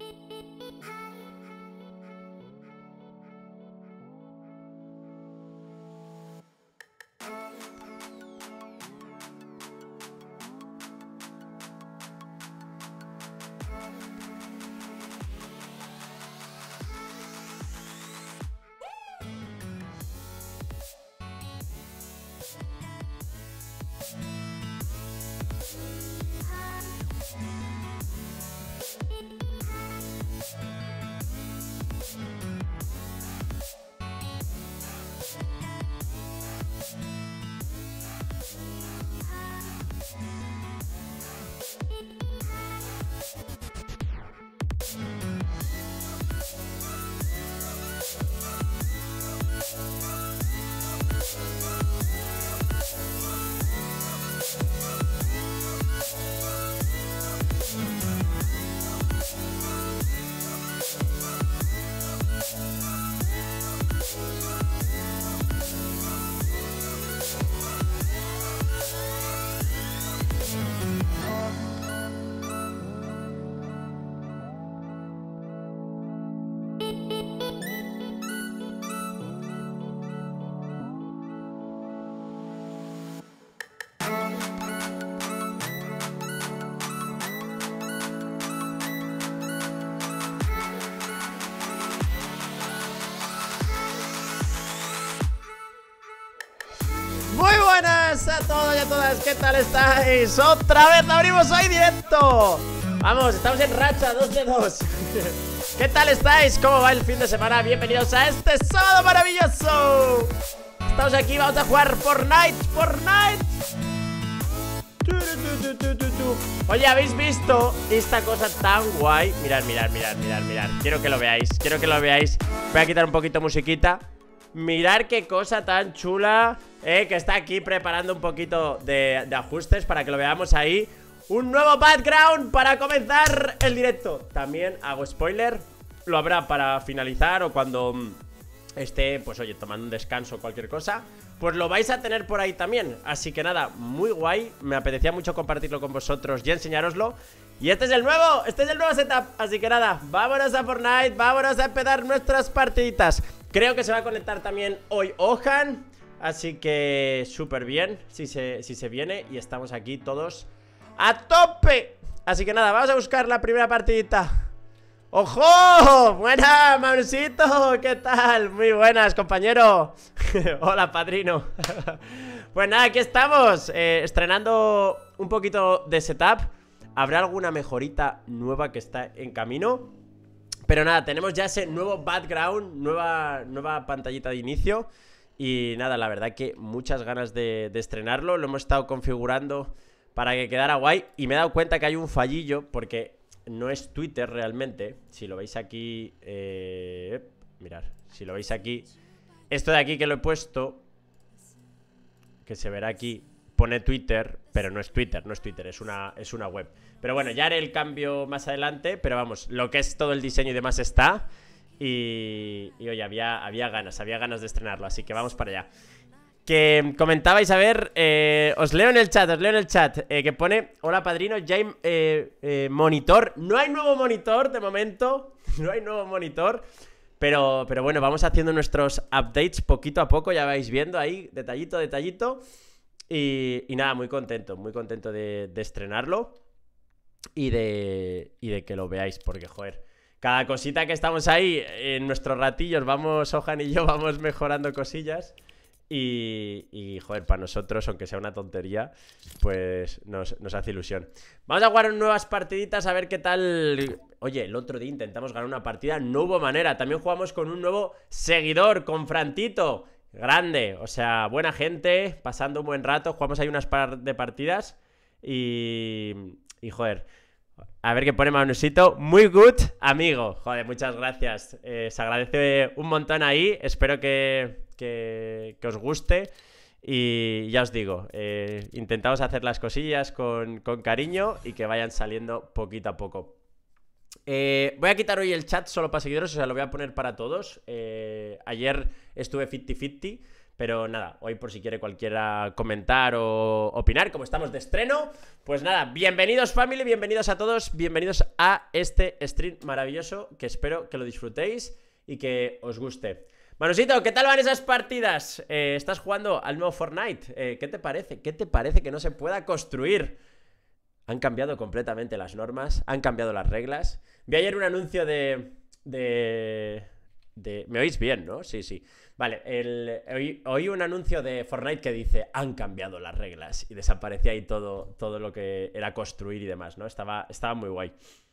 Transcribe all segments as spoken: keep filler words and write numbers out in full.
buenas a todos y a todas, ¿qué tal estáis? Otra vez abrimos hoy directo. Vamos, estamos en racha, dos de dos. ¿Qué tal estáis? ¿Cómo va el fin de semana? Bienvenidos a este sábado maravilloso. Estamos aquí, vamos a jugar Fortnite, Fortnite. Oye, ¿habéis visto esta cosa tan guay? Mirad, mirad, mirad, mirad, mirad. Quiero que lo veáis, quiero que lo veáis. Voy a quitar un poquito musiquita. Mirad qué cosa tan chula, eh, que está aquí preparando un poquito de, de ajustes para que lo veamos ahí. Un nuevo background para comenzar el directo. También hago spoiler, lo habrá para finalizar o cuando esté, pues oye, tomando un descanso o cualquier cosa. Pues lo vais a tener por ahí también. Así que nada, muy guay. Me apetecía mucho compartirlo con vosotros y enseñároslo. Y este es el nuevo, este es el nuevo setup. Así que nada, vámonos a Fortnite, vámonos a empezar nuestras partiditas. Creo que se va a conectar también hoy Ohan. Así que súper bien si se, si se viene. Y estamos aquí todos a tope. Así que nada, vamos a buscar la primera partidita. ¡Ojo! ¡Buena, Manucito! ¿Qué tal? Muy buenas, compañero. Hola, padrino. Pues nada, aquí estamos eh, estrenando un poquito de setup. Habrá alguna mejorita nueva que está en camino. Pero nada, tenemos ya ese nuevo background, nueva, nueva pantallita de inicio. Y nada, la verdad que muchas ganas de, de estrenarlo. Lo hemos estado configurando para que quedara guay. Y me he dado cuenta que hay un fallillo porque no es Twitter realmente. Si lo veis aquí, eh, mirad, si lo veis aquí, esto de aquí que lo he puesto, que se verá aquí, pone Twitter, pero no es Twitter, no es Twitter, es una, es una web. Pero bueno, ya haré el cambio más adelante. Pero vamos, lo que es todo el diseño y demás está. Y, y oye, había, había ganas, había ganas de estrenarlo. Así que vamos para allá. Que comentabais, a ver, eh, os leo en el chat, os leo en el chat eh, que pone, hola padrino, ya hay eh, eh, monitor. No hay nuevo monitor de momento. No hay nuevo monitor. Pero, pero bueno, vamos haciendo nuestros updates poquito a poco. Ya vais viendo ahí, detallito, detallito. Y, y nada, muy contento, muy contento de, de estrenarlo. Y de, y de que lo veáis, porque joder, cada cosita que estamos ahí, en nuestros ratillos, vamos, Ohan y yo, vamos mejorando cosillas. Y, y joder, para nosotros, aunque sea una tontería, pues nos, nos hace ilusión. Vamos a jugar nuevas partiditas, a ver qué tal. Oye, el otro día intentamos ganar una partida, no hubo manera. También jugamos con un nuevo seguidor, con Frantito. Grande, o sea, buena gente, pasando un buen rato. Jugamos ahí unas par de partidas. Y... Y joder, a ver qué pone Manusito. Muy good, amigo. Joder, muchas gracias. eh, Se agradece un montón ahí. Espero que, que, que os guste. Y ya os digo, eh, intentamos hacer las cosillas con, con cariño y que vayan saliendo poquito a poco. eh, Voy a quitar hoy el chat solo para seguidores, o sea, lo voy a poner para todos. eh, Ayer estuve cincuenta cincuenta, Pero nada, hoy por si quiere cualquiera comentar o opinar, como estamos de estreno, pues nada, bienvenidos family, bienvenidos a todos, bienvenidos a este stream maravilloso, que espero que lo disfrutéis y que os guste. Manusito, ¿qué tal van esas partidas? Eh, ¿Estás jugando al nuevo Fortnite? Eh, ¿Qué te parece? ¿Qué te parece que no se pueda construir? Han cambiado completamente las normas, han cambiado las reglas. Vi ayer un anuncio de... de... de... ¿Me oís bien, no? Sí, sí. Vale, el... oí, oí un anuncio de Fortnite que dice han cambiado las reglas y desaparecía ahí todo, todo lo que era construir y demás, ¿no? Estaba, estaba muy guay.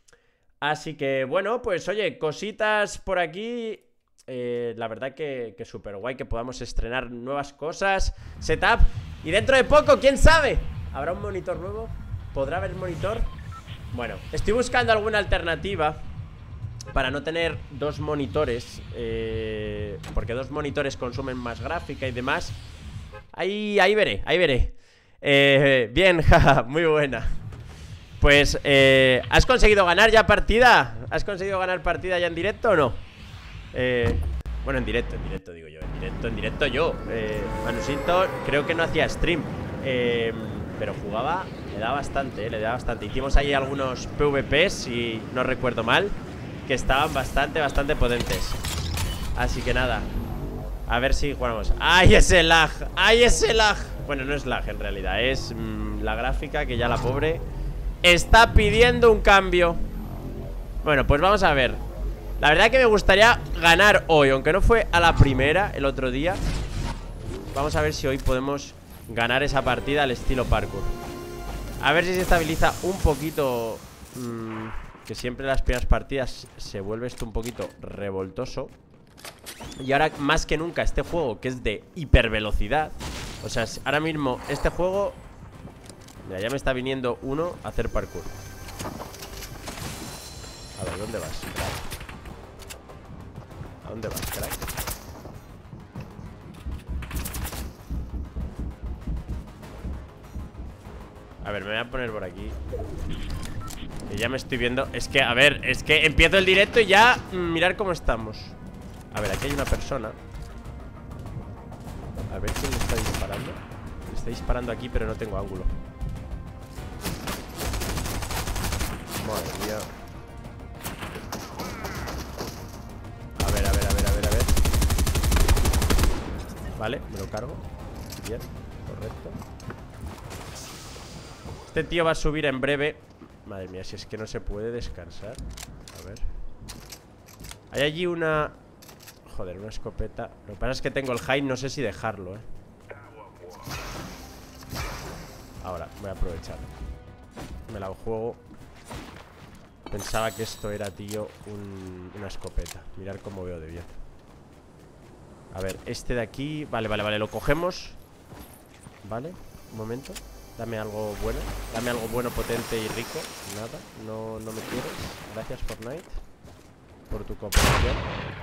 Así que, bueno, pues oye, cositas por aquí. Eh, la verdad que, que súper guay que podamos estrenar nuevas cosas. Setup. Y dentro de poco, ¿quién sabe? ¿Habrá un monitor nuevo? ¿Podrá haber monitor? Bueno, estoy buscando alguna alternativa para no tener dos monitores, eh, porque dos monitores consumen más gráfica y demás. Ahí, ahí veré, ahí veré. eh, Bien, jaja, muy buena. Pues, eh, ¿has conseguido ganar ya partida? ¿Has conseguido ganar partida ya en directo o no? Eh, bueno, en directo, en directo digo yo. En directo, en directo yo eh, Manusito creo que no hacía stream, eh, pero jugaba, le da bastante, eh, le da bastante. Hicimos ahí algunos P V Ps, si no recuerdo mal, que estaban bastante, bastante potentes. Así que nada, a ver si jugamos. ¡Ay, ese lag! ¡Ay, ese lag! Bueno, no es lag en realidad, es mmm, la gráfica que ya la pobre está pidiendo un cambio. Bueno, pues vamos a ver. La verdad que me gustaría ganar hoy, aunque no fue a la primera el otro día. Vamos a ver si hoy podemos ganar esa partida al estilo parkour. A ver si se estabiliza un poquito. Mmm, que siempre en las primeras partidas se vuelve esto un poquito revoltoso. Y ahora más que nunca este juego, que es de hipervelocidad. O sea, ahora mismo este juego... Mira, ya me está viniendo uno a hacer parkour. A ver, ¿dónde vas? ¿A dónde vas, crack? A ver, me voy a poner por aquí. Que ya me estoy viendo. Es que, a ver, es que empiezo el directo y ya mmm, mirar cómo estamos. A ver, aquí hay una persona. A ver quién le está disparando. Le está disparando aquí, pero no tengo ángulo. Madre mía. A ver, a ver, a ver, a ver, a ver. Vale, me lo cargo. Bien, correcto. Este tío va a subir en breve. Madre mía, si es que no se puede descansar. A ver. Hay allí una... Joder, una escopeta. Lo que pasa es que tengo el high, no sé si dejarlo, eh. Ahora, voy a aprovechar. Me la juego. Pensaba que esto era, tío, un, una escopeta. Mirad cómo veo de bien. A ver, este de aquí. Vale, vale, vale, lo cogemos. Vale, un momento. Dame algo bueno. Dame algo bueno, potente y rico. Nada, no, no me quieres. Gracias, Fortnite, por tu cooperación.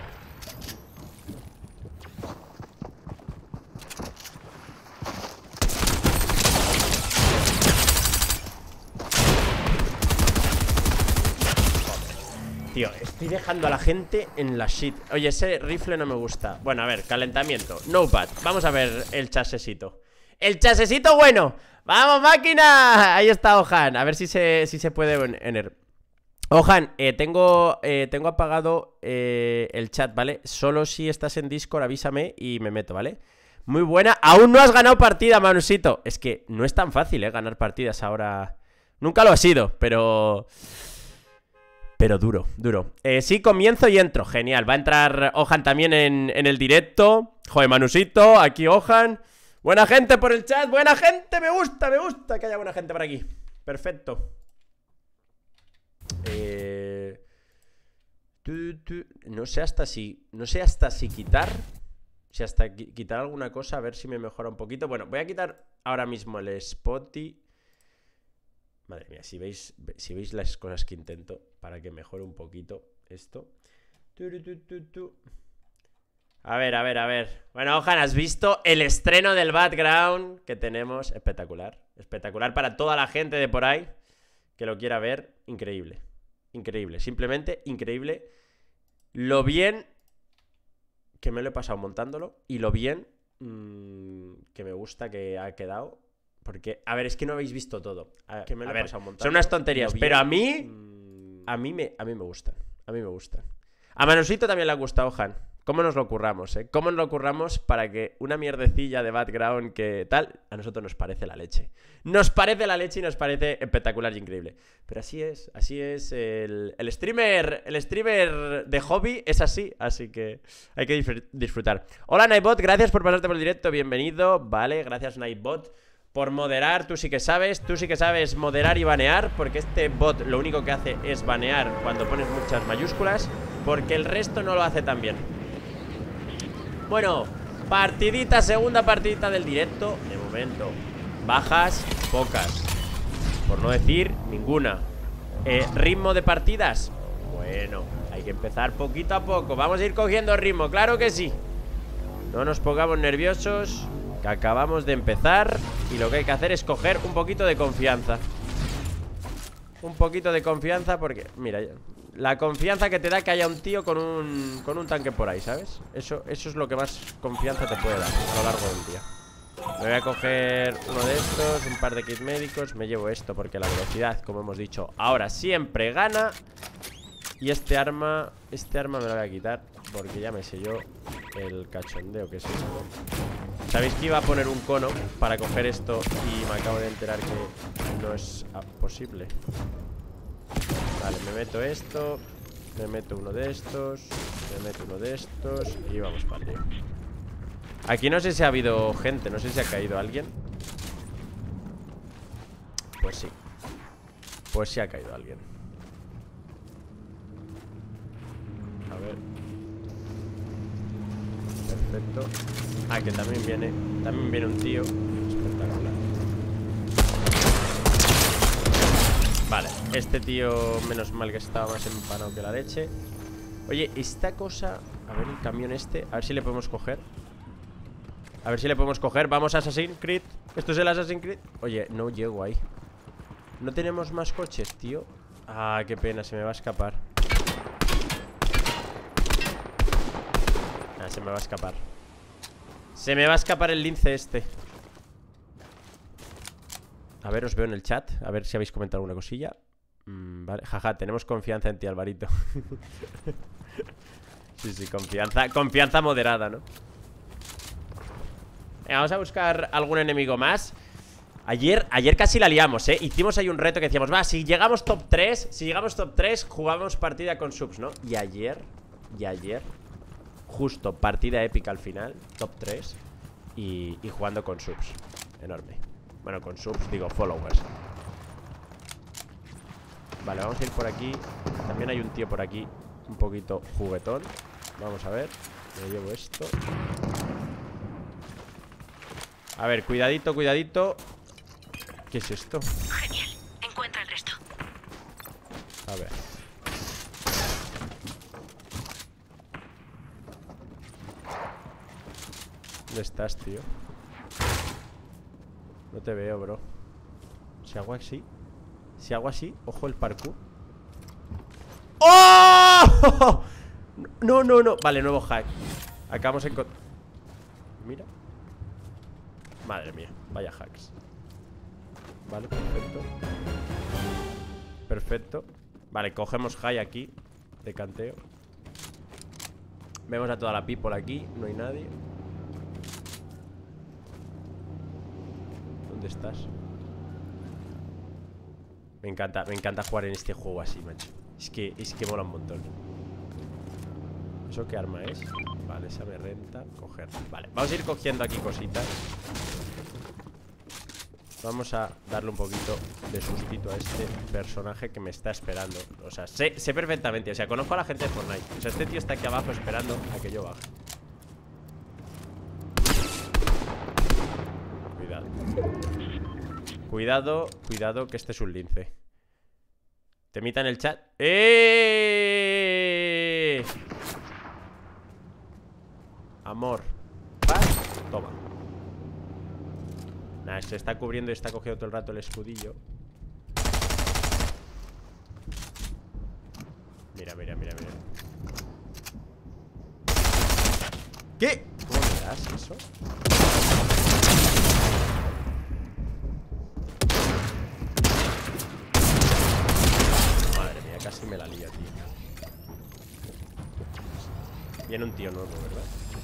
Tío, estoy dejando a la gente en la shit. Oye, ese rifle no me gusta. Bueno, a ver, calentamiento. No bad. Vamos a ver el chasesito. ¡El chasesito bueno! ¡Vamos, máquina! Ahí está Ojan. A ver si se, si se puede poner. Ojan, eh, tengo, eh, tengo apagado eh, el chat, ¿vale? Solo si estás en Discord avísame y me meto, ¿vale? Muy buena. Aún no has ganado partida, Manusito. Es que no es tan fácil, ¿eh? Ganar partidas ahora. Nunca lo ha sido, pero... Pero duro, duro. Eh, sí, comienzo y entro. Genial. Va a entrar Ojan también en, en el directo. Joder, Manusito. Aquí Ojan. Buena gente por el chat. Buena gente. Me gusta, me gusta que haya buena gente por aquí. Perfecto. Eh... Tu, tu. No sé hasta si... No sé hasta si quitar... Si hasta quitar alguna cosa. A ver si me mejora un poquito. Bueno, voy a quitar ahora mismo el spotty. Madre mía, si veis, si veis las cosas que intento para que mejore un poquito esto. A ver, a ver, a ver. Bueno, Ojan, ¿has visto el estreno del background que tenemos? Espectacular. Espectacular para toda la gente de por ahí que lo quiera ver. Increíble. Increíble. Simplemente increíble. Lo bien que me lo he pasado montándolo y lo bien mmm, que me gusta que ha quedado. Porque, a ver, es que no habéis visto todo. A, Que me lo a he ver, pasado montando. son unas tonterías, Lo bien. pero a mí, Mm, a mí me, a mí me gustan. A mí me gustan. A Manusito también le ha gustado, Han. ¿Cómo nos lo curramos, eh? ¿Cómo nos lo curramos para que una mierdecilla de background que tal, a nosotros nos parece la leche? Nos parece la leche y nos parece espectacular y increíble. Pero así es, así es. El, el streamer, el streamer de hobby es así, así que hay que disfr- disfrutar. Hola, Nightbot, gracias por pasarte por el directo, bienvenido. Vale, gracias, Nightbot, por moderar. Tú sí que sabes, tú sí que sabes moderar y banear, porque este bot lo único que hace es banear cuando pones muchas mayúsculas, porque el resto no lo hace tan bien. Bueno, partidita, segunda partidita del directo. De momento, bajas, pocas. Por no decir, ninguna. eh, ¿Ritmo de partidas? Bueno, hay que empezar poquito a poco. Vamos a ir cogiendo ritmo, claro que sí. No nos pongamos nerviosos, que acabamos de empezar. Y lo que hay que hacer es coger un poquito de confianza. Un poquito de confianza porque, mira, la confianza que te da que haya un tío con un, con un tanque por ahí, ¿sabes? Eso, eso es lo que más confianza te puede dar a lo largo del día. Me voy a coger uno de estos, un par de kits médicos. Me llevo esto porque la velocidad, como hemos dicho, ahora siempre gana. Y este arma, este arma me lo voy a quitar porque ya me sé yo el cachondeo que es esto. Sabéis que iba a poner un cono para coger esto y me acabo de enterar que no es posible. Vale, me meto esto, me meto uno de estos, me meto uno de estos y vamos para el lío. Aquí no sé si ha habido gente, no sé si ha caído alguien. Pues sí. Pues sí ha caído alguien. A ver. Perfecto. Ah, que también viene. También viene un tío. Espectacular. Vale, este tío menos mal que estaba más empanado que la leche. Oye, esta cosa... A ver, el camión este, a ver si le podemos coger. A ver si le podemos coger. Vamos a Assassin's Creed. ¿Esto es el Assassin's Creed? Oye, no llego ahí. No tenemos más coches, tío. Ah, qué pena, se me va a escapar. Ah, se me va a escapar. Se me va a escapar el lince este. A ver, os veo en el chat. A ver si habéis comentado alguna cosilla. mm, Vale, jaja, tenemos confianza en ti, Alvarito. Sí, sí, confianza. Confianza moderada, ¿no? Venga, vamos a buscar algún enemigo más. Ayer, ayer casi la liamos, ¿eh? Hicimos ahí un reto que decíamos, va, si llegamos top tres, si llegamos top tres, jugamos partida con subs, ¿no? Y ayer, y ayer, justo partida épica al final, top tres, y, y jugando con subs. Enorme. Bueno, con subs, digo, followers. Vale, vamos a ir por aquí. También hay un tío por aquí, un poquito juguetón. Vamos a ver, me llevo esto. A ver, cuidadito, cuidadito. ¿Qué es esto? Genial, encuentra el resto. A ver. ¿Dónde estás, tío? No te veo, bro. Si hago así, si hago así, ojo el parkour. ¡Oh! No, no, no. Vale, nuevo hack. Acabamos en... Mira. Madre mía, vaya hacks. Vale, perfecto. Perfecto. Vale, cogemos high aquí de canteo. Vemos a toda la people aquí. No hay nadie. ¿Dónde estás? Me encanta, me encanta jugar en este juego así, macho. Es que, es que mola un montón. ¿Eso qué arma es? Vale, esa me renta. Coger. Vale, vamos a ir cogiendo aquí cositas. Vamos a darle un poquito de sustito a este personaje que me está esperando. O sea, sé, sé perfectamente. O sea, conozco a la gente de Fortnite. O sea, este tío está aquí abajo esperando a que yo baje. Cuidado. Cuidado, cuidado, que este es un lince. Temita en el chat. ¡Eh! Amor. Paz. Toma. Nah, se está cubriendo y está cogiendo todo el rato el escudillo. Mira, mira, mira, mira. ¿Qué? ¿Cómo me das eso? casi me la lío, tío. Viene un tío nuevo, ¿verdad?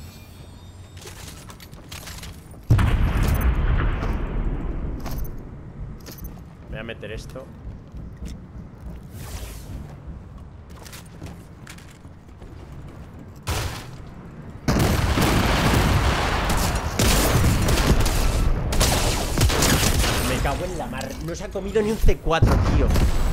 Voy a meter esto. Me cago en la mar. No se ha comido ni un C cuatro, tío.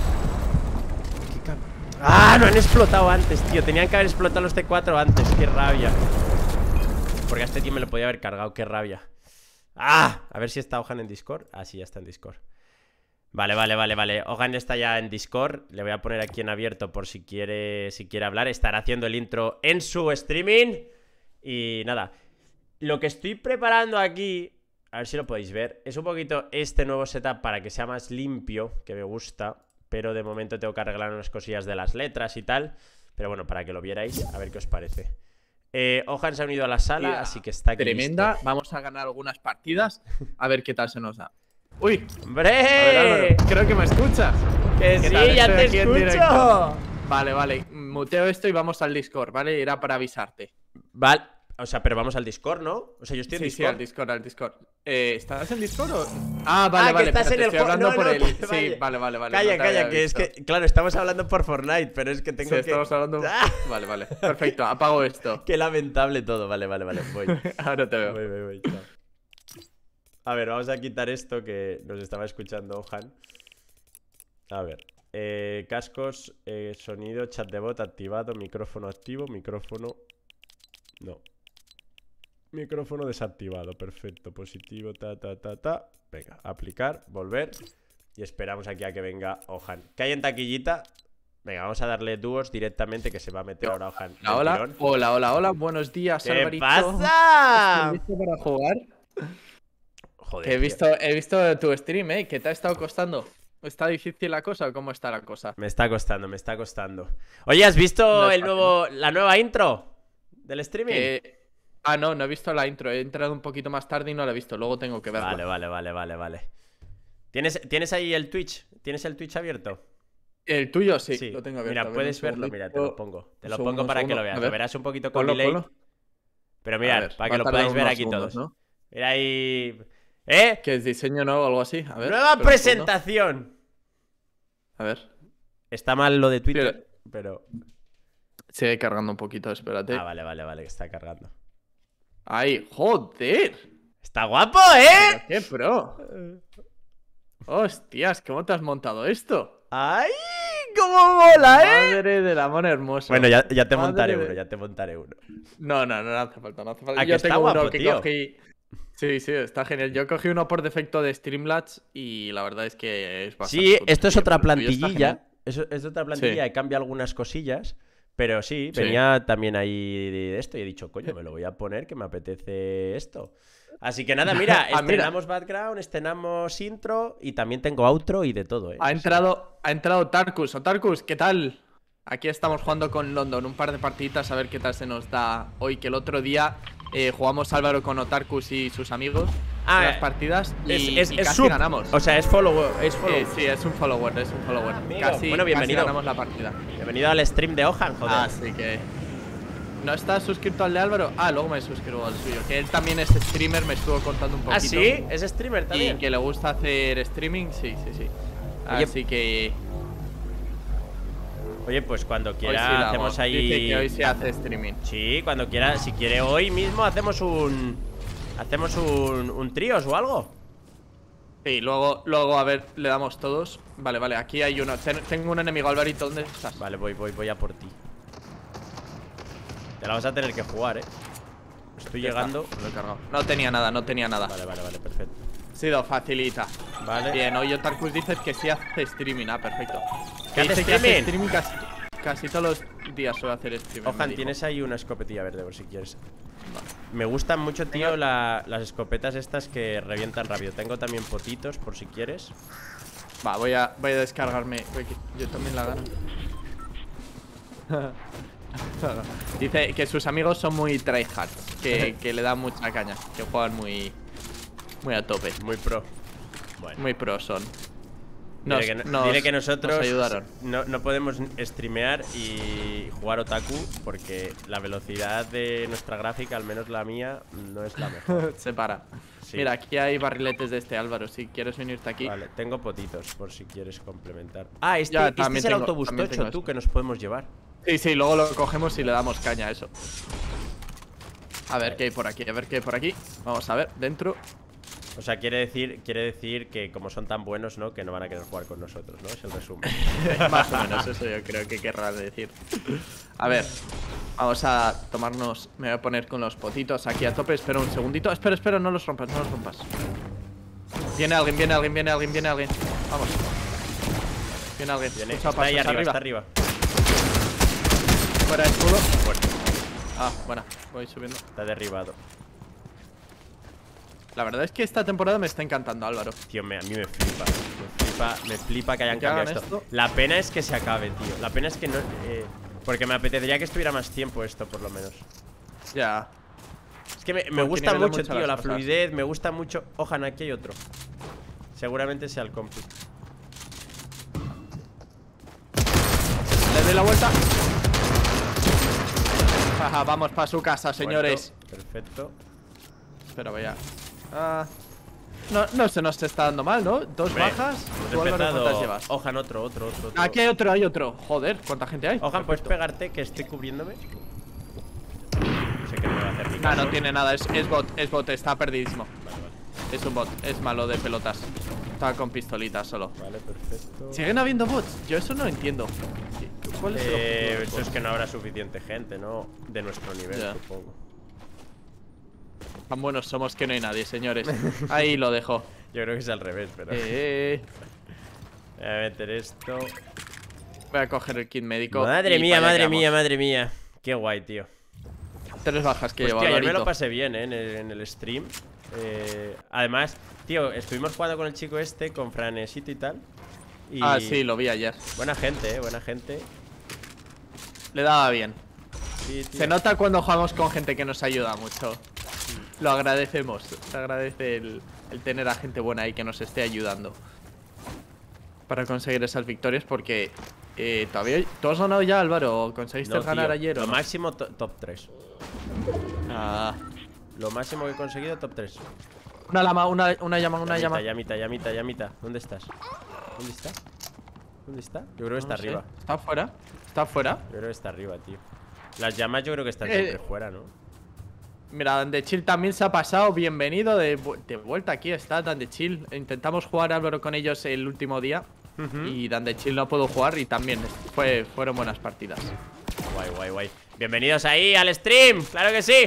Qué cab... ¡Ah! No han explotado antes, tío. Tenían que haber explotado los C cuatro antes. Qué rabia. Porque a este tío me lo podía haber cargado. Qué rabia. ¡Ah! A ver si está Ojan en Discord. Ah, sí, ya está en Discord. Vale, vale, vale, vale. Ojan está ya en Discord. Le voy a poner aquí en abierto por si quiere, si quiere hablar. Estará haciendo el intro en su streaming. Y nada. Lo que estoy preparando aquí, a ver si lo podéis ver, es un poquito este nuevo setup para que sea más limpio, que me gusta. Pero de momento tengo que arreglar unas cosillas de las letras y tal. Pero bueno, para que lo vierais, a ver qué os parece. Eh, Ojan se ha unido a la sala, yeah, así que está aquí. Tremenda, listo. Vamos a ganar algunas partidas. A ver qué tal se nos da. ¡Uy! ¡Hombre! A ver, creo que me escuchas. ¡Que sí, tal? ya Estoy te escucho! escucho! Vale, vale. Muteo esto y vamos al Discord, ¿vale? Era para avisarte. Vale. O sea, pero vamos al Discord, ¿no? O sea, yo estoy en sí, Discord. Sí, al Discord, al Discord. Eh, ¿Estás en Discord o...? Ah, vale, ah, vale. que estás pero en te el estoy juego. hablando No, por no, el... que Sí, vaya. vale, vale, vale. Calla, no calla, que visto. es que... Claro, estamos hablando por Fortnite, pero es que tengo sí, que... estamos hablando... ¡Ah! Vale, vale. Perfecto, apago esto. Qué lamentable todo. Vale, vale, vale. Voy. Ahora te veo. Voy, voy, voy. Chao. A ver, vamos a quitar esto que nos estaba escuchando Ojan. A ver. Eh, cascos, eh, sonido, chat de bot activado, micrófono activo, micrófono... No. Micrófono desactivado, perfecto, positivo, ta, ta, ta, ta. Venga, aplicar, volver. Y esperamos aquí a que venga Ojan. ¿Qué hay en taquillita? Venga, vamos a darle dúos directamente, que se va a meter ahora Ojan. Hola, hola, hola, hola, hola, buenos días, ¿Qué Alvarito. pasa? ¿Estás listo para jugar? Joder, que he visto, he visto tu stream, ¿eh? ¿Qué te ha estado costando? ¿Está difícil la cosa o cómo está la cosa? Me está costando, me está costando. Oye, ¿has visto no el nuevo, la nueva intro del streaming? Que... Ah, no, no he visto la intro. He entrado un poquito más tarde y no la he visto. Luego tengo que verla. Vale, vale, vale, vale, vale. ¿Tienes, ¿Tienes ahí el Twitch? ¿Tienes el Twitch abierto? El tuyo sí, sí. Lo tengo abierto. Mira, puedes verlo, mira, te lo pongo. Te lo segundo, pongo para segundo. que lo veas. Lo verás un poquito con ponlo, delay. ponlo. Pero mirad, para que lo podáis ver aquí segundos, todos. ¿no? Mira ahí. ¿Eh? ¿Qué es diseño no o algo así? A ver. ¡Nueva presentación! A ver. Está mal lo de Twitter, pero... Sigue cargando un poquito, espérate. Ah, vale, vale, vale, que está cargando. ¡Ay, joder! ¡Está guapo, eh! ¡Qué pro! ¡Hostias! ¿Cómo te has montado esto? ¡Ay! ¡Cómo mola, eh! Madre del amor hermoso. Bueno, ya, ya te Madre montaré de... uno, ya te montaré uno. No, no, no, no hace falta, no hace falta. ¿A que Yo está tengo guapo, uno que tío? cogí... Sí, sí, está genial. Yo cogí uno por defecto de Streamlabs y la verdad es que es bastante... Sí, esto es otra pero el tuyo está plantillilla. genial. Eso es otra plantilla Sí. y cambia algunas cosillas. Pero sí, Sí. venía también ahí de esto y he dicho, coño, me lo voy a poner que me apetece esto. Así que nada, mira, Ah, mira. estrenamos background, estrenamos intro y también tengo outro y de todo, eh. Ha entrado, ha entrado Tarkus. O Tarkus, ¿qué tal? Aquí estamos jugando con London, un par de partiditas a ver qué tal se nos da hoy. Que el otro día eh, jugamos Álvaro con Otarkus y sus amigos Ah, en las partidas y, es, es, y es casi sub. ganamos. O sea, es follower, es follow. Eh, sí, es un follower, es un follower. Ah, amigo. Casi, Bueno, bienvenido. casi ganamos la partida. Bienvenido al stream de Ojan, joder. Así que... ¿No estás suscrito al de Álvaro? Ah, luego me suscribo al suyo. Que él también es streamer, me estuvo contando un poquito. ¿Ah, sí? ¿Es streamer también? Y que le gusta hacer streaming, sí, sí, sí. Oye, Así que... Oye, pues cuando Hoy quiera sí la hacemos hago. ahí... Dice que hoy se hace streaming. Sí, cuando quiera, si quiere hoy mismo hacemos un... Hacemos un, un tríos o algo. Sí, luego, luego, a ver, le damos todos. Vale, vale, aquí hay uno. Ten- tengo un enemigo, Alvarito, ¿dónde estás? Vale, voy, voy, voy a por ti. Te la vas a tener que jugar, eh. Estoy Ya llegando. está, lo he cargado. No tenía nada, no tenía nada. Vale, vale, vale, perfecto. Ha sido facilita. Vale. Bien, hoy Otarkus dices que sí hace streaming, ah, perfecto. ¿Qué hace Dice que hace streaming? streaming casi, casi todos los días suele hacer streaming. me Ojan, dijo. tienes ahí una escopetilla verde por si quieres. Me gustan mucho, tío, la- las escopetas estas que revientan rápido. Tengo también potitos por si quieres. Va, voy a, voy a descargarme. Voy que- Yo también la gano. Dice que sus amigos son muy tryhards, que, que le dan mucha caña, que juegan muy, muy a tope. Muy pro. Bueno. Muy pro son. Nos, dile, que, no- nos- dile que nosotros nos ayudaron. No, no podemos streamear y jugar Otaku porque la velocidad de nuestra gráfica, al menos la mía, no es la mejor. Se para. Sí. Mira, aquí hay barriletes de este, Álvaro. Si quieres venirte aquí. Vale, tengo potitos por si quieres complementar. Ah, este, Ya, este también es el tengo- autobús también tocho, tengo tú, eso. que nos podemos llevar. Sí, sí, luego lo cogemos y le damos caña a eso. A ver qué hay por aquí, a ver qué hay por aquí. Vamos a ver, dentro. O sea, quiere decir, quiere decir que como son tan buenos, ¿no? Que no van a querer jugar con nosotros, ¿no? Es el resumen. Más o menos, eso yo creo que querrá decir. A ver, vamos a tomarnos. Me voy a poner con los potitos aquí a tope. Espera un segundito. Espera, espera, no los rompas, no los rompas. Viene alguien, viene alguien, viene alguien, viene alguien. Vamos. Viene alguien. Viene, Pulsa está pasos ahí arriba, está arriba. Fuera de escudo. Bueno, Ah, buena. Voy subiendo. está derribado. La verdad es que esta temporada me está encantando, Álvaro. Tío, me, a mí me flipa. Me flipa, me flipa que hayan Que cambiado hagan esto. esto. La pena es que se acabe, tío. La pena es que no. Eh, porque me apetecería que estuviera más tiempo esto, por lo menos. Ya. Es que me, me Porque gusta nivela mucho, mucho tío, las la cosas. fluidez. Me gusta mucho. Ojalá, aquí hay otro. Seguramente sea el compi. Le doy la vuelta. Ajá, vamos para su casa, señores. Muerto. Perfecto. Espera, vaya. Ah. No, no se nos está dando mal, ¿no? Dos Hombre, bajas. hemos ¿Tú, Álvaro, empezado- cuántas llevas? Ojan, otro, otro, otro, otro. Aquí hay otro, hay otro. Joder, ¿cuánta gente hay? Ojan, ¿puedes pegarte que estoy cubriéndome? No sé qué me va a hacer ni No, caso. no tiene nada, es, es bot, es bot, está perdidísimo. Vale, vale. Es un bot, es malo de pelotas. Está con pistolitas solo. Vale, perfecto. ¿Siguen habiendo bots? Yo eso no entiendo. ¿Cuál es el Eh, objetivo de los eso bots? es que no habrá suficiente gente, ¿no? De nuestro nivel, Ya. supongo. Tan buenos somos que no hay nadie, señores. Ahí lo dejo. Yo creo que es al revés, pero. Eh, Voy a meter esto. voy a coger el kit médico. Madre y mía, para allá madre que mía, vamos. madre mía. Qué guay, tío. Tres bajas que Hostia, llevo, ayer me lo Alvarito. pasé bien, ¿eh? En el, en el stream. Eh, además, tío, estuvimos jugando con el chico este, con Franesito y tal. Y Ah, sí, lo vi ayer. Buena gente, eh, buena gente. Le daba bien. Sí, tío. Se nota cuando jugamos con gente que nos ayuda mucho. Lo agradecemos. Se agradece el, el tener a gente buena ahí que nos esté ayudando para conseguir esas victorias porque eh, todavía... ¿Tú has ganado ya, Álvaro? ¿Conseguiste No, ganar tío, ayer o Lo no? máximo to- top tres. Ah, Lo máximo que he conseguido, top tres. una llama, una, una llama, una llama. Llamita, llamita, llamita. ¿Dónde estás? ¿Dónde está? ¿Dónde está? Yo creo que está No sé. arriba. ¿Está afuera? ¿Está afuera? Yo creo que está arriba, tío. Las llamas yo creo que están Eh, siempre fuera, ¿no? Mira, Dan de Chill también se ha pasado. Bienvenido de, vu- de vuelta aquí. Está Dan de Chill. Intentamos jugar, Álvaro, con ellos el último día. Ujú. Y Dan de Chill no pudo jugar y también fue, fueron buenas partidas. Guay, guay, guay. Bienvenidos ahí al stream, claro que sí.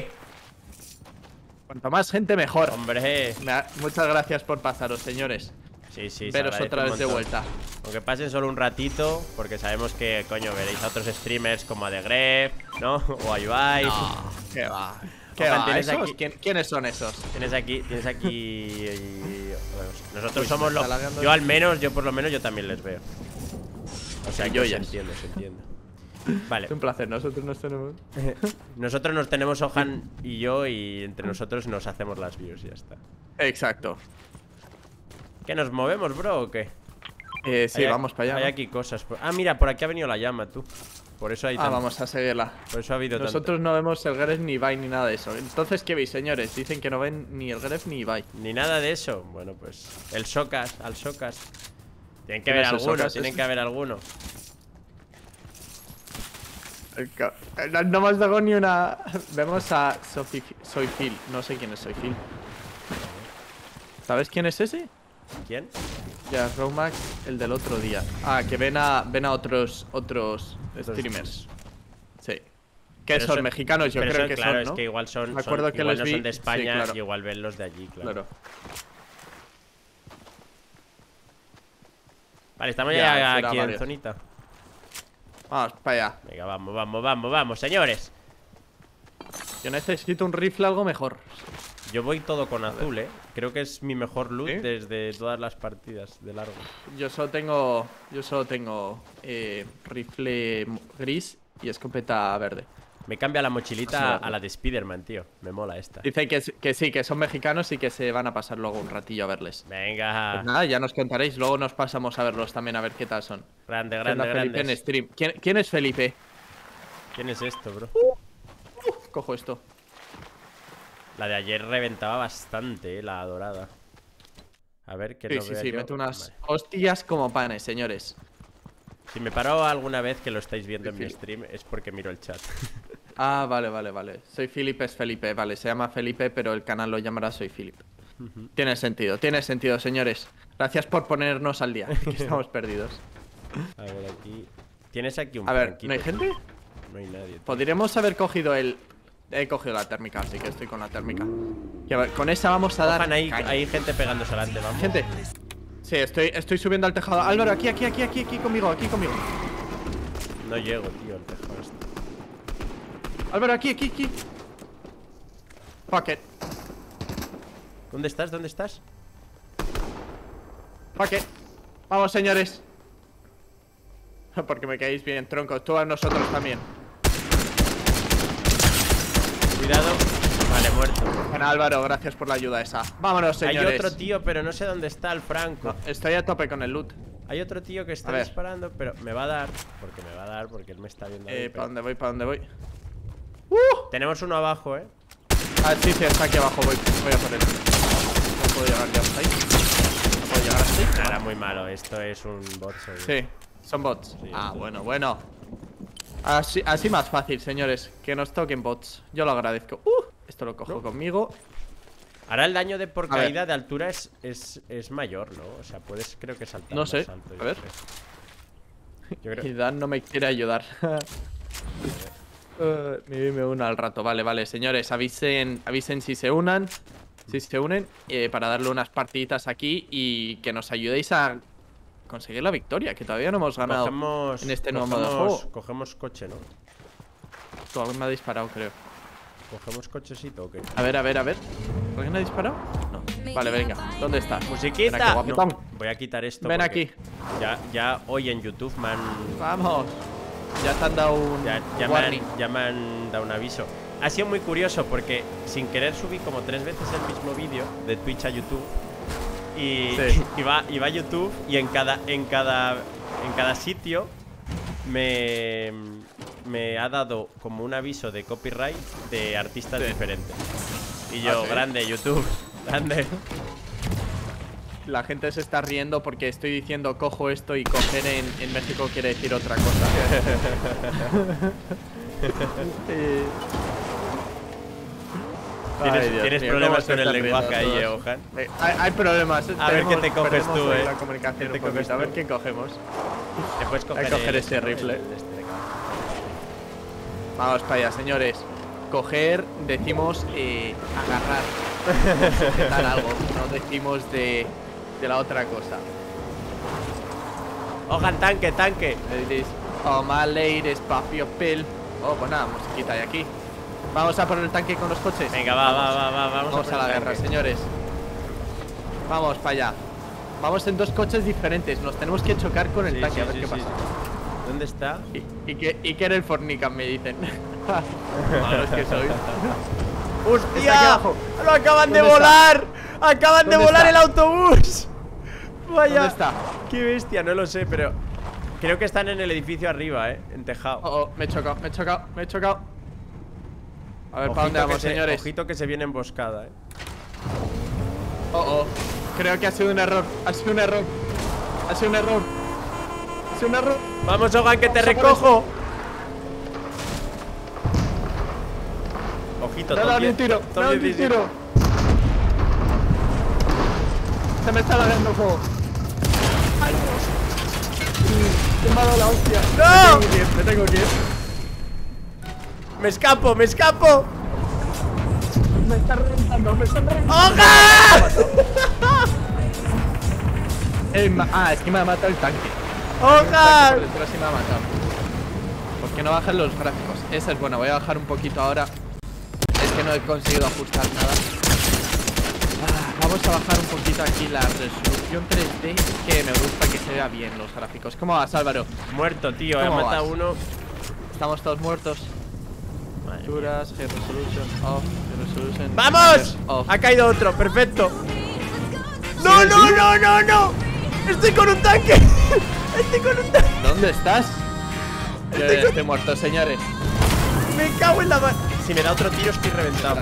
Cuanto más gente, mejor. Hombre. Me ha- Muchas gracias por pasaros, señores. Sí, sí, se Veros agradece otra un vez de montón. vuelta. Aunque pasen solo un ratito, porque sabemos que, coño, veréis a otros streamers como a The Gref, ¿no? O a Ibai. No, ¿qué va? ¿Qué Ojalá, va? tienes ¿Esos? aquí- ¿Quién- ¿Quiénes son esos? Tienes aquí, tienes aquí. y- bueno, nosotros Uy, somos me los. está lagueando Yo el- al menos, yo por lo menos, yo también les veo. O sea, que Yo se ya. entiende, se entiende. Vale, Es un placer, nosotros nos tenemos. nosotros nos tenemos Ojan y yo, y entre nosotros nos hacemos las views y ya está. Exacto. ¿Qué nos movemos, bro, o qué? Eh, sí, Hay- vamos para allá. Hay ¿no? aquí cosas. por- Ah, mira, por aquí ha venido la llama, tú. Por eso hay Ah, tanto- vamos a seguirla. Por eso ha habido tanto. Nosotros no vemos el Gref ni Ibai ni nada de eso. Entonces, ¿qué veis, señores? Dicen que no ven ni el Gref ni Ibai. Ni nada de eso. Bueno, pues. El Socas, al Socas. Tienen que ¿Quién haber es el alguno, Socas tienen ese? que haber alguno. El ca- eh, No, no hemos dado ni una. Vemos a Sophie, Soy Phil. No sé quién es Soy Phil. ¿Sabes quién es ese? ¿Quién? Ya, Romax, el del otro día. Ah, que ven a ven a otros otros streamers. Sí. Que Pero son son- mexicanos, yo Pero creo son- que claro, son, es ¿no? que igual son. Me son- acuerdo que igual les no vi- son de sí, España claro. y igual ven los de allí, claro. Claro. Vale, estamos Ya, ya, será aquí en varios. zonita. Vamos para allá. Venga, vamos, vamos, vamos, vamos, señores. Yo necesito un rifle algo mejor. Yo voy todo con azul, eh. Creo que es mi mejor loot ¿Sí? desde todas las partidas de largo. Yo solo tengo. Yo solo tengo eh, rifle gris y escopeta verde. Me cambia la mochilita a la de Spiderman, tío. Me mola esta. Dice que, que sí, que son mexicanos y que se van a pasar luego un ratillo a verles. Venga. Pues nada, ya nos contaréis. Luego nos pasamos a verlos también, a ver qué tal son. Grande, ¿Qué onda, grande, Felipe grande. en stream? ¿Quién, quién es Felipe? ¿Quién es esto, bro? Uf, cojo esto. La de ayer reventaba bastante, eh, la dorada. A ver, que Sí, no sí, vea sí, yo. mete unas Vale. hostias como panes, señores. Si me paro alguna vez que lo estáis viendo en mi Sí. stream es porque miro el chat. Ah, vale, vale, vale. Soy Felipe, es Felipe. Vale, se llama Felipe, pero el canal lo llamará Soy Felipe. Tiene sentido, tiene sentido, señores. Gracias por ponernos al día, que estamos perdidos. A ver, aquí... ¿Tienes aquí un A ver, franquito? ¿no hay gente? No hay nadie, tío. Podríamos haber cogido el... He cogido la térmica, así que estoy con la térmica. Y a ver, con esa vamos a dar... Ojan, hay, caña. hay gente pegándose adelante, vamos. Gente. Sí, estoy, estoy subiendo al tejado. Álvaro, aquí, aquí, aquí, aquí, aquí conmigo, aquí conmigo. No llego, tío, el tejado este. Álvaro, aquí, aquí, aquí. Fuck it. ¿Dónde estás? ¿Dónde estás? Fuck it. Vamos, señores. Porque me caéis bien, troncos. Tú a nosotros también. Cuidado. Vale, muerto. Bueno, Álvaro, gracias por la ayuda esa. Vámonos, señores. Hay otro tío, pero no sé dónde está el Franco. No, estoy a tope con el loot. Hay otro tío que está A ver. disparando, pero me va a dar. Porque me va a dar, porque él me está viendo. a mí, Eh, pero- ¿para dónde voy? ¿Para dónde voy? ¡Uh! Tenemos uno abajo, eh. Ah, sí, sí, está aquí abajo. Voy, voy a por él. No puedo llegar ya hasta ahí. No puedo llegar hasta ahí. Nada, era muy malo. Esto es un bot, seguro. Sí, son bots. Sí, Ah, esto- bueno, bueno. Así, así más fácil, señores. Que nos toquen bots. Yo lo agradezco. Uh, esto lo cojo No. conmigo. Ahora el daño de por A ver. caída de altura es, es, es mayor, ¿no? O sea, puedes creo que saltar No más sé, alto, a yo ver. creo. Yo creo. Y Dan no me quiere ayudar. Uh, me, me uno al rato. Vale, vale, señores. Avisen, avisen si se unan. Si se unen. eh, para darle unas partiditas aquí. Y que nos ayudéis a conseguir la victoria. Que todavía no hemos ganado Cogemos, en este nuevo modo de cogemos- juego. Cogemos coche, ¿no? Tú, alguien me ha disparado, creo. Cogemos cochecito, ¿o qué? A ver, a ver, a ver. ¿Alguien me ha disparado? No. Vale, venga. ¿Dónde está? Ven ¡Musiquita! aquí, guapetón. No, voy a quitar esto. Ven porque aquí. Ya, ya hoy en YouTube me han, Vamos. Ya te han dado un ya, ya me warning. han, ya me han dado un aviso. Ha sido muy curioso porque sin querer subí como tres veces el mismo vídeo de Twitch a YouTube. Y Sí. iba, iba a YouTube y en cada, en cada, en cada sitio me, me ha dado como un aviso de copyright de artistas Sí. diferentes. Y yo, Ah, ¿sí? grande YouTube, grande. La gente se está riendo porque estoy diciendo cojo esto y coger en, en México quiere decir otra cosa. Eh. ¿Tienes, Ay, Dios tienes mío, problemas cómo se con el están lenguaje riendo ahí, eh, todos. Ojan? Eh, hay, hay problemas. A ver esperemos- qué te coges esperemos tú, hoy eh. La comunicación ¿Qué te un coges poquito. A ver tú? qué cogemos. Te puedes coger, coger el- ese ¿no? rifle. El- el este de acá. Vamos para allá, señores. Coger, decimos eh, agarrar. Sujetar algo. No decimos de, de la otra cosa. Ojan, tanque, tanque. Le diréis, oh my ladies, pop your pill. Oh, pues nada, musiquita hay aquí. Vamos a por el tanque con los coches. Venga, va, va, Vamos. va, va, vamos, Vamos por a la el guerra, tanque. señores. Vamos para allá. Vamos en dos coches diferentes. Nos tenemos que chocar con el Sí, tanque sí, a ver sí, qué sí. pasa. ¿Dónde está? Y, y que, y que era el Fornican, me dicen. Malos que sois. Está aquí ¡Hostia! abajo. ¡Lo acaban de ¿Dónde está? volar! ¡Acaban de ¿Dónde volar está? el autobús! Vaya. ¿Dónde está? ¡Qué bestia! No lo sé, pero creo que están en el edificio arriba, eh, en tejado. Oh, oh, me he chocado, me he chocado, me he chocado. A ver, Ojito ¿para dónde que vamos, se- señores? Ojito que se viene emboscada, eh. Oh, oh. Creo que ha sido un error. Ha sido un error. Ha sido un error. Ha sido un error. Vamos, Ogan, que te Vamos a por recojo. Ojito, Me ha top dado un diez, tiro. top Me ha dado un diecisiete. tiro. Se me está largando fuego. Ay, Dios. Se me ha dado la hostia. ¡No! Me tengo que ir, me tengo que ir. ¡Me escapo, me escapo! Me está reventando, me está reventando. ¡Ogan! Eh, ma- ah, es que me ha matado el tanque. ¡Ogan! Por detrás sí me ha matado. ¿Por qué no bajan los gráficos? Esa es buena, voy a bajar un poquito ahora. Es que no he conseguido ajustar nada. Ah, vamos a bajar un poquito aquí la resolución tres D. Que me gusta que se vea bien los gráficos. ¿Cómo vas, Álvaro? Muerto, tío, he ¿Cómo matado vas? uno. Estamos todos muertos. Estructuras, High Resolution off, High Resolution. ¡Vamos! Off. Ha caído otro, perfecto. ¡No, no, no, no, no! ¡Estoy con un tanque! ¡Estoy con un tanque! ¿Dónde estás? Yo Estoy ya con- estoy muerto, señores. ¡Me cago en la mano! Si me da otro tiro estoy reventado.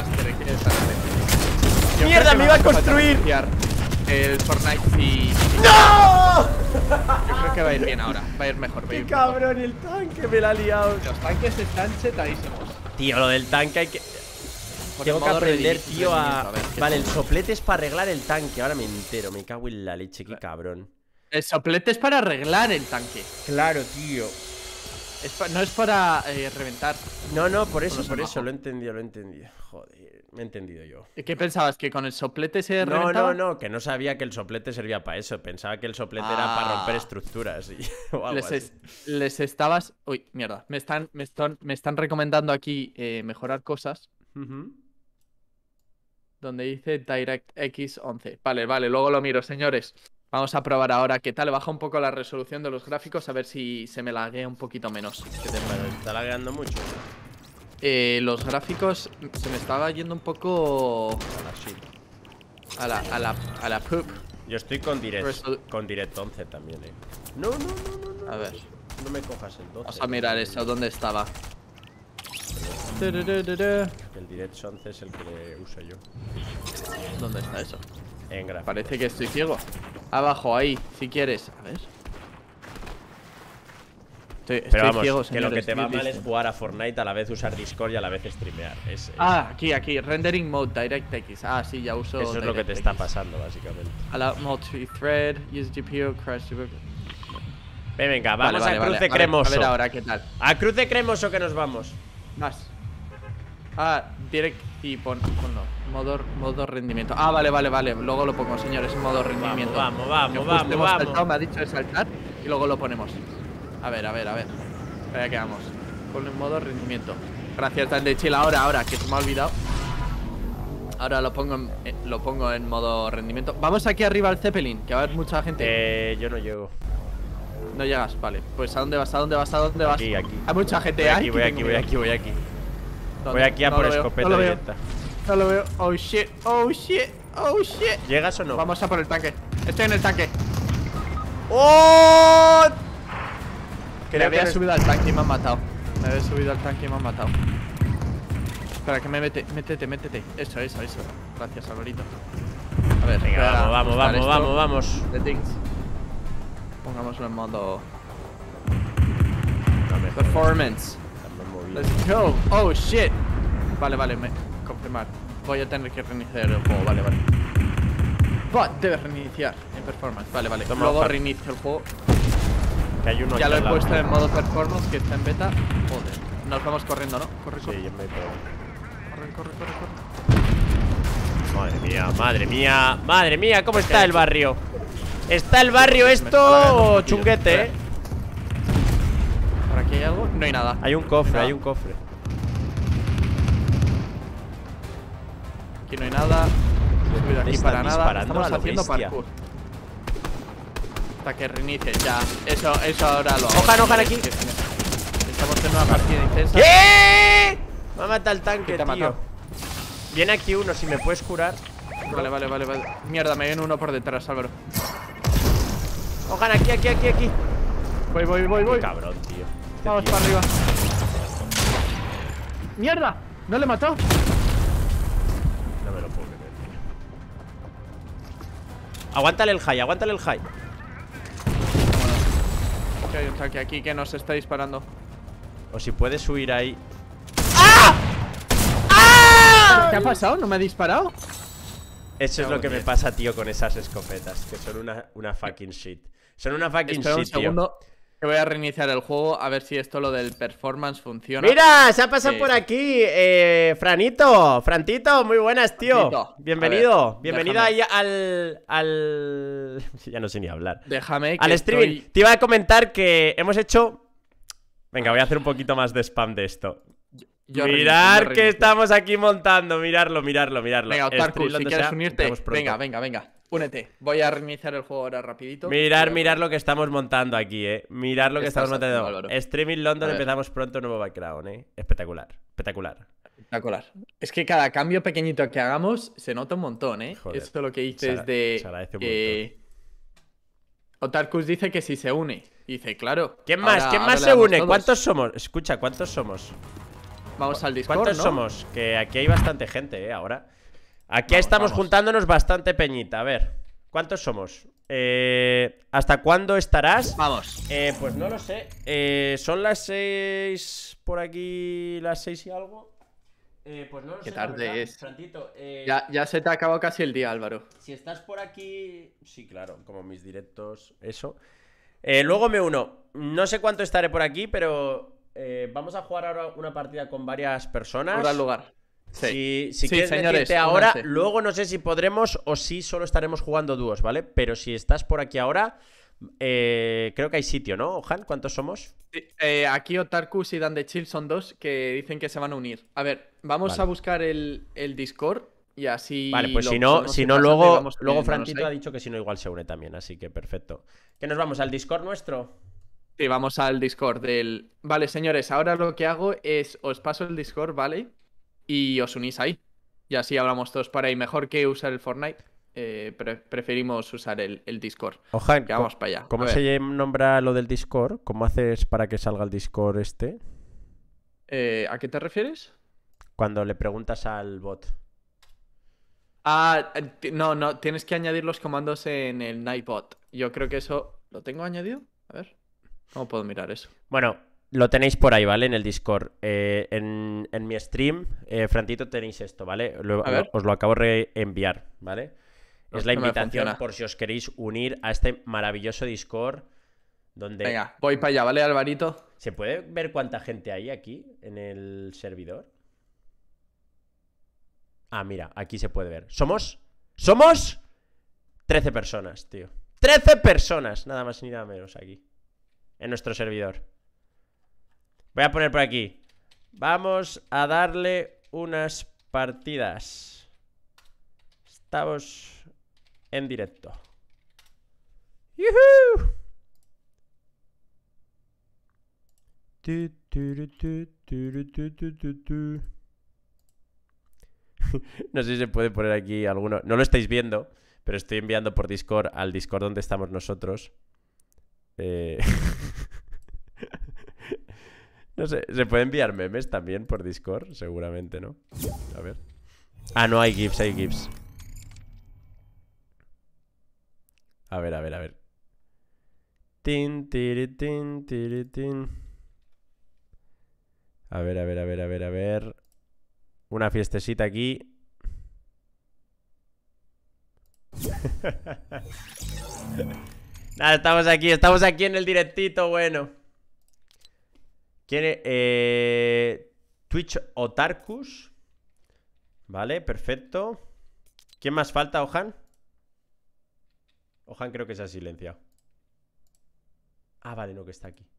Yo ¡Mierda, creo que me iba a vamos construir! potenciar El Fortnite y... ¡No! Yo creo que va a ir bien ahora. Va a ir mejor, va a ¡Qué ir cabrón! El tanque me la ha liado. mejor. Los tanques están chetadísimos. Tío, lo del tanque hay que... Por Tengo el que modo aprender, rendimiento, tío, a... a ver, ¿qué Vale, el tal? soplete es para arreglar el tanque. Ahora me entero, me cago en la leche, qué cabrón. El soplete es para arreglar el tanque. Claro, tío. Es pa- no es para eh, reventar. No, no, por eso, los por eso, abajo. lo he entendido, lo he entendido. Joder, me he entendido yo. ¿Qué pensabas? ¿Que con el soplete se No, reventaba? no, no, que no sabía que el soplete servía para eso. Pensaba que el soplete era Ah. para romper estructuras y, o algo Les, así. es- les estabas... Uy, mierda. Me están, me están, me están recomendando aquí eh, mejorar cosas. Ujú. Donde dice DirectX once. Vale, vale, luego lo miro, señores. Vamos a probar ahora qué tal. Baja un poco la resolución de los gráficos a ver si se me laguea un poquito menos. ¿Qué te pasa? ¿Está lagueando mucho? Eh, los gráficos se me estaba yendo un poco Así. a la, a la, a la poop. Yo estoy con Direct, Resol- con Direct once también, eh. No, no, no, no, no. A ver, No me cojas el doce. vamos a mirar eso. ¿Dónde estaba? El Direct once es el que uso yo. ¿Dónde está eso? En gráfico. Parece que estoy ciego. Abajo, ahí, si quieres. A ver. Estoy, Pero estoy vamos, ciego, que lo que señores. te va Please mal es listen. jugar a Fortnite, a la vez usar Discord y a la vez streamear. Es, es- Ah, aquí, aquí. Rendering mode DirectX. Ah, sí, ya uso. eso es lo que te DirectX. está pasando, básicamente. Allow multi-thread, use G P U, crash G P U. Ven, venga, vamos Vale, vale, a vale. cruce A ver- cremoso. A ver ahora qué tal. ¿A cruce cremoso que nos vamos? Más. Ah, direct y pon, ponlo. Modo, modo rendimiento. Ah, vale, vale, vale. Luego lo pongo, señores, en modo rendimiento. vamos, vamos, Que justo vamos, hemos vamos. saltado, me ha dicho de saltar y luego lo ponemos. A ver, a ver, a ver. Allá quedamos. Ponlo en modo rendimiento. Gracias, Dan de Chill. Ahora, ahora, que se me ha olvidado. Ahora lo pongo en, eh, lo pongo en modo rendimiento. Vamos aquí arriba al Zeppelin, que va a haber mucha gente. Eh, yo no llego. No llegas, vale. Pues ¿a dónde vas? ¿A dónde vas? ¿A dónde vas? Aquí, aquí. Hay mucha gente. Voy Ay, aquí, que voy tengo aquí, voy miedo. aquí, voy aquí. ¿Dónde? Voy aquí a No por lo veo, escopeta no lo veo. directa. No lo veo. Oh shit, oh shit, oh shit. ¿Llegas o no? Vamos a por el tanque. Estoy en el tanque. ¡Oh! Me Creo había que no- subido al tanque y me han matado. Me había subido al tanque y me han matado. Espera, que me mete, métete, métete. Eso, eso, eso. Gracias, Alvarito. A ver, Venga, voy a vamos, vamos, ajustar vamos, esto. vamos, vamos. Settings. Pongámoslo en modo No me jodas, performance. me he movido. Let's go. Oh shit. Vale, vale, me confirmar. Voy a tener que reiniciar el juego, vale, vale. But debe reiniciar en performance. Vale, vale. Toma, Luego Juan. reinicio el juego. Que hay uno Ya aquí lo he al lado. puesto en modo performance, que está en beta. Joder. Nos vamos corriendo, ¿no? Corre, Sí, corre. yo me pego. Corre, corre, corre, corre. Madre mía, madre mía, madre mía, ¿cómo está el barrio? ¿Está el barrio está lagueando un esto poquillo. chunguete, eh? ¿Por aquí hay algo? No hay nada. Hay un cofre, No. hay un cofre. Aquí no hay nada. No he subido aquí Están para nada. disparando Estamos a lo haciendo bestia. parkour. Hasta que reinicie, ya. Eso, eso ahora lo hago. Ojan, ojan aquí. Estamos en una partida intensa. ¿Qué? Me ha matado el tanque, ¿Qué te ha tío. matado? Viene aquí uno, si me puedes curar. Vale, vale, vale, vale. Mierda, me viene uno por detrás, Álvaro. Ojan, aquí, aquí, aquí, aquí. Voy, voy, voy, voy. Cabrón, tío. Este Vamos tío- para arriba. ¡Mierda! ¿No le mató? No me lo puedo creer, tío. Aguántale el high, aguántale el high. Que hay un tanque aquí que nos está disparando. O si puedes huir ahí. ¿Qué ha pasado? ¿No me ha disparado? Eso es Cago lo que en me diez. pasa, tío, con esas escopetas. Que son una, una fucking shit. Son una fucking Espera un shit, tío. segundo. Que voy a reiniciar el juego a ver si esto lo del performance funciona. Mira, se ha pasado Eh. por aquí eh, Franito, Frantito, muy buenas, tío. Frantito, Bienvenido, a ver, bienvenido déjame. ahí al, al... Ya no sé ni hablar. Déjame que Al streaming. estoy- Te iba a comentar que hemos hecho... Venga, voy a hacer un poquito más de spam de esto. yo Mirar reinicio, yo que reinicio. estamos aquí montando, mirarlo, mirarlo, mirarlo. Venga, Stream Otarku, si donde quieres sea, unirte. entramos pronto. Venga, venga, venga. Únete. Voy a reiniciar el juego ahora rapidito. Mirar, Voy a- mirar lo que estamos montando aquí, eh. Mirar lo que ¿Qué estamos estás haciendo, montando. Álvaro? Streaming London A ver. empezamos pronto, nuevo background, eh. Espectacular, espectacular. espectacular. Es que cada cambio pequeñito que hagamos se nota un montón, ¿eh? Joder, Esto lo que se dices agra- de... se agradece un eh, Otarkus dice que si se une. Dice, claro. ¿Quién más? ahora- ¿Quién ahora más le se damos une? todos. ¿Cuántos somos? Escucha, ¿cuántos somos? Vamos al Discord, ¿Cuántos ¿no? somos? Que aquí hay bastante gente, ¿eh? Ahora. Aquí Vamos, estamos vamos. juntándonos bastante peñita. A ver, ¿cuántos somos? Eh, ¿Hasta cuándo estarás? Vamos. Eh, pues no lo sé. Eh, son las seis. Por aquí, las seis y algo. Eh, pues no lo Qué sé. tarde la verdad. es. Frantito, eh, Ya, ya se te ha acabado casi el día, Álvaro. si estás por aquí. Sí, claro, como mis directos, eso. Eh, luego me uno. No sé cuánto estaré por aquí, pero eh, vamos a jugar ahora una partida con varias personas. Ahora al lugar. Sí. Si, si Sí, quieres señores, decirte ahora, únanse. luego no sé si podremos o si solo estaremos jugando dúos, ¿vale? Pero si estás por aquí ahora, eh, creo que hay sitio, ¿no, Ojan? ¿Cuántos somos? Sí, eh, aquí Otarkus y Dan de Chill son dos que dicen que se van a unir. A ver, vamos Vale. a buscar el, el Discord y así. Vale, pues lo si no, podemos si ir no pasando y luego, vamos luego uniéndonos Frantito ahí. ha dicho que si no igual se une también, así que perfecto. ¿Qué nos vamos al Discord nuestro? Sí, vamos al Discord del. Vale, señores, ahora lo que hago es os paso el Discord, ¿vale? Y os unís ahí. Y así hablamos todos para ahí. Mejor que usar el Fortnite, eh, pre- preferimos usar el, el Discord. Ojan, Que vamos para allá. ¿cómo A ver, se nombra lo del Discord? ¿Cómo haces para que salga el Discord este? eh, ¿a qué te refieres? Cuando le preguntas al bot. Ah, eh, ti- no, no, tienes que añadir los comandos en el Nightbot. Yo creo que eso. ¿Lo tengo añadido? A ver. ¿Cómo puedo mirar eso? Bueno, lo tenéis por ahí, ¿vale? En el Discord. Eh, en, en mi stream, eh, Frantito, tenéis esto, ¿vale? Lo- A ver. os lo acabo de reenviar, ¿vale? No, Es la no me invitación funciona. por si os queréis unir a este maravilloso Discord donde Venga, voy para allá, ¿vale, Alvarito? ¿se puede ver cuánta gente hay aquí en el servidor? Ah, mira, aquí se puede ver. ¿Somos? ¿Somos? trece personas, tío. ¡trece personas! Nada más ni nada menos aquí. En nuestro servidor. Voy a poner por aquí. Vamos a darle unas partidas. Estamos en directo. ¡Yuhu! Tu, tu, tu, tu, tu, tu, tu, tu. No sé si se puede poner aquí alguno. No lo estáis viendo, pero estoy enviando por Discord al Discord donde estamos nosotros. Eh... No sé, ¿se puede enviar memes también por Discord? Seguramente, ¿no? A ver. Ah, no, hay GIFs, hay GIFs. A ver, a ver, a ver. Tin, tiri, tin, tiri, tin. A ver, a ver, a ver, a ver, a ver. Una fiestecita aquí. Nada, estamos aquí, estamos aquí en el directito, bueno. ¿Quiere eh, Twitch Otarkus? Vale, perfecto. ¿Quién más falta, Ojan? Ojan creo que se ha silenciado. Ah, vale, no, que está aquí.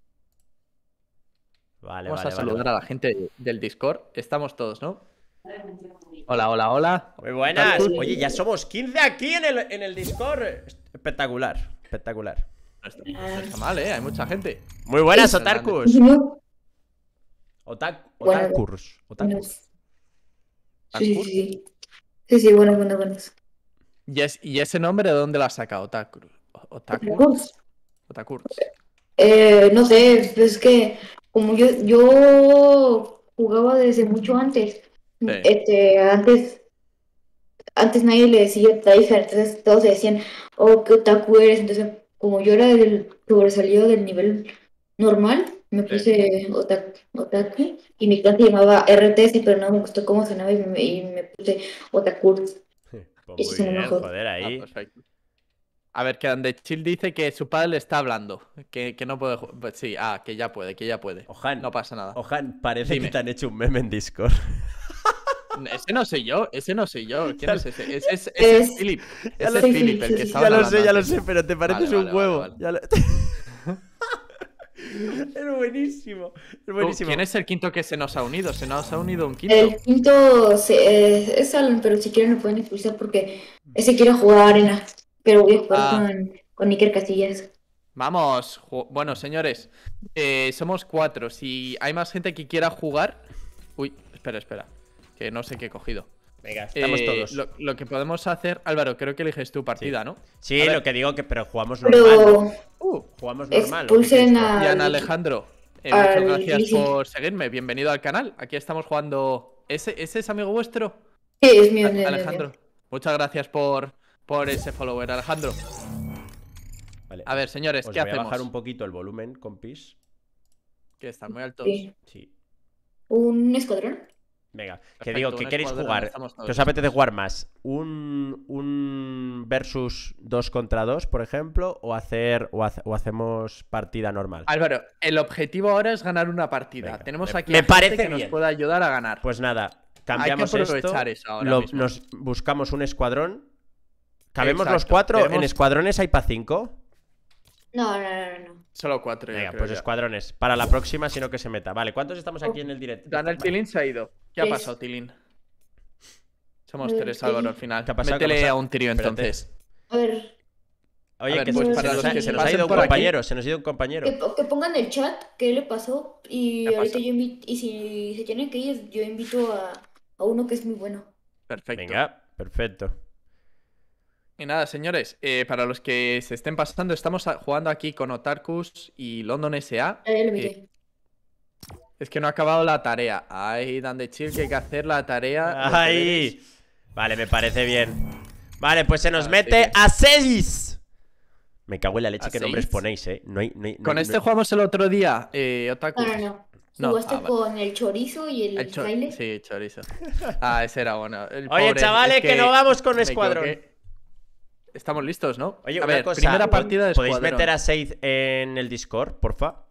Vale, Vamos vale, a saludar vale. a la gente del Discord. Estamos todos, ¿no? Hola, hola, hola. Muy buenas. Otarkus. Oye, ya somos quince aquí en el, en el Discord. Espectacular, espectacular. No está, no está mal, ¿eh? Hay mucha gente. Muy buenas, Sí, Otarkus. No, Otak Bueno, Otakus. Otakus. buenas. Sí, sí, sí. Sí, sí, buenas, buenas, buenas. ¿Y, es- y ese nombre de dónde lo has sacado? Otaku. Otaku. Otakus. Otaku. Eh, no sé, es que como yo, yo jugaba desde mucho antes, Sí. este, antes, antes nadie le decía Taija, entonces todos decían, oh, qué otaku eres, entonces como yo era el sobresalido del nivel normal, me Sí. puse otaku, otaku, y mi clase llamaba R T S, pero no me gustó cómo sonaba y me, y me puse otaku. Pues Eso muy se me bien, enojó. joder, Ah, ahí. perfecto. A ver, que donde Chill dice que su padre le está hablando. Que, que no puede. ju- pues sí, ah, que ya puede, que ya puede. Ojan, No pasa nada. Ojan, parece Dime. que te han hecho un meme en Discord. Ese no soy yo, ese no soy yo. ¿Quién es ese? Ese es, ese es Es- Philip. Ya Ese lo es sé, Philip, sí, el que sí, estaba Ya lo hablando sé, ya lo antes. sé, pero te pareces Vale, un vale, huevo. vale, vale. Ya lo- Es buenísimo. Es Tú, buenísimo. ¿Quién es el quinto que se nos ha unido? Se nos ha unido un quinto. El quinto se- eh, es Alan, pero si quieren lo pueden expulsar porque ese quiere jugar arena. Pero voy a jugar Ah. con, con Iker Casillas. Vamos, ju- bueno, señores, eh, somos cuatro. Si hay más gente que quiera jugar, Uy, espera, espera. Que no sé qué he cogido. Venga, estamos Eh, todos. Lo, lo que podemos hacer, Álvaro, creo que eliges tu partida, Sí. ¿no? Sí, A ver. lo que digo que, pero jugamos normal. Pero ¿no? Uh, Jugamos normal. ¿o qué expulsen queréis jugar? a- y Ana al- Alejandro, eh, al muchas gracias Lizzy. por seguirme. Bienvenido al canal. Aquí estamos jugando. ¿Ese, ese es amigo vuestro? Sí, es mío, A- es mío, es mío. Alejandro. Muchas gracias por, por ese follower, Alejandro. Vale. A ver, señores, Os ¿qué voy a hacemos? bajar un poquito el volumen, compis. Que están muy altos. Sí. Sí. ¿Un escuadrón? Venga, que Perfecto, digo, un ¿qué queréis escuadrón, jugar? estamos todos ¿Qué os apetece jugar más? ¿Un, un versus dos contra dos, por ejemplo? ¿O hacer o, hace- o hacemos partida normal? Álvaro, el objetivo ahora es ganar una partida. Venga, Tenemos me- aquí me a gente parece que nos bien. puede ayudar a ganar. Pues nada, cambiamos aprovechar esto. eso ahora lo- mismo. nos buscamos un escuadrón. ¿Cabemos los Exacto, cuatro? ¿En queremos- escuadrones hay para cinco? No, no, no, no. Solo cuatro, yo Venga, creo pues ya. escuadrones. Para la próxima, sino que se meta. Vale, ¿cuántos estamos aquí en el directo? Daniel Tilín se ha ido. ¿Qué ha Tres. pasado, Tilín? Somos Eh, tres, sí. Álvaro, al final. ¿Qué ha pasado? ¿Qué ha Métele pasado? a un trío, Espérate. entonces. A ver, Oye, A ver, que pues se, para se los nos, ha, que se nos ha pasen ido un por aquí. compañero. Se nos ha ido un compañero. que, que pongan en el chat qué le pasó y ¿Qué ahorita pasa? yo invito, y si se tienen que ir, yo invito a, a uno que es muy bueno. Perfecto. Venga, perfecto. Y nada, señores, eh, para los que se estén pasando, estamos a- jugando aquí con Otarkus y London S A. Ahí lo Eh, invité. Es que no ha acabado la tarea. Ay, Dan de Chill, que hay que hacer la tarea. los deberes. ¡Ay! Vale, me parece bien. Vale, pues se nos Así mete que- a seis. Me cago en la leche ¿A que nombres seis? ponéis, eh. No hay, no hay- no Con hay- este no- jugamos el otro día, eh, Otaku. No, no, no. No, Jugaste ah, vale. con el chorizo y el, El cho- fraile. Sí, chorizo. Ah, ese era bueno. El Oye, pobre, chavales, es que, no vamos con me escuadrón. equivoqué. Estamos listos, ¿no? Oye, a una ver, cosa. primera partida de ¿Podéis escuadrón. meter a seis en el Discord, porfa?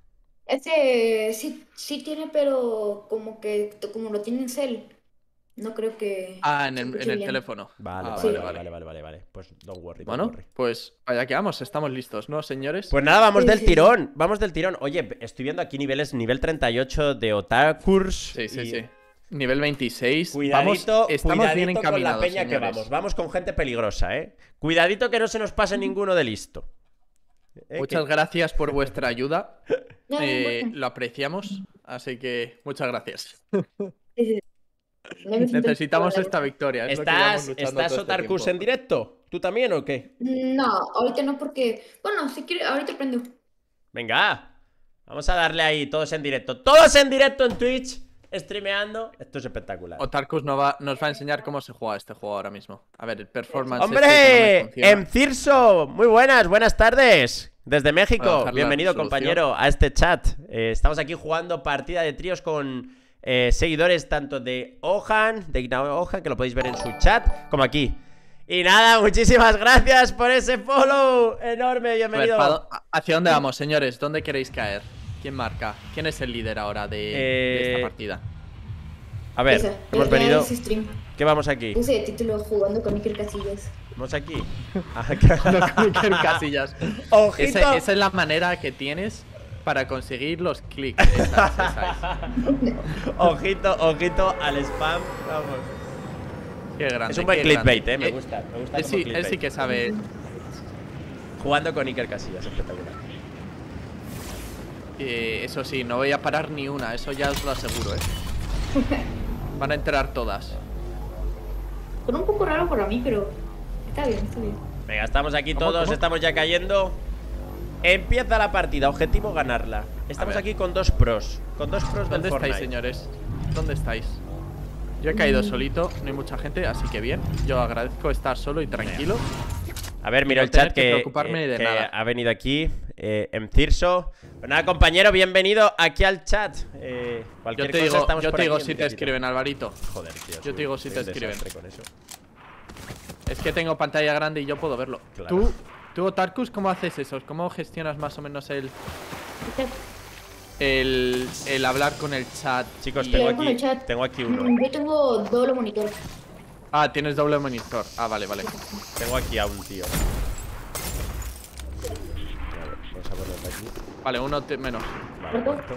Ese sí, sí tiene, pero como que como lo tiene en cel, no creo que Ah, en se el, escuche en el bien. teléfono. Vale, Ah, vale, vale, vale, vale. vale, vale, vale, vale. Pues don't worry, don't Bueno, worry. pues allá que vamos, estamos listos, ¿no, señores? Pues nada, vamos Sí, del sí, sí. tirón. Vamos del tirón. Oye, estoy viendo aquí niveles, nivel treinta y ocho de Otakurs. Sí, sí, y- sí. Nivel veintiséis. Cuidadito, vamos, estamos cuidadito bien con la encaminados, peña que señores. vamos. Vamos con gente peligrosa, ¿eh? Cuidadito que no se nos pase ninguno de listo. Eh, Muchas que- gracias por vuestra ayuda. No, no Eh, importa. lo apreciamos, así que muchas gracias. Sí, sí. No me siento Necesitamos incómoda, esta la victoria. es lo que llevamos ¿Estás, luchando ¿estás todo este Otarkus tiempo. en directo? ¿Tú también o qué? verdad. No, ahorita no porque, bueno, si quiere, ahorita prendo. Venga, vamos a darle ahí, todos en directo. Todos en directo en Twitch, streameando. Esto es espectacular. Otarkus no va, nos va a enseñar cómo se juega este juego ahora mismo. A ver, el performance. este que ¡Hombre! no me funciona. ¡Emcirso! Muy buenas, buenas tardes. Desde Voy a México. bajar la Bienvenido, resolución. compañero, a este chat. Eh, estamos aquí jugando partida de tríos con eh, seguidores tanto de Ohan, de Ignao Ohan, que lo podéis ver en su chat, como aquí. Y nada, muchísimas gracias por ese follow enorme. A ver, Bienvenido. ¿pa dó- ¿hacia dónde vamos, señores? ¿Dónde queréis caer? ¿Quién marca? ¿Quién es el líder ahora de, de Eh, esta partida? A ver, Esa, hemos ya- ya venido. hice stream. ¿Qué vamos aquí? Puse de título jugando con Iker Casillas. Vamos aquí. Iker Casillas. Ojito. Ese- esa es la manera que tienes para conseguir los clics. Esa es, esa es. Ojito, ojito al spam. Vamos. Qué grande. Es un buen qué clickbait, grande. eh. Me gusta. Me gusta Él como sí, él clickbait. sí que sabe. Jugando con Iker Casillas, espectacular. eh, eso sí, no voy a parar ni una. Eso ya os lo aseguro, eh. Van a entrar todas. Con un poco raro para mí, pero está bien, está bien. Venga, estamos aquí ¿Cómo, todos, cómo? estamos ya cayendo. Empieza la partida, objetivo ganarla. Estamos ver. aquí con dos pros, con dos pros del ¿Dónde Fortnite. estáis, señores? ¿Dónde estáis? Yo he caído solito, no hay mucha gente, así que bien. Yo agradezco estar solo y tranquilo. A ver, mira no el chat tener que que, preocuparme eh, de que nada. ha venido aquí, eh, Emcirso. Pues nada, compañero, bienvenido aquí al chat. Eh, Yo cualquier te cosa digo, estamos yo por te digo aquí en si te directito. escriben, Alvarito. Joder, tío. Yo soy- te digo si soy te un escriben. desastre con eso. Es que tengo pantalla grande y yo puedo verlo. Claro. ¿Tú, tú, Otarkus, cómo haces eso? ¿Cómo gestionas más o menos el, el, el hablar con el chat? Chicos, y- tengo hablar con el aquí, chat. tengo aquí uno. Mm, Yo tengo doble monitor. Ah, tienes doble monitor. Ah, vale, vale. Tengo aquí a un tío. A ver, vamos a ponerlo aquí. Vale, uno te- menos. Vale, ¿Muerto? muerto.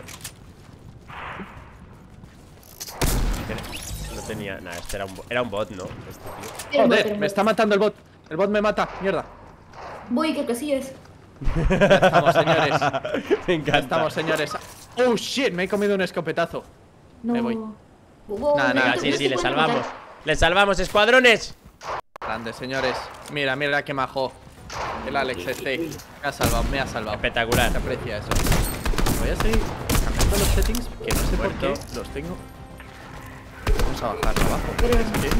Tiene- No tenía. Nada, este era un, bo- era un bot, ¿no? Este tío. Era un bot, era Joder, un me bot. está matando el bot. El bot me mata. Mierda. Voy Iker Casillas. Estamos, señores. Me encanta. Estamos, señores. Oh, shit, me he comido un escopetazo. No. Me voy. Bobo, Nah, nah, Venga, no te- sí, no sí, te le pueden salvamos. matar. Le salvamos, escuadrones. Grande, señores. Mira, mira qué majo. El Alex este. Me ha salvado, me ha salvado. Espectacular. Se aprecia eso. Voy a seguir cambiando los settings, que no sé por Muerto. qué los tengo. Vamos a bajarlo abajo. Pero-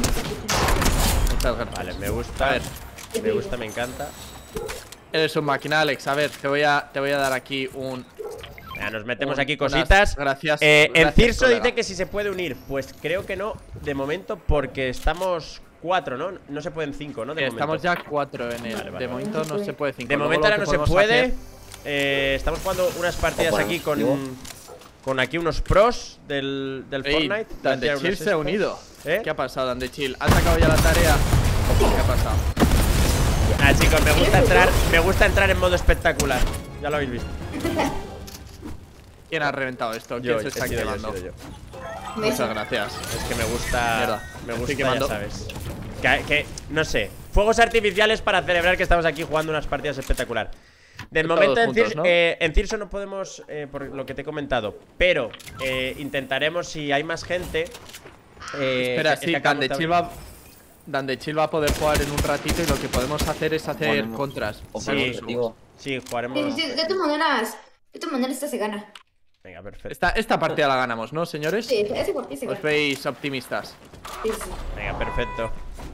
Muchas gracias. Vale, me gusta. A ver. Me gusta, me encanta. Eres un máquina, Alex. A ver, te voy a, te voy a dar aquí un... Venga, nos metemos Un- aquí unas- cositas. gracias, Eh, gracias, Encirso colega. dice que si se puede unir. Pues creo que no, de momento, porque estamos cuatro, ¿no? No se pueden cinco, ¿no? De Estamos momento. ya cuatro en el. Vale, vale, de vale. momento no se puede cinco. De Luego momento lo ahora que no se podemos puede. hacer- Eh, estamos jugando unas partidas Bueno, aquí con. yo- Con aquí unos pros del, del Ey, Fortnite. Dan de Unas Chill se ha estas. unido. ¿Eh? ¿Qué ha pasado, Dan de Chill? ¿Ha sacado ya la tarea? ¿Qué ha pasado? Ah, chicos, me gusta entrar. Me gusta entrar en modo espectacular. Ya lo habéis visto. ¿Quién ha reventado esto? Yo, ¿Quién se he está sido yo, he quemando? sido yo. Muchas gracias. Es que me gusta. Mierda, me me gusta, estoy quemando. ya sabes. Que, que, no sé. Fuegos artificiales para celebrar que estamos aquí jugando unas partidas espectacular. Del Todos momento en, juntos, Cir- ¿no? eh, en Cirso no podemos, eh, por lo que te he comentado. Pero eh, intentaremos, si hay más gente. Eh, Espera, es que sí, acabamos Dan de de Chill va. Dan de Chill va a poder jugar en un ratito y lo que podemos hacer es hacer Ponemos- contras. O Sí. para el objetivo. Sí, Sí, jugaremos. sí, de todas maneras, de todas maneras esta se gana. Venga, perfecto. Esta, esta partida la ganamos, ¿no, señores? Sí, ese partido se Os gana. veis optimistas. Sí, sí. Venga, perfecto.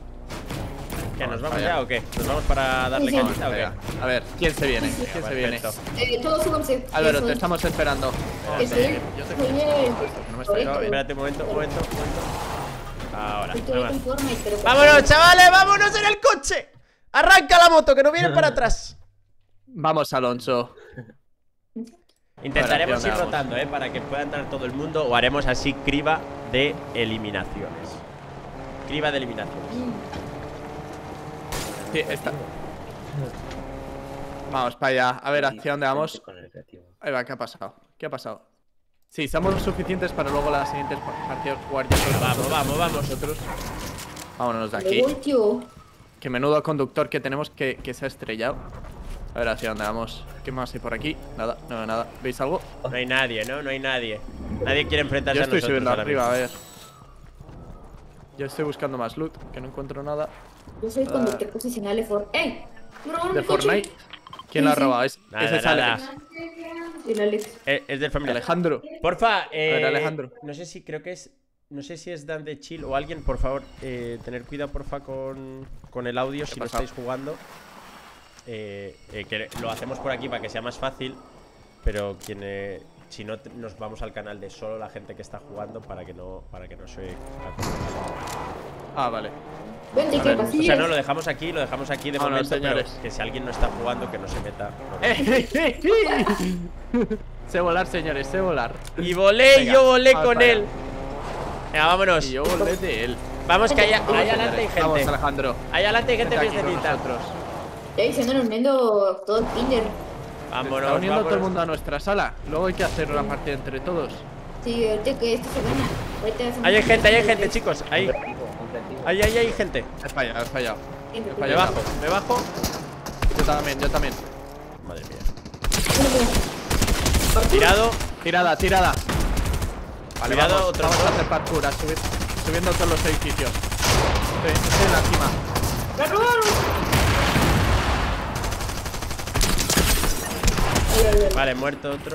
¿Qué, nos Vamos vamos para ya allá. o qué? ¿Nos vamos para darle Sí, sí. cañita o qué? Venga, a ver, ¿quién se viene? ¿Quién Venga, se viene? perfecto. Eh, todos súbanse. Álvaro, Eso te es. estamos esperando. Que soy- Yo te- soy el- No me estoy- favorito. No, espérate un momento, un momento, un momento. Ahora, Soy nada más. todo con Fortnite, pero- ¡Vámonos, chavales! ¡Vámonos en el coche! ¡Arranca la moto, que no vienen para atrás! Vamos, Alonso. Intentaremos ¿dónde ir vamos? rotando, ¿eh? Para que pueda entrar todo el mundo. O haremos así criba de eliminaciones. Criba de eliminaciones. Sí, esta- Vamos para allá. A ver, ¿hacia dónde vamos? Con el creativo. Ahí va, ¿qué ha pasado? ¿Qué ha pasado? Sí, somos los suficientes para luego las siguientes pa- partidas jugar ya con Vamos, vamos, vamos. nosotros. Vámonos de Me aquí. voy, tío. Qué menudo conductor que tenemos que, que se ha estrellado. A ver, ¿hacia dónde vamos? ¿Qué más hay por aquí? Nada, no veo nada. ¿Veis algo? No hay nadie, ¿no? No hay nadie. Nadie quiere enfrentarse Yo a estoy nosotros subiendo ahora arriba, a mismo. ver. Yo estoy buscando más loot, que no encuentro nada. Yo soy conductor profesional de Fortnite. ¡Ey! ¡Me robaron ¿De mi coche! Fortnite? ¿Quién lo ha Sí, sí. robado? Es, Nada, ese es nada. Alex. El Alex. Eh, es del familiar. Alejandro. Porfa, eh, ver, Alejandro. no sé si creo que es. No sé si es Dan de Chill o alguien, por favor, eh, tener cuidado, porfa, con, con el audio si no pasado? estáis jugando. Eh, eh, que lo hacemos por aquí para que sea más fácil. Pero quien eh, si no, te- nos vamos al canal de solo la gente que está jugando para que no, para que no se. Ah, vale. Vente, A que ver, O pasillas. sea, no, lo dejamos aquí, lo dejamos aquí de Vámonos, momento, pero señores. que si alguien no está jugando, que no se meta. Sé volar, señores, sé volar. Y volé, Venga, yo volé vamos con para él. allá. Venga, vámonos. Y yo volé de él. Vamos, que allá, Vamos, allá adelante hay señores. Vamos, gente. Alejandro. Allá adelante hay gente Vente aquí con fiestecita. nosotros. Ey, se andan uniendo todo el Tinder. Vámonos, Está uniendo todo el vámonos. mundo a nuestra sala. Luego hay que hacer una partida entre todos. Sí, ahorita que esto se gana. Ahorita hacemos Ahí hay un- gente, ahí hay gente, chicos. Ahí, Un creativo, un creativo. ahí, ahí hay gente. Has fallado, has fallado. Siempre, Me Vaya, bajo, me bajo. Yo también, yo también. Madre mía. Parkour. Tirado. Tirada, tirada. Vale, Tirado, vamos, otro vamos a dos. hacer parkour, a subir, subiendo todos los edificios. Estoy, estoy en la cima. ¡Me robaron! Ay, ay, ay. Vale, muerto otro.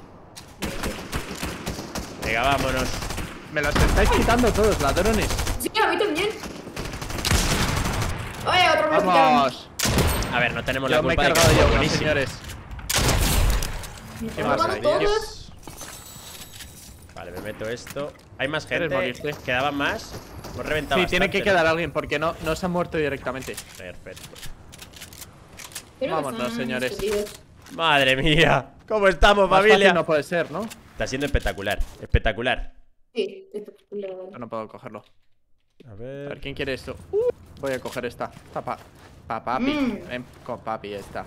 Venga, vámonos. Me los estáis quitando todos, ladrones. Sí, a mí también. Oye, otro me lo quitaron. Vamos. A ver, no tenemos la Yo me he culpa de que cargado es yo, unos buenísimo. señores. Me ¿Qué están más robando hay? todos. Dios. Vale, me meto esto. Hay más ¿Quieres gente. morirte? ¿Quedaban más? Hemos reventado Sí, tiene que bastante, quedar alguien porque no, no se han muerto directamente. ¿no? Perfecto. Pero Vámonos, están señores. escondidos. Madre mía. ¿Cómo estamos, Más familia? fácil no puede ser, ¿no? Está siendo espectacular. Espectacular. Sí, espectacular. Yo no puedo cogerlo. A A ver, ver. ¿quién quiere esto? Uh, voy a coger esta. Esta pa, pa papi. Mm. Ven con papi esta.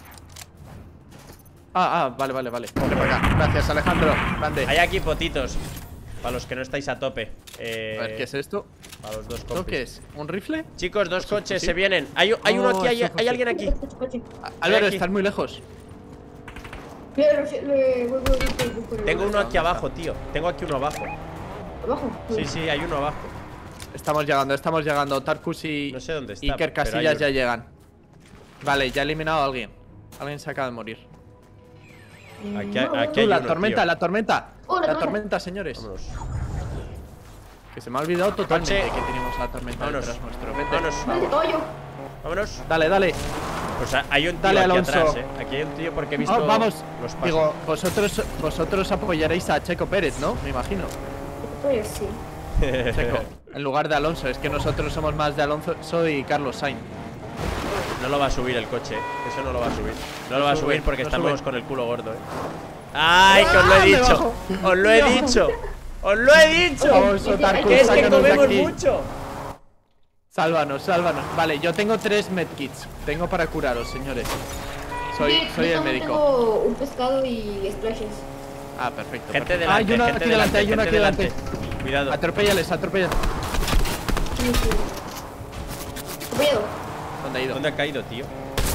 Ah, ah, vale, vale, vale. Ven para acá. Gracias, Alejandro. Grande. Hay aquí potitos. Para los que no estáis a tope. Eh, A ver, ¿qué es esto? Para los dos ¿Esto compis. qué es? ¿Un rifle? Chicos, dos ¿Es un coches fusil? se vienen. Hay, hay uno Oh, aquí, hay, es un hay fusil. alguien aquí. Coche, coche. Ah, Álvaro, aquí. estás muy lejos. Le- le- le- voy, voy, voy, voy, voy, voy. Tengo uno aquí ¿Dónde abajo, tío. Tengo aquí uno abajo. Abajo. Sí, sí, hay uno abajo. Estamos llegando, estamos llegando. Tarkus y, No sé dónde está, y Iker pero hay Casillas uno. ya llegan. Vale, ya he eliminado a alguien. Alguien se acaba de morir. Aquí, hay- aquí hay la uno, tormenta, tío. la tormenta. Oh, la la tormenta. tormenta, señores. Vámonos. Que se me ha olvidado totalmente Coche. que teníamos la tormenta Vámonos. detrás nuestro. Vete. Vámonos. Vale, caballo. Vámonos. Dale, dale. Pues a- hay un tío Dale, aquí Alonso. atrás, eh. Aquí hay un tío porque he visto Oh, vamos. los pasos. Digo, vosotros, vosotros apoyaréis a Checo Pérez, ¿no? Me imagino. Pues sí. Checo, en lugar de Alonso. Es que nosotros somos más de Alonso. Soy Carlos Sainz. No lo va a subir el coche, eso no lo va a subir. No, No lo va a sube, subir porque no estamos sube. con el culo gordo, eh. ¡Ay, que os lo he ¡Ah, me dicho! bajo! ¡Os lo he No. dicho! ¡Os lo he dicho! Vamos, Otaku, ¡Que es que sácanos de comemos aquí. mucho! Sálvanos, sálvanos. Vale, yo tengo tres medkits. Tengo para curaros, señores. Soy, Yo- soy yo el también médico. Tengo un pescado y splashes. Ah, perfecto. Gente perfecto. delante, Ah, hay uno gente aquí delante, hay uno gente aquí delante. delante. Cuidado. Atropéllales, atropéllales. Sí, sí. Cuidado. ¿Dónde ha ido? ¿Dónde ha caído, tío?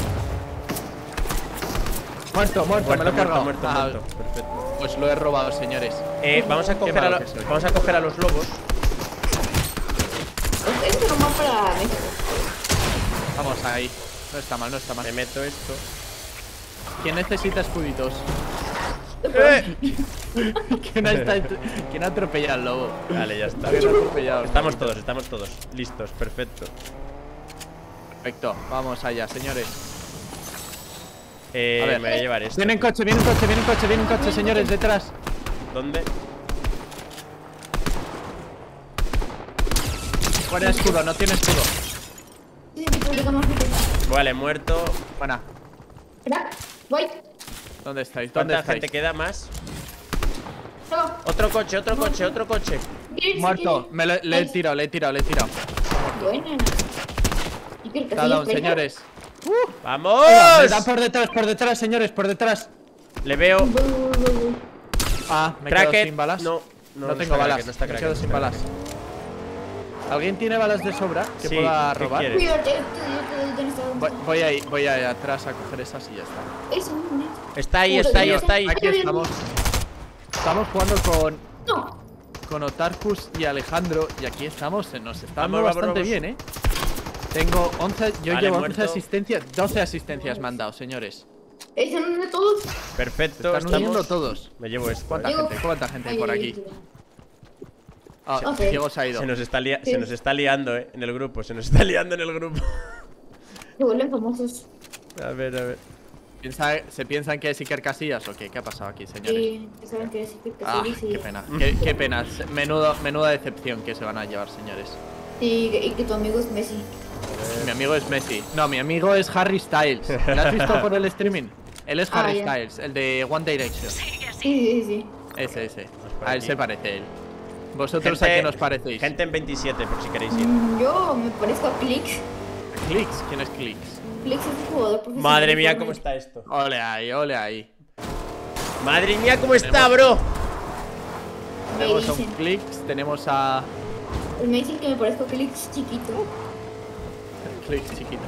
Muerto, muerto, me lo he muerto, cargado. muerto, Ah, muerto. Perfecto. Pues lo he robado, señores. Eh, vamos a coger a, malo lo- que soy. vamos a coger a los lobos. Este es nomás para México. Vamos ahí. No está mal, no está mal. Me meto esto. ¿Quién necesita escuditos? ¡Eh! ¿Quién ha, esta- quién ha atropellado al lobo? Vale, ya está. ¿Quién ha atropellado? Estamos todos, estamos todos. Listos, perfecto. Perfecto, vamos allá, señores. Eh, A ver. me voy a llevar esto. Viene un coche, viene un coche, viene un coche, viene un coche, señores, detrás. ¿Dónde? Fuera escudo, no tiene escudo. Sí, sí, porque estamos aquí. Vale, muerto. Buena. Espera, voy. ¿Dónde estáis? ¿Dónde ¿Cuánta estáis? gente queda más? No. Otro coche, otro coche, otro coche. ¿Quieres- Muerto. quieres- Me lo- le he tirado, le he tirado, le he tirado. Buena. ¿Y qué Está down, señores. Oiga, ¡Vamos! me dan por detrás, por detrás, señores, por detrás. Le veo. Voy, voy, voy, voy. Ah, me quedo Cracket. sin balas. No, No, no, no tengo está balas. cracket, no está me cracket, quedo no sin está balas. ¿Alguien tiene balas de sobra que Sí, pueda ¿qué robar? quieres? Cuidado, te- te- te- te- te- Voy, voy ahí, voy ahí atrás a coger esas y ya está. Eso, un Está ahí, está ahí, está ahí. Aquí estamos. Estamos jugando con, No. con Otarkus y Alejandro. Y aquí estamos, se nos está dando Vamos, vamos, bastante vamos. bien, eh. Tengo once, yo Vale, llevo muerto. once asistencias, doce asistencias me han dado, señores. ¿Están de todos? Se Perfecto, están uniendo estamos. todos. Me llevo esto. ¿Cuánta eh. Diego. gente? ¿Cuánta gente hay por Ahí, aquí? ahí, ahí. Ah, Ok. Diego se ha ido. Se nos, está lia- se nos está liando, eh, en el grupo. Se nos está liando en el grupo. Se vuelven famosos. A ver, a ver. Piensa- ¿Se piensan que es Iker Casillas o qué? ¿Qué ha pasado aquí, señores? Y saben que es que Ah, sí, sí. qué pena, qué, qué pena. Menudo, menuda decepción que se van a llevar, señores. Y, y que tu amigo es Messi. Mi amigo es Messi. No, mi amigo es Harry Styles. ¿Lo has visto por el streaming? Él es Ah, Harry ya. Styles, el de One Direction. Sigue así. Sí, sí, sí. Ese, ese. por A él aquí. se parece él. ¿Vosotros a quién os parecéis? Gente en veintisiete, por si queréis ir. Mm, Yo me parezco a Clix. Clicks, ¿quién es Clicks? Clix es un jugador profesional. Madre mía, de cómo Fortnite. está esto. Ole ahí, ole ahí. Madre mía, cómo está, bro. Me Tenemos a un dicen, Clicks, tenemos a me dicen que me parezco a Clix chiquito. Clicks chiquito.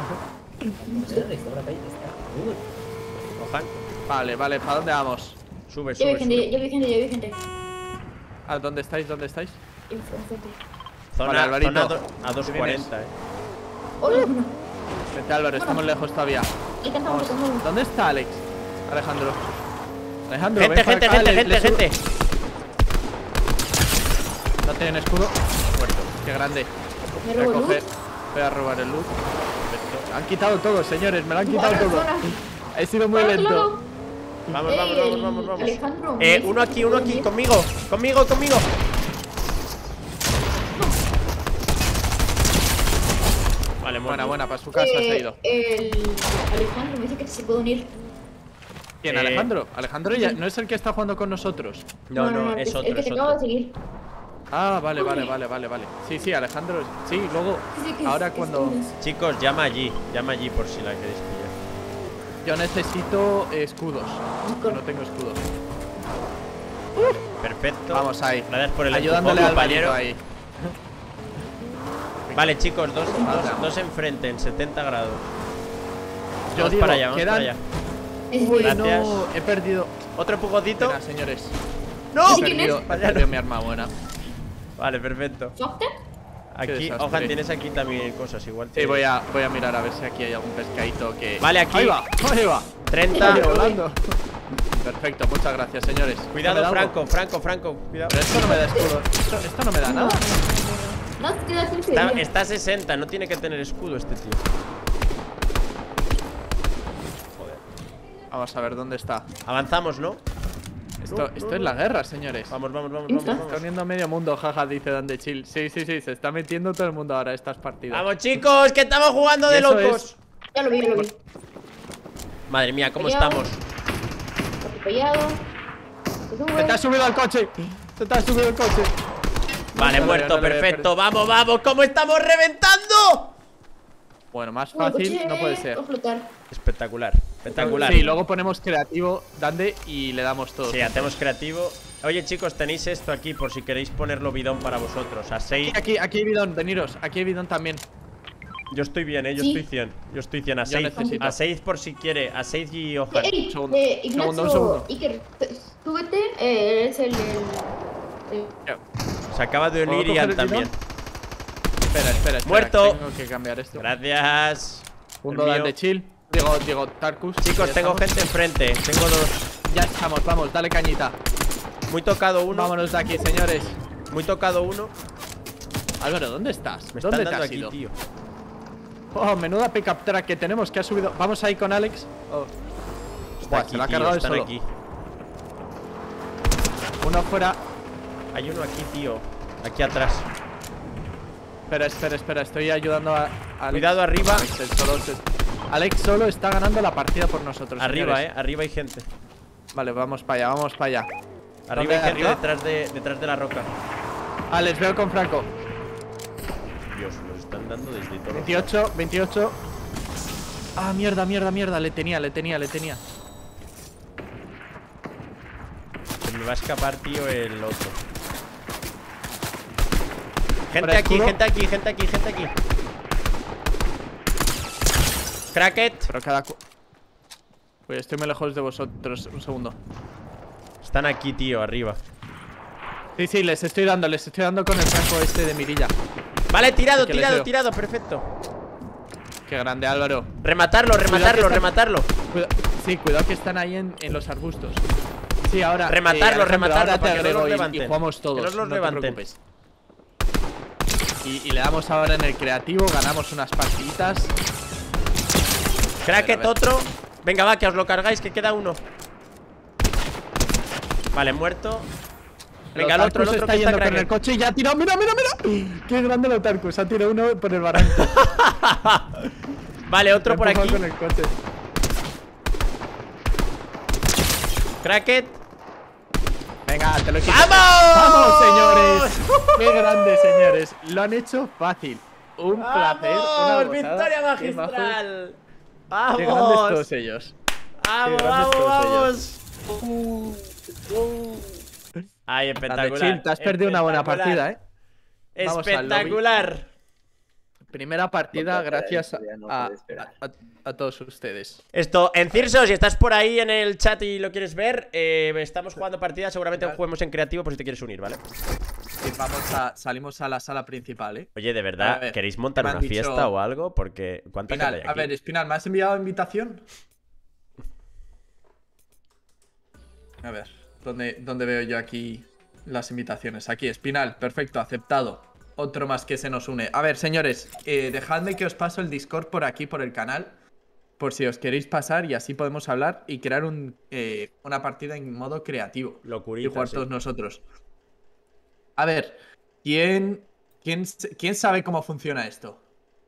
Ojan, Vale, vale, ¿para dónde vamos? sube, Ya vi sube, gente, sube. ya vi gente, ya vi gente. ¿A dónde estáis? ¿Dónde estáis? Enfrente. Zona, Vale, Alvarito. zona do- a dos ¿Qué cuarenta, eh. Hola, bueno. Vente, Álvaro, estamos lejos todavía. Ahí cantamos, Vamos. cantamos. ¿Dónde está Alex? Alejandro. Alejandro, Gente, ven para gente, acá, gente, le- gente, le subo- gente. ¿No tienen escudo? Muerto. Qué grande. Me Voy a robo coger. luz. Voy a robar el loot. Perfecto. Han quitado todo, señores. Me lo han quitado Guarda, todo. guarda. He sido muy Para otro lento. lado. Vamos, Eh, vamos, vamos, vamos, vamos. Alejandro, Eh, Messi, uno aquí, uno aquí, Messi. conmigo. Conmigo, conmigo. Vale, Buena, muerto. buena, para su casa se ha Eh, ido. El Alejandro me dice que se puede unir. ¿Quién? eh, Alejandro. Alejandro ya no es el que está jugando con nosotros. No, no, el es que- otro, El que es te acabo de otro. seguir. Ah, vale, vale, vale, vale, vale. Sí, sí, Alejandro. Sí, luego. Sí, que es- Ahora es cuando. uno. Chicos, llama allí. Llama allí por si la queréis pillar. Yo necesito eh, escudos. Yo no tengo escudos. Perfecto. Vamos ahí. Gracias por el Ayudándole empujón, al compañero compañero. ahí. Vale, chicos, dos, Vamos. dos, dos enfrente, en setenta grados. Yo Vamos digo, para allá, vamos quedan- para allá. Es Uy, Gracias. no, he perdido. Otro empujoncito. Pena, señores. ¡No! He perdido, he Vaya, perdido no. mi arma buena. Vale, perfecto. ¿Softec? Aquí, desastre. ojalá tienes aquí también cosas igual. Sí, voy a, voy a mirar a ver si aquí hay algún pescadito que... Vale, aquí. Ahí va, ahí va. treinta. Oye, volando. Perfecto, muchas gracias, señores. ¿Esto me Cuidado, da Franco, algo? Franco, Franco. Cuidado. Pero esto no me da escudo. Esto, esto no me da nada. No, te queda quince Está, días. está a sesenta, no tiene que tener escudo este tío. Vamos a ver dónde está. Avanzamos, ¿no? Esto, No, esto no, es la guerra, señores. Vamos, vamos, vamos, Insta. vamos, Está vamos. uniendo medio mundo, jaja, dice Dan de Chill. Sí, sí, sí, se está metiendo todo el mundo ahora a estas partidas. Vamos, chicos, que estamos jugando Y de eso locos. es- Ya lo vi, ya lo vi. Madre mía, ¿cómo Peleado. estamos? Atropellado. Se sube. ¡Se te ha subido al coche! ¡Se te ha subido el coche! Vale, No le muerto, veo, no le veo, perfecto. pero- Vamos, vamos, ¿cómo estamos reventando? Bueno, más Uy, el fácil coche no puede va ser. a flotar. Espectacular, espectacular. Sí, luego ponemos creativo, Dande, y le damos todo. Sí, hacemos creativo. Oye, chicos, tenéis esto aquí por si queréis ponerlo bidón para vosotros. A seis. Aquí, aquí hay bidón, veniros. Aquí hay bidón también. Yo estoy bien, eh. Yo Sí. estoy cien. Yo estoy cien. A Yo seis. necesito. A seis por si quiere. A seis y Ojan. Ey, Un segundo, eh, un Ignacio, segundo, un segundo. Iker, te- súbete. Eh, es el. el, el- Se acaba de ¿Puedo unir coger Ian el también. bidón? Espera, espera, espera. Muerto. Tengo que cambiar esto. Gracias. Segundo El mío. Dande Chill. Digo, digo, Tarkus. Chicos, Ya tengo estamos. gente enfrente. Tengo dos. Ya estamos, vamos, dale cañita. Muy tocado uno. Vámonos de aquí, señores. Muy tocado uno. Álvaro, ¿dónde estás? Me ¿Dónde están te dando has aquí, ido? tío. Oh, menuda pickup track que tenemos que ha subido. Vamos ahí con Alex. Oh. Está Buah, aquí, se lo ha tío, cargado él están solo. aquí. Uno fuera. Hay uno aquí, tío. Aquí atrás. Espera, espera, espera. Estoy ayudando a Alex. Cuidado arriba. Alex, él solo, se- Alex solo está ganando la partida por nosotros. Arriba, señores. eh. Arriba hay gente. Vale, vamos para allá, vamos para allá. Arriba hay gente arriba? detrás de, detrás de la roca. Alex, veo con Franco. Dios, nos están dando desde todos. veintiocho, veintiocho. Ah, mierda, mierda, mierda. Le tenía, le tenía, le tenía. Se me va a escapar, tío, el otro. Gente Fuera aquí, escudo. gente aquí, gente aquí, gente aquí. Cracket. Pero cada. cu- Pues estoy muy lejos de vosotros. Un segundo. Están aquí, tío, arriba. Sí, sí, les estoy dando, les estoy dando con el Franco este de mirilla. Vale, tirado, Que les tirado, veo. tirado, perfecto. Qué grande, Álvaro. Rematarlo, rematarlo, están- rematarlo. Cuida- sí, cuidado que están ahí en, en los arbustos. Sí, ahora. Rematarlo, Alejandro, rematarlo, ahora te para que no agrego los y- levanten. y jugamos todos. Que no los te levanten. preocupes. Y, y le damos ahora en el creativo, ganamos unas partiditas. Cracket, A ver, a ver. otro. Venga, va, que os lo cargáis, que queda uno. Vale, muerto. Venga, el otro, el otro está que está yendo con el Cracket. coche y ya ha tirado. Mira, mira, mira. Qué grande el Otarkus. Ha tirado uno por el barranco. Vale, otro Me ha por empujado aquí. con el coche. Cracket. Venga, te lo quito. ¡Vamos! ¡Vamos, señores! ¡Qué grande, señores! Lo han hecho fácil. Un placer. Una ¡Vamos! gozada. ¡Victoria Qué majos. magistral! Qué grandes ¡Vamos! todos ellos. ¡Vamos, Qué grandes vamos, todos vamos! Ay, Grande, espectacular. Chill, te has perdido una buena Espectacular. partida, ¿eh? Vamos al lobby. Espectacular. Primera partida No te gracias a, esperes, ya no a- puedes esperar. a- a todos ustedes. Esto, en Cirso, si estás por ahí en el chat y lo quieres ver, eh, estamos jugando partidas, seguramente juguemos en creativo por si te quieres unir, ¿vale? Sí, vamos a, salimos a la sala principal, ¿eh? Oye, de A verdad, ver, ¿queréis montar me han una dicho- fiesta o algo? Porque, ¿cuánta Espinal, gente hay a aquí? ver, Espinal, ¿me has enviado invitación? A ver, ¿dónde, dónde veo yo aquí las invitaciones? Aquí, Espinal, perfecto, aceptado. Otro más que se nos une. A ver, señores, eh, dejadme que os paso el Discord por aquí, por el canal. Por si os queréis pasar y así podemos hablar y crear un, eh, una partida en modo creativo. Locurita, Y jugar sí. todos nosotros. A ver, ¿quién, quién, s- ¿quién sabe cómo funciona esto?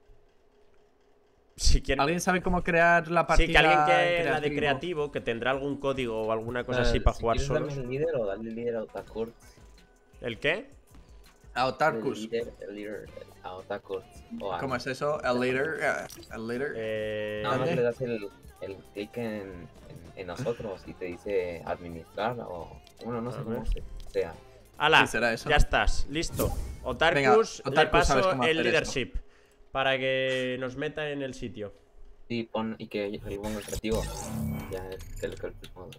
Si quieren- ¿Alguien sabe cómo crear la partida? Sí, que alguien que en la de creativo, que tendrá algún código o alguna cosa así Eh, para si jugar quieres, solos. dame el líder o darle el líder a Otakurt. ¿El qué? A El Otarkus. líder, el líder a Otakurt. O a- ¿Cómo es eso? El leader. eh, El leader. Eh, Nada más ¿dónde? le das el, el clic en, en, en nosotros y te dice administrar o. Bueno, no sé A cómo ver. se, sea. ¡Hala! Sí, será eso, Ya ¿no? estás, listo. Otarkus, Venga, le Otarkus, sabes paso cómo el hacer leadership para que nos meta en el sitio. Sí, pon, y que yo ponga el creativo. Ya, que el que ponga el creativo.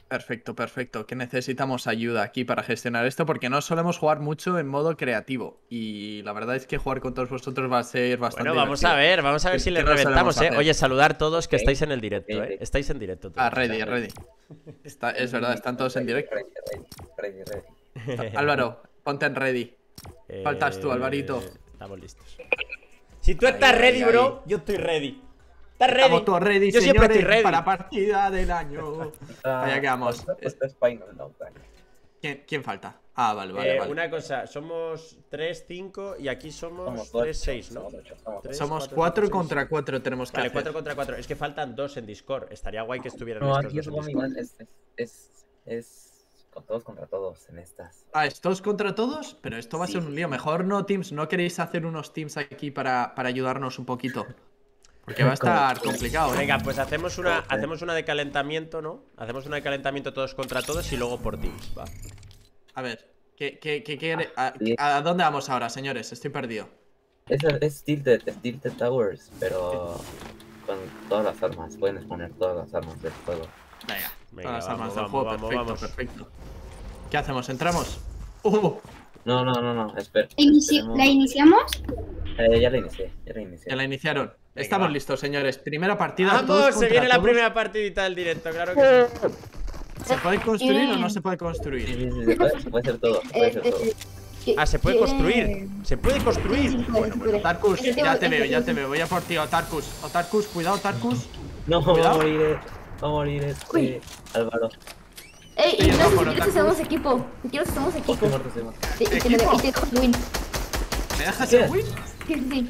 Perfecto, perfecto. Que necesitamos ayuda aquí para gestionar esto porque no solemos jugar mucho en modo creativo. Y la verdad es que jugar con todos vosotros va a ser bastante Bueno, vamos divertido. a ver, vamos a ver ¿Qué- si qué les no solemos reventamos, eh. hacer? Oye, saludar todos que Ok. estáis en el directo, Ok, eh. ok. Estáis en directo todos. Ah, ready, ready. Está, es verdad, están todos en directo. Ready, ready, ready, ready. Álvaro, ponte en ready. faltas tú, Alvarito. Eh, Estamos listos. Si tú estás Ay, ready, ay, bro, yo estoy ready. ¿Estás ready? Estamos todos ready, Yo siempre señores, estoy ready. para partida del año. Allá quedamos. Esto es final, no, time. ¿Quién, quién falta? Ah, vale, vale, Eh, vale. Una cosa, somos tres, cinco y aquí somos Somos tres, ocho, seis, ¿no? somos ocho, somos Tres, Somos cuatro, cuatro cinco, seis. contra cuatro tenemos que Vale, hacer. cuatro contra cuatro. Es que faltan dos en Discord. Estaría guay que estuvieran No, estos aquí dos es en one Discord. igual, es, es, es, es con todos contra todos en estas. Ah, ¿estos contra todos? Pero esto va a ser Sí. un lío. Mejor no teams. ¿No queréis hacer unos teams aquí para, para ayudarnos un poquito? Porque va a estar complicado, ¿eh? Venga, pues hacemos una, Ok. hacemos una de calentamiento, ¿no? Hacemos una de calentamiento todos contra todos y luego por teams, va. A ver, ¿qué, qué, qué quiere- a, Sí. a dónde vamos ahora, señores? Estoy perdido. Es, es Tilted, es Tilted Towers, pero con todas las armas. Pueden exponer todas las armas del juego. Venga, Venga, todas las vamos, armas del vamos, juego. vamos, perfecto, vamos. perfecto. ¿Qué hacemos? ¿Entramos? ¡Uh! No, no, no, no, espera. Inici- esperemos. ¿La iniciamos? Eh, ya la inicié, ya la inicié. Ya la iniciaron. Venga, Estamos va. listos, señores. Primera partida. todos ¡Vamos! Se contra viene la todos. primera partidita del directo, claro que sí. ¿Se puede construir o no Bien. se puede Sí, construir? sí, sí, se puede, se puede hacer todo, se puede hacer todo. Ah, se puede construir. Se puede construir. Bueno, bueno. Tarkus, Ese ya tipo- te veo, ese ya tipo- te veo. Voy a por ti, Tarkus. O Tarkus, cuidado, Tarkus. No, va Cuidado. a morir, eh, va a morir este Uy. Álvaro. Ey, Estoy yendo Ignacio, por si quieres otaku. hacemos equipo. Si quieres hacemos Oh, equipo. qué muerto se muerto. Y y te lo ¿Equipo? y te dejo win. ¿Me dejas ¿Qué? el win? Sí, sí, sí.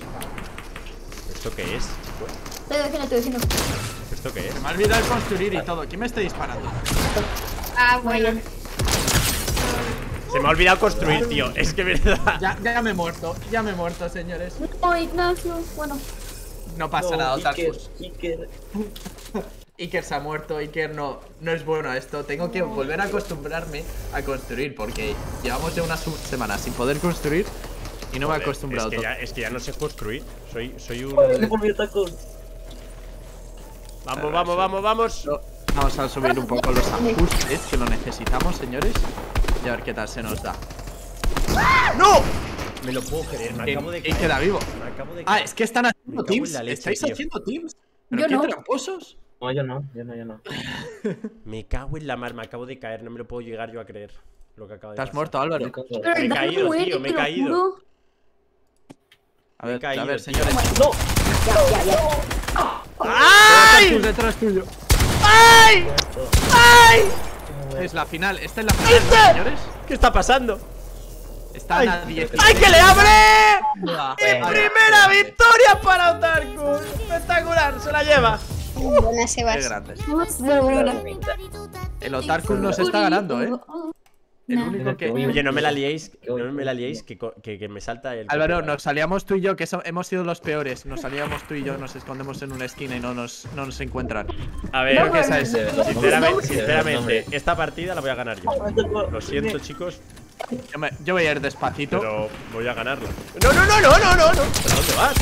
¿Esto qué es? Estoy vecino, estoy vecino. ¿Esto qué es? Se me ha olvidado el construir y todo. ¿Quién me está disparando? Ah, bueno. Se me ha olvidado construir, tío. Es que verdad. Ya, ya me he muerto, ya me he muerto, señores. No, Ignacio. Bueno. No pasa No, nada, Iker, Tarkus. Iker. Iker se ha muerto, Iker no, no es bueno a esto. Tengo que volver a acostumbrarme a construir porque llevamos ya unas semanas sin poder construir y no me he Joder, acostumbrado. es que, todo. ya, es que ya no sé construir. Soy, soy un. Le volvió tacos. Vamos, vamos, vamos, vamos. No, Vamos a subir un poco los ajustes que lo necesitamos, señores. Y a ver qué tal se nos da. ¡No! Me lo puedo creer, me ¿Quién, acabo de quién caer. queda vivo? Me acabo de Ah, caer. es que están haciendo Me cago en teams. la leche, ¿Estáis tío. haciendo teams? ¿Pero Yo qué no. tramposos? No, yo no, yo no, yo no. Me cago en la mar, me acabo de caer. No me lo puedo llegar yo a creer. Lo que acaba de ¿Te has pasar. muerto, Álvaro? Pero Me he déjame caído, morir, tío, me he te lo caído. juro. A Me he ver, caído, a ver, tío. señores. ¡No! Ya, ya, ya. ¡Ay! Tarkus, detrás tuyo. ¡Ay! ¡Ay! Es la final, esta es la final, ¿no, señores? ¿Qué está pasando? Están Ay. a diez. ¡Ay, que le abre! Buah. ¡Y Venga. primera victoria para Otarkus! ¡Espectacular! Se la lleva. Buena, Qué Sebas. grandes. Bueno, bueno, bueno. El Otarkus nos está ganando, ¿eh? El No. único que... Oye, no me la liéis, no me la liéis que, co- que, que me salta el. Álvaro, copyright. nos salíamos tú y yo, que so- hemos sido los peores. Nos salíamos tú y yo, nos escondemos en una esquina y no nos, no nos encuentran. A ver, Creo que esa es. sinceramente, Sí, sinceramente, esta partida la voy a ganar yo. Lo siento, chicos, Yo, me- yo voy a ir despacito. pero voy a ganarla. No, no, no, no, no, no, no. ¿Pero dónde vas?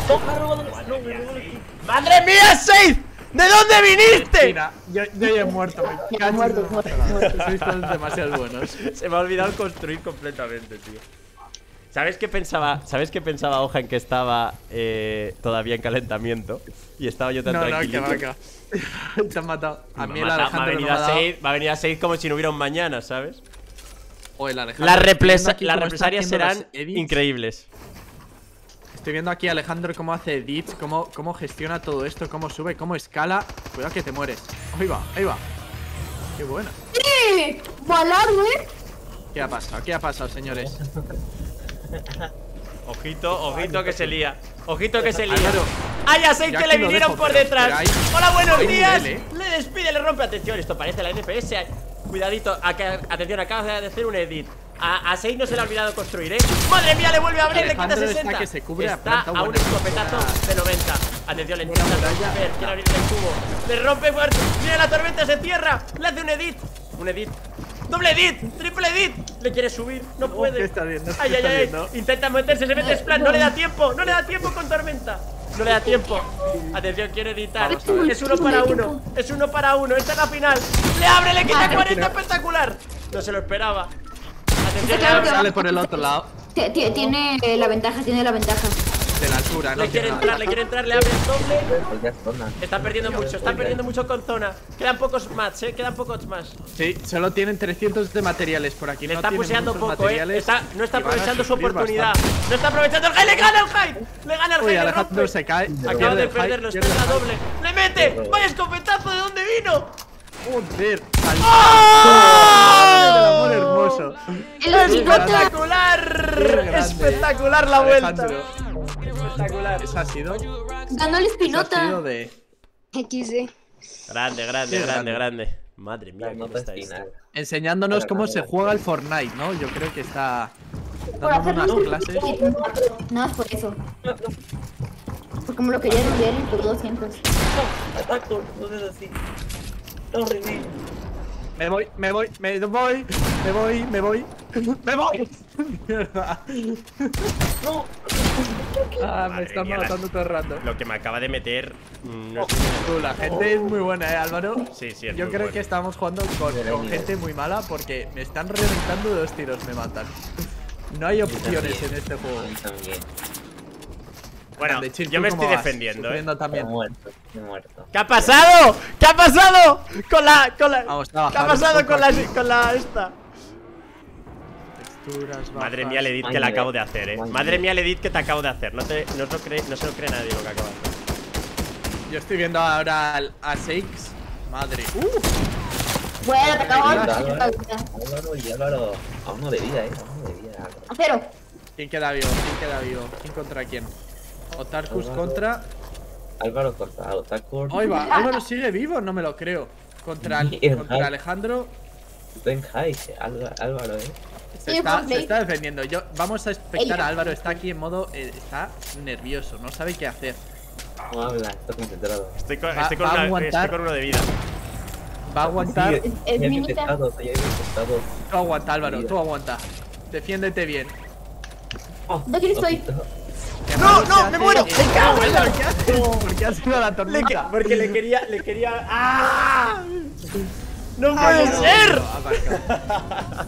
¡Madre mía, Seid! ¿De dónde viniste? Mira, yo, yo ya he muerto. me cacho en muerto, la muerto, puta. muerto. Sois todos demasiado buenos. Se me ha olvidado construir completamente, tío. ¿Sabes qué pensaba? ¿Sabes qué pensaba Oja en que estaba eh, todavía en calentamiento? Y estaba yo tan No, no, que tranquilito. va acá. Te han matado. A mí Me el ha matado- me ha Alejandro no venido me ha a dado. Seid, va a venir a Seid como si no hubiera un mañana, ¿sabes? O el Alejandro. Las, Estoy represa- viendo aquí las cómo está represalias haciendo serán los edits. increíbles. Estoy viendo aquí a Alejandro cómo hace edits, cómo, cómo gestiona todo esto, cómo sube, cómo escala. Cuidado que te mueres. Ahí va, ahí va. Qué buena. ¡Sí! ¡Balado, eh! ¿Qué ha pasado? ¿Qué ha pasado, señores? Ojito, ojito que se lía. Ojito que se lía. Álvaro, ¡Ay, ya sé yo que aquí le lo vinieron dejo, por pero- detrás! pero hay- ¡Hola, buenos hay días! nivel, ¿eh? Le despide, le rompe. Atención, esto parece la N F S. Cuidadito, acá- atención, acaba de hacer un edit. A, a Seid no se le ha olvidado construir, ¿eh? ¡Madre mía, le vuelve a abrir! Le quita Alejandro está sesenta. que se cubre, ha Está plantado a un buena. escopetazo Buena. de noventa. Atención, le intenta romper. Quiere abrir el cubo. Le rompe fuerte. Mira, la tormenta se cierra. Le hace un edit. Un edit. ¡Doble edit! ¡Triple edit! Le quiere subir. No puede. ¿qué está viendo? Ay, ¿Qué ay, está ay. viendo? Intenta meterse, se mete splat. No le da tiempo. No le da tiempo con tormenta. No le da tiempo. Atención, quiero editar. Vamos a ver. Es uno para uno. Es uno para uno. Esta es la final. Le abre, le quita cuarenta. Espectacular. No se lo esperaba. Atención, le abre. Sale por el otro lado. T- t- Tiene eh, la ventaja, tiene la ventaja. De la altura, no Le quiere tiene entrar, nada. le quiere entrar, le abre el doble. Pues ya es zona. Están perdiendo mucho, están perdiendo mucho con zona. Quedan pocos mats, eh, quedan pocos más. Sí, solo tienen trescientos de materiales por aquí. Le no está tienen puseando muchos poco, eh. materiales Está, no está y van a aprovechando su sufrir oportunidad. bastante. No está aprovechando el high, le gana el high. Le gana el Uy, high. le Alejandro rompe. se cae. Acaba pierde de el high, perderlo, está pierde en la el doble. ¡Le mete! ¡Vaya escopetazo! ¿De dónde vino? Joder, ¡Oh! del amor hermoso. ¡El espinota! ¡Espectacular! Qué grande, ¡Espectacular la vuelta! Alejandro. Espectacular. Eso ha sido. Ganó el Eso ha sido espinota. de. equis de. Grande, grande, Qué grande, grande. grande. Madre mía, La ¿cómo nota está es esto? final. Enseñándonos cómo se juega el Fortnite, ¿no? Yo creo que está Por dando hacerlo unas clases. No es por eso. Porque como lo quería enviar y por doscientos. Ataco, no es así. No, Rini. Me voy, me voy, me voy, me voy, me voy, me voy. Mierda. No. Ah, me Madre están mía, la- matando todo el rato. Lo que me acaba de meter. mm, No sé. Tú, la gente es muy buena, ¿eh, Álvaro? Sí, sí, es Yo muy creo buena. que estamos jugando con, con gente muy mala porque me están reventando de dos tiros, me matan. No hay opciones en este juego. A mí también. Bueno, Grande, Chil, yo ¿tú me cómo estoy vas? defendiendo, eh. Sufriendo He también. muerto, he muerto. ¿Qué ha pasado? ¿Qué ha pasado? Con la. Con la. Vamos a ¿Qué ha bajar un pasado poco con la. aquí. Con la. Esta? Texturas, Madre bajas. mía, el edit que le acabo de hacer, eh. Madre Madre mía. mía, el edit que te acabo de hacer. No, te, no, se lo cree, no se lo cree nadie lo que acabo de hacer. Yo estoy viendo ahora al A seis. Madre. Uh, Bueno, te acabo de Álvaro, hacer la vida. Álvaro y Álvaro. A uno de vida, eh. A uno de vida, Álvaro. A cero. ¿quién queda vivo? ¿Quién queda vivo? ¿Quién contra quién? Otarkus Álvaro. contra. Álvaro contra Otaku. Ahí va, Álvaro sigue vivo, no me lo creo. Contra, el- Mierda. contra Alejandro. Ben High, Álvaro, Álvaro, eh. Se Sí, está, pues, se sí. está defendiendo. Yo, vamos a expectar Ella. a Álvaro. Está aquí en modo. eh, está nervioso, no sabe qué hacer. No habla, está concentrado. Estoy con, Va- estoy con, va a una- aguantar. estoy con uno de vida. Va a aguantar. Sí, es ya he minita. intentado, ya he intentado. Tú aguanta, Álvaro, Vida. tú aguanta. Defiéndete bien. Oh, ¿Dónde quieres estoy? poquito. Que ¡No, Álvaro no, se me hace- muero! eh, ¡Me cago en la- Álvaro, ¿qué haces? ¿Por qué has sido a la Le que- tormenta? porque le quería. Le quería. ¡Ah! ¡No Ah, puede no, ser! no, aparca.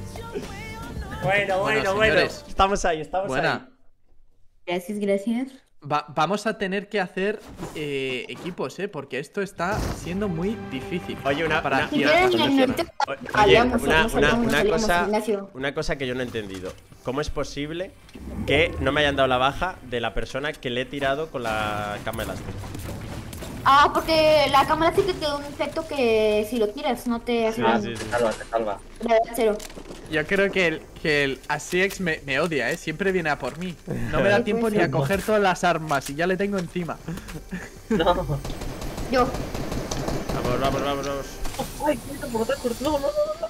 Bueno, bueno, Bueno, bueno. señores. Estamos ahí, estamos Buena. Gracias, gracias. Va- vamos a tener que hacer eh, equipos, ¿eh? Porque esto está siendo muy difícil. ahí. Oye, una. Para una- Si Ya, quieren, cuando en el quieran. o- oye, Salíamos, una, salíamos, una, salíamos, una salíamos, cosa. Ignacio. Una cosa que yo no he entendido. ¿Cómo es posible que no me hayan dado la baja de la persona que le he tirado con la cama elástica? Ah, porque la cámara sí que te da un efecto que si lo tiras no te hace Ah, daño. sí, sí. Te salva, te salva. Le da cero. Yo creo que el, que el Asiex me, me odia, ¿eh? Siempre viene a por mí. No me da Sí, tiempo pues ni a sí. coger todas las armas y ya le tengo encima. No. Yo. Vamos, vamos, vamos, vamos. Ay, quita por Otaku. No, no, no, no.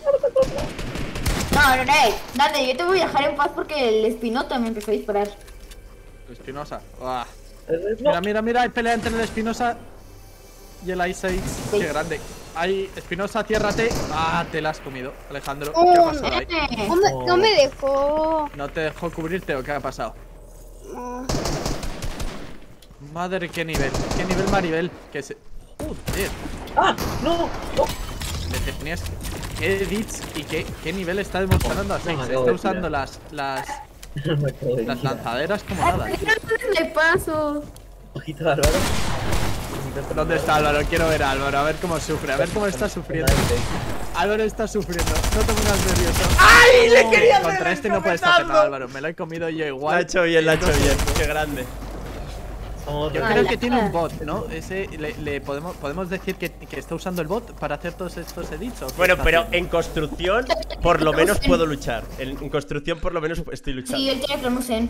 No, no, no. eh, Dale, yo te voy a dejar en paz porque el espinota me empezó a disparar. Espinosa. Uah. Eh, Mira, No. mira, mira, hay pelea entre el Espinosa y el I seis. Sí. Qué grande. Ahí, Espinosa, ciérrate. Ah, te la has comido, Alejandro. ¿Qué Oh, ha pasado ahí? Eh, No me, no me dejó. ¿No te dejó cubrirte o qué ha pasado? No. Madre, qué nivel. Qué nivel Maribel. Que se. Joder. ¡Ah! ¡No! ¡No! Le tenías que. ¿Qué edits y qué, qué nivel está demostrando así? No, me Se acabo está de usando tirar. las. las. Me acabo de las tirar. lanzaderas como nada. ¿eh? le paso. Ojito, Álvaro. ¿Dónde está Álvaro? Quiero ver a Álvaro, a ver cómo sufre, a ver cómo está sufriendo. Álvaro está sufriendo, no te pongas nervioso. ¡Ay! Le quería hacer Contra el este no puedes hacer escopetazo. nada, Álvaro. Me lo he comido yo Lo igual. ha hecho bien, lo ha hecho Entonces, bien. Qué grande. Vamos, Yo Ah, creo la que tiene un cara. bot, ¿no? Ese le, le podemos, podemos decir que, que está usando el bot para hacer todos estos edits. ¿o qué Bueno, está pero haciendo? en construcción, por lo menos puedo luchar. En, en construcción, por lo menos estoy luchando. Sí, él tiene Cronusen.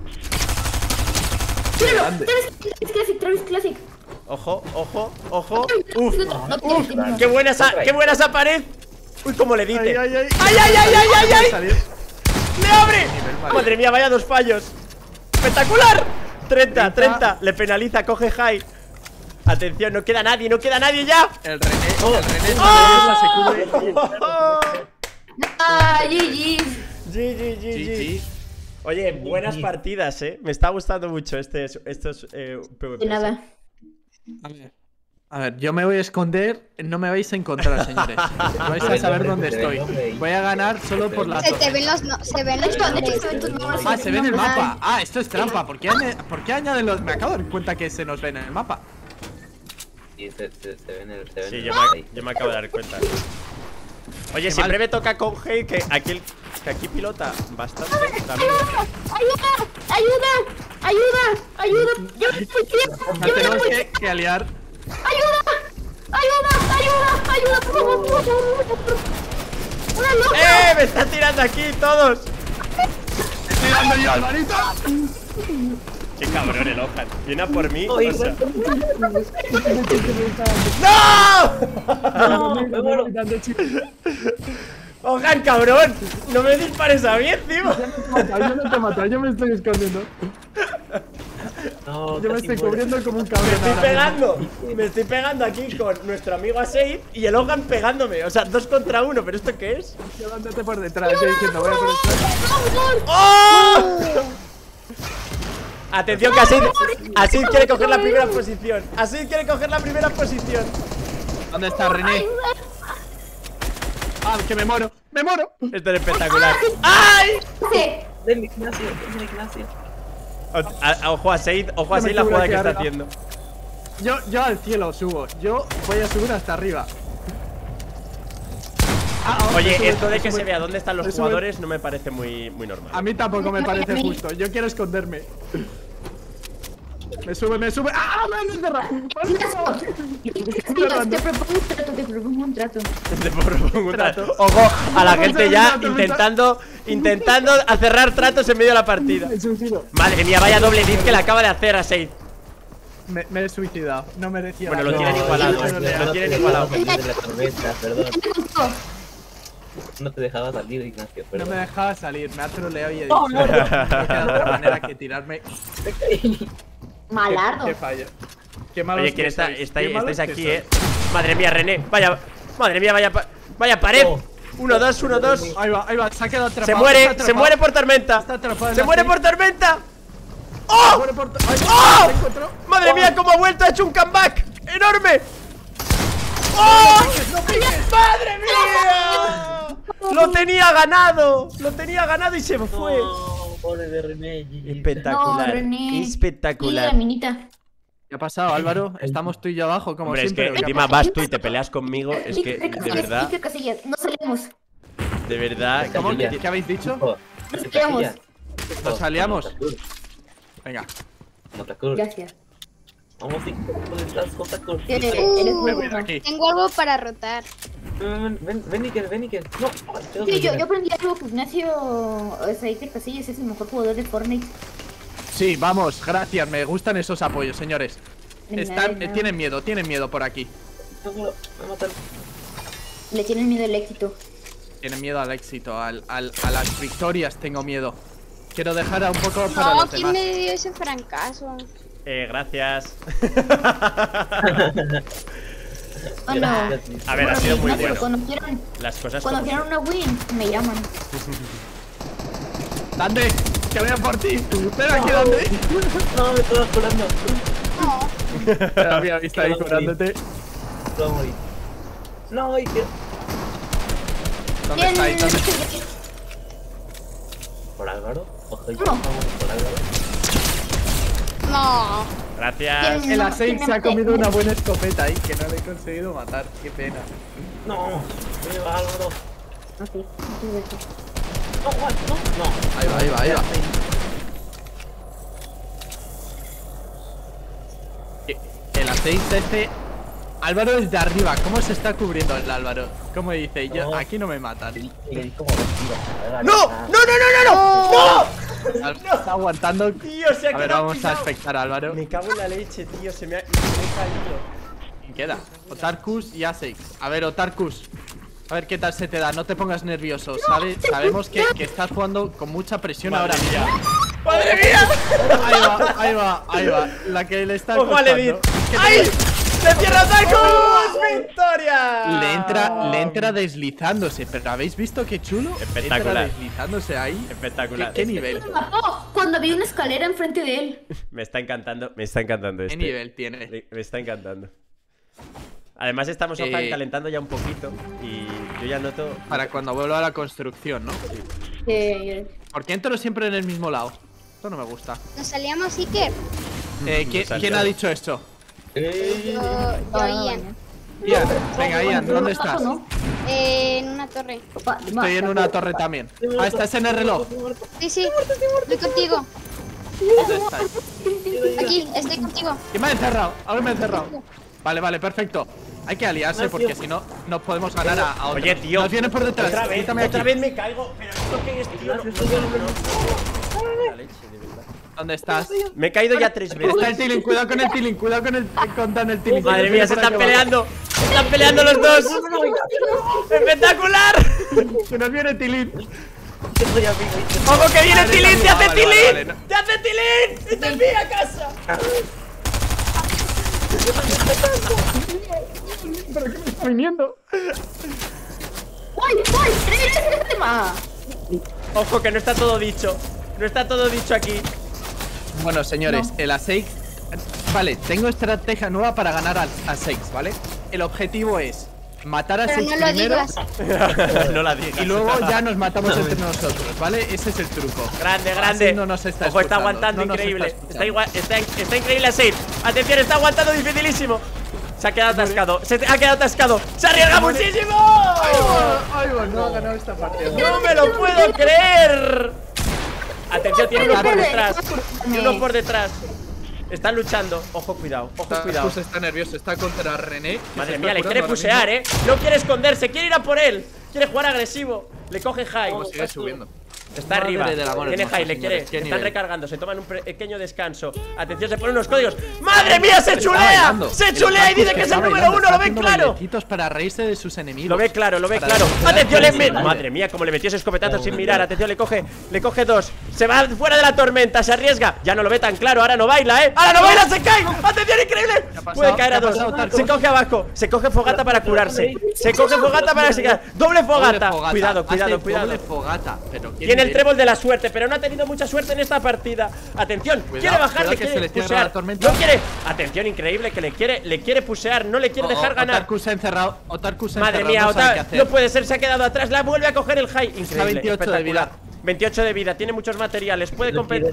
Qué grande. Travis Classic, Travis Classic. Ojo, ojo, ojo. Uf, No tiene tiempo. qué buena esa, qué buena esa pared. Uy, cómo le dite. Ay, ay, ¡Ay, ay. ay, ay, ay, ay, ay! Salir. ¡Le abre! Mario. Madre mía, vaya dos fallos. ¡Espectacular! treinta, treinta. treinta. Le penaliza, coge high. Atención, no queda nadie, no queda nadie ya. El René, el René ¡Oh! se cubre. Ah, G G. G, G, G, G G. G. Oye, buenas partidas, eh. Me está gustando mucho este, estos eh, P V P. De nada. A ver. A ver, yo me voy a esconder. No me vais a encontrar, señores. No vais a saber dónde estoy. Voy a ganar solo por la Se te torre. ven los, no, se ven los nombres. Ah, se ve en el mapa. Ah, esto es trampa. ¿Por qué, añe- ¿Por qué añaden los...? Me acabo de dar cuenta que se nos ven en el mapa. Sí, se, se, se ven el. Se ven Sí, el yo mapa me, ahí. yo me acabo de dar cuenta. Oye, Qué siempre mal. me toca con Hey, que aquí, el- que aquí pilota bastante también. ¡Ayuda! ¡Ayuda! ¡Ayuda! ¡Ayuda! ¡Yo me estoy Nos tenemos que, que aliar. ¡Ayuda! ¡Ayuda! ¡Ayuda! ¡Ayuda! ¡Por favor! ¡Por favor! ¡Por favor! ¡Una loca! ¡Eh! ¡Me están tirando aquí todos! ¡Estoy dando yo, Alvarito! ¡Qué cabrón el Ojan! Viene a por mí. Oye, O sea... ¡No! ¡No! ¡Me muero! ¡Ojan, cabrón! ¡No me dispares a mí encima! Yo no te mato, yo me estoy escondiendo. No, Yo me casi estoy muero. cubriendo como un cabrón. Me estoy ahora pegando. Me estoy pegando aquí con nuestro amigo Aseid y el Ojan pegándome. O sea, dos contra uno. ¿Pero esto qué es? mismo. Levántate por detrás, yo diciendo, voy a por detrás. ¡Oh! Atención que Aseid, Aseid quiere coger la primera posición. Aseid quiere coger la primera posición. ¿Dónde está René? Ah, que me muero. ¡Me muero! Esto es espectacular. ¡Ay! Ven, Ignacio, ven, Ignacio. O- a- a- Ojo a Aseid, ojo a Yo me Aseid la cubro jugada aquí que está arriba. haciendo. Yo, yo al cielo subo. Yo voy a subir hasta arriba. Ah, ah, Oye, me sube, esto de me que sube. se vea dónde están los Me sube. jugadores no me parece muy, muy normal. A mí tampoco me parece justo. Yo quiero esconderme. Me sube, me sube. ¡Ah! ¡Me han encerrado! Mira, te propongo un trato, te propongo un trato. Te propongo un trato. Trato. Ojo a la Vamos a gente hacer ya un trato, un intentando Intentando a cerrar tratos en medio de la partida. Me he suicidado. Madre mía, vaya doble div que le acaba de hacer a Aseid. Me, me he suicidado. No merecía. Bueno, la lo pena. tienen igualado, No, no, no, lo tienen igualado. De la tormenta, perdón. ¿Qué te gustó? No te dejaba salir, Ignacio, No perdón. me dejaba salir, me ha troleado y he dicho. No, no, no. De otra manera que tirarme. Malardo. Qué fallo. Qué malos Oye, ¿quién que está? sois, Estáis, qué malos estáis que aquí, sois. eh. Madre mía, René. Vaya, madre mía, vaya, pa- vaya pared. Oh. Uno, dos, uno, dos. Ahí va, ahí va, se ha quedado atrapado. Se está muere, atrapado. se muere por tormenta. Está atrapado en Se la muere seis. por tormenta. Se ¡Oh! muere por. Ay, ¡Oh! se encontró. Madre mía, cómo ha vuelto, ha hecho un comeback enorme. ¡Oh! ¡Madre mía! Lo tenía ganado, lo tenía ganado y se fue. No, pobre de René. No, Espectacular, René. espectacular. Mira, minita. ¿Qué ha pasado, Álvaro? Estamos tú y yo abajo, como Hombre, es siempre. que ¿o qué ha encima pasado? vas tú y te peleas conmigo. Es que, de verdad, Iker Casillas, no salimos. de verdad. ¿Cómo? que- ¿Qué, qué habéis dicho? Oh, Nos quedamos. Nos aliamos. Venga. Motacur. Gracias. Vamos, Ignacio, por detrás, Motacur. Eres Uh, eres Me voy muy de bueno. aquí. Tengo algo para rotar. Ven, ven, ven, Iker, ven, Iker. No, tengo Sí, que yo, ir. yo aprendí algo que Ignacio, o sea, Iker Casillas es el mejor jugador de Fortnite. Sí, vamos, gracias. Me gustan esos apoyos, señores. De Están, nada, de eh, nada. tienen miedo, tienen miedo por aquí. No, no, me matan. Le tienen miedo al éxito. Tienen miedo al éxito, al, al- a las victorias tengo miedo. Quiero dejar a un poco para No, los ¿quién demás. me dio ese francazo? Eh, gracias. Bueno, A ver, ha sido muy Ignacio, bueno. Cuando quieran, Las cosas cuando como quieran una win, me llaman. ¡Dande! ¡Que vayan por ti! ¡Ven aquí, Dande! No, me estaba curando. No. Te había visto ahí curándote. Voy a morir. No, Iker. ¿Dónde estáis? ¿Dónde ¿Por Álvaro? Ojo, yo No. vamos por Álvaro. No. Gracias. ¿Quién? El No, Aseid tiene- se ha comido una buena escopeta ahí que no le he conseguido matar. Qué pena. No, me va Álvaro. No, what? no, no. Ahí va, ahí va, ahí va. El A seis este. Álvaro es de arriba. ¿Cómo se está cubriendo el Álvaro? ¿Cómo dice? Yo, No. aquí no me matan. Y le di como vestido. ¡No! ¡No, no, no, no, no! ¡No! Álvaro está aguantando. Tío, se ha A ver, quedado vamos a pisado. expectar a Álvaro. Me cago en la leche, tío. Se me ha, se me ha caído. ¿Quién queda? Otarkus y A seis. A ver, Otarkus. A ver qué tal se te da. No te pongas nervioso. ¿Sabe? Sabemos que, que estás jugando con mucha presión ahora Madre mismo. mía. ¡Madre mía! Ahí va, ahí va, ahí va. La que le está Ojo al costando. Edith. Que ¡Ay! te- ¡Se cierra Otakus! ¡Victoria! Le entra, le entra deslizándose, pero ¿habéis visto qué chulo? Espectacular. Entra deslizándose ahí. Espectacular. ¿Qué, qué nivel? Me mató cuando vi una escalera enfrente de él. Me está encantando, me está encantando ¿Qué este. nivel tiene? Me, me está encantando. Además estamos Eh, Ojan, calentando ya un poquito. Y yo ya noto. Para cuando vuelva a la construcción, ¿no? Eh, ¿Por qué entro siempre en el mismo lado? Esto no me gusta. Nos salíamos Iker. Eh, ¿quién, Salta. ¿Quién ha dicho esto? Yo, yo Ian. Ian, venga, Ian, ¿dónde estás? ¿no? Eh, en una torre. Estoy en una torre también. Ah, estás en el reloj. Sí, sí. Voy contigo. ¿Dónde estás? Aquí, estoy contigo. ¿Quién me ha encerrado? Ahora me ha encerrado. Vale, vale, perfecto. Hay que aliarse porque si no, no podemos ganar a, a otros. Oye, tío. Nos vienen por detrás. Otra vez, Quítame otra aquí. vez me caigo. Pero esto qué es, tío. No, no, no. La leche, de verdad. ¿Dónde estás? Me he caído ya tres veces. Está el Tilling, cuidado con el Tilling, cuidado con el con el Tilling. Madre mía, se Viene están por aquí peleando. Se están peleando los dos. ¡Espectacular! abajo. Que nos viene Tilling. ¡Ojo que viene Vale, Tilín! ¡Te vale, hace vale, vale, Tilín! no. ¡Te hace Tilín! ¡Y te envía a casa! Está viniendo. ¡Uy, uy! ¡Regresa el tema! Ojo que no está todo dicho. No está todo dicho aquí. Bueno, señores, el A seis. Vale, tengo estrategia nueva para ganar al A seis, ¿vale? El objetivo es matar a Pero seis no lo primero digas. No la digas. y luego ya nos matamos entre nosotros, ¿vale? Ese es el truco. Grande, Así grande. no nos está Ojo, está escuchando, aguantando no nos increíble. está Está, escuchando. igual, está, está increíble a seis. Atención, está aguantando dificilísimo. Se ha quedado atascado. Se ha quedado atascado. ¡Se arriesga muchísimo! ¡Ay, bueno, no ha ganado esta partida! ¡No me lo puedo creer! Atención, tiene uno por detrás. Tiene uno por detrás. Están luchando. Ojo, cuidado. Ojo, cuidado. Tarkus está nervioso, está contra René. que Madre se mía, está le quiere curando pusear, ahora eh. No quiere esconderse, quiere ir a por él. Quiere jugar agresivo. Le coge high. mismo. Sigue subiendo. Está Madre arriba. del amor Tiene hermoso, high, le quiere. señores, qué Están nivel. recargando. Se toman un pequeño descanso. Atención, se ponen unos códigos. ¡Madre mía, se Está chulea! bailando. ¡Se El chulea y Tarkus dice que es está el número bailando, uno! está ¡Lo ve haciendo claro! bailecitos para reírse de sus enemigos. Lo ve claro, lo ve Para claro. demostrar Atención, que le es me... el Madre mía, como le metió ese escopetazo sin mirar. Atención, le coge, le coge dos. Se va fuera de la tormenta, se arriesga. Ya no lo ve tan claro, ahora no baila, eh. Ahora no baila, se cae. Atención, increíble. ha pasado? Puede caer ¿Qué a ha dos. pasado, Tarkus? Se coge abajo, se coge fogata para curarse. Se coge fogata para que Doble fogata. Doble fogata. Cuidado, Hace cuidado, cuidado. Doble fogata. Pero ¿qué Tiene el nivel? trébol de la suerte, pero no ha tenido mucha suerte en esta partida. Atención, Cuidado, quiere bajarle, cuidado que se quiere le cierra pusear. la tormenta. No quiere. Atención, increíble que le quiere, le quiere pusear, no le quiere O- dejar o- ganar. Otarkus se ha encerrado. Otarkus se ha Madre encerrado, mía, no sabe Ota- qué hacer. no puede ser, se ha quedado atrás, la vuelve a coger el high. Increíble, veintiocho de vida. espectacular. veintiocho de vida, tiene muchos materiales, puede competir.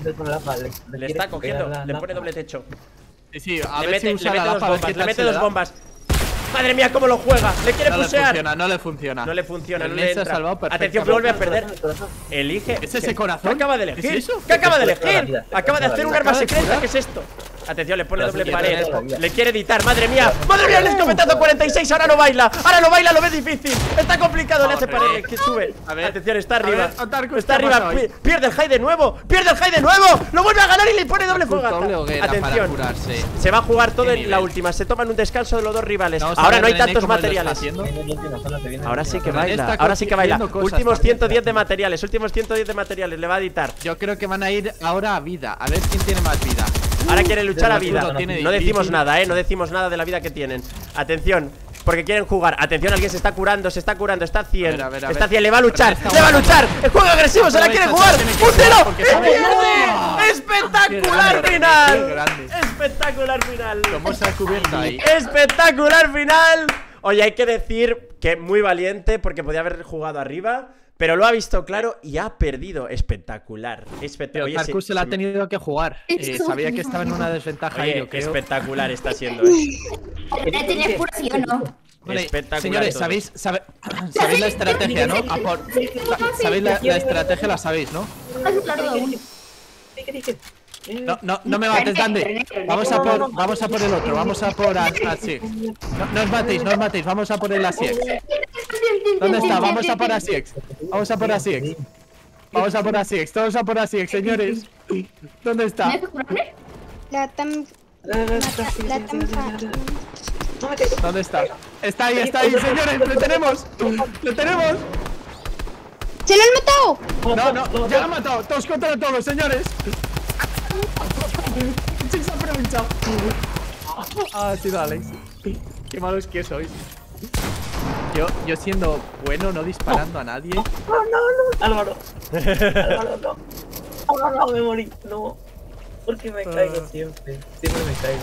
Le está cogiendo, le pone doble techo. Sí, sí, a Le ver mete, si usa le la mete dos lapa, a ver bombas, qué le tal mete se le dos da. bombas. Madre mía, cómo lo juega, le quiere No le pusear. funciona, no le funciona. No le funciona, no René le se ha entra. salvado Atención, que perfectamente. vuelve a perder. Elige. ¿Es ese ¿Qué- corazón? ¿Qué acaba de ¿Qué elegir? es eso? ¿Qué acaba de Te cuesta la elegir? vida, te Acaba de cuesta hacer la un vida. arma Acaba de secreta, curar. ¿qué es esto? Atención, le pone Pero doble sí, pared. tiene la vida. Le quiere editar, madre mía. Madre mía, el escopetazo cuarenta y seis. Ahora no baila. Ahora no baila, lo ve difícil. Está complicado, le hace Vamos, pared. Que sube. A ver. Atención, está A arriba. ver, Otarkus, Está ¿qué ha arriba. pasado ahí? pi- Pierde el high de nuevo. Pierde el high de nuevo. Lo vuelve a ganar y le pone doble Otarkus, fogata. doble hoguera para Atención. curarse. Se va a jugar todo Qué en la nivel. última. Se toman un descanso de los dos rivales. Vamos a Ahora ver, no hay René, tantos cómo lo está materiales. haciendo. Ahora sí que René baila, está ahora sí que baila. consiguiendo cosas, Últimos está ciento diez de haciendo. materiales, últimos ciento diez de materiales, le va a editar. Yo creo que van a ir ahora a vida. A ver quién tiene más vida. Ahora quiere luchar a Tarkus vida. lo tiene No decimos difícil. nada, eh, no decimos nada de la vida que tienen. Atención, porque quieren jugar. Atención, alguien se está curando, se está curando, está a cien. A ver, a ver, a Está a ver. cien, le va a luchar, René está le va a jugando. luchar. El juego agresivo, se la quiere jugar. Tiene que ¡Un jugar tiro! porque ¡Y sabe- pierde! ¡Oh! ¡Espectacular Qué grande, final! qué grande. ¡Espectacular final! ¿Cómo se ha cubierto ahí? ¡Espectacular final! Oye, hay que decir que muy valiente porque podía haber jugado arriba, pero lo ha visto claro y ha perdido. Espectacular. Espectacular. Oye, Tarkus si- se la ha si- tenido que jugar. Eh, Eso. sabía que estaba en una desventaja ahí, Oye, yo creo. espectacular está siendo, eh. René tenía pura sí o no. Vale, Espectacular señores, todo. ¿sabéis, sabe- sabéis la estrategia, ¿no? A por- sabéis la, la estrategia, la sabéis, ¿no? No, no, no me mates, Dande. Vamos a por, vamos a por el otro, vamos a por a, a Six. No, no os matéis, no os matéis, vamos a por el Asiex. ¿Dónde está? Vamos a por Asiex. Vamos a por Asiex. Vamos a por Asiex, todos a por Asiex, señores. ¿Dónde está? La tam. La, la tam. ¿Dónde está? Está ahí, está ahí, señores, lo tenemos. Lo tenemos. ¡Se lo han matado! No, no, ya lo han matado. Todos contra todos, señores. Six ha aprovechado. Ah, ha sido Alex. Qué malos que sois. Yo, yo siendo bueno, no disparando a nadie. No, no, no, Álvaro. Álvaro, no. No, no, me morí. No. Porque me caigo siempre. Siempre me caigo.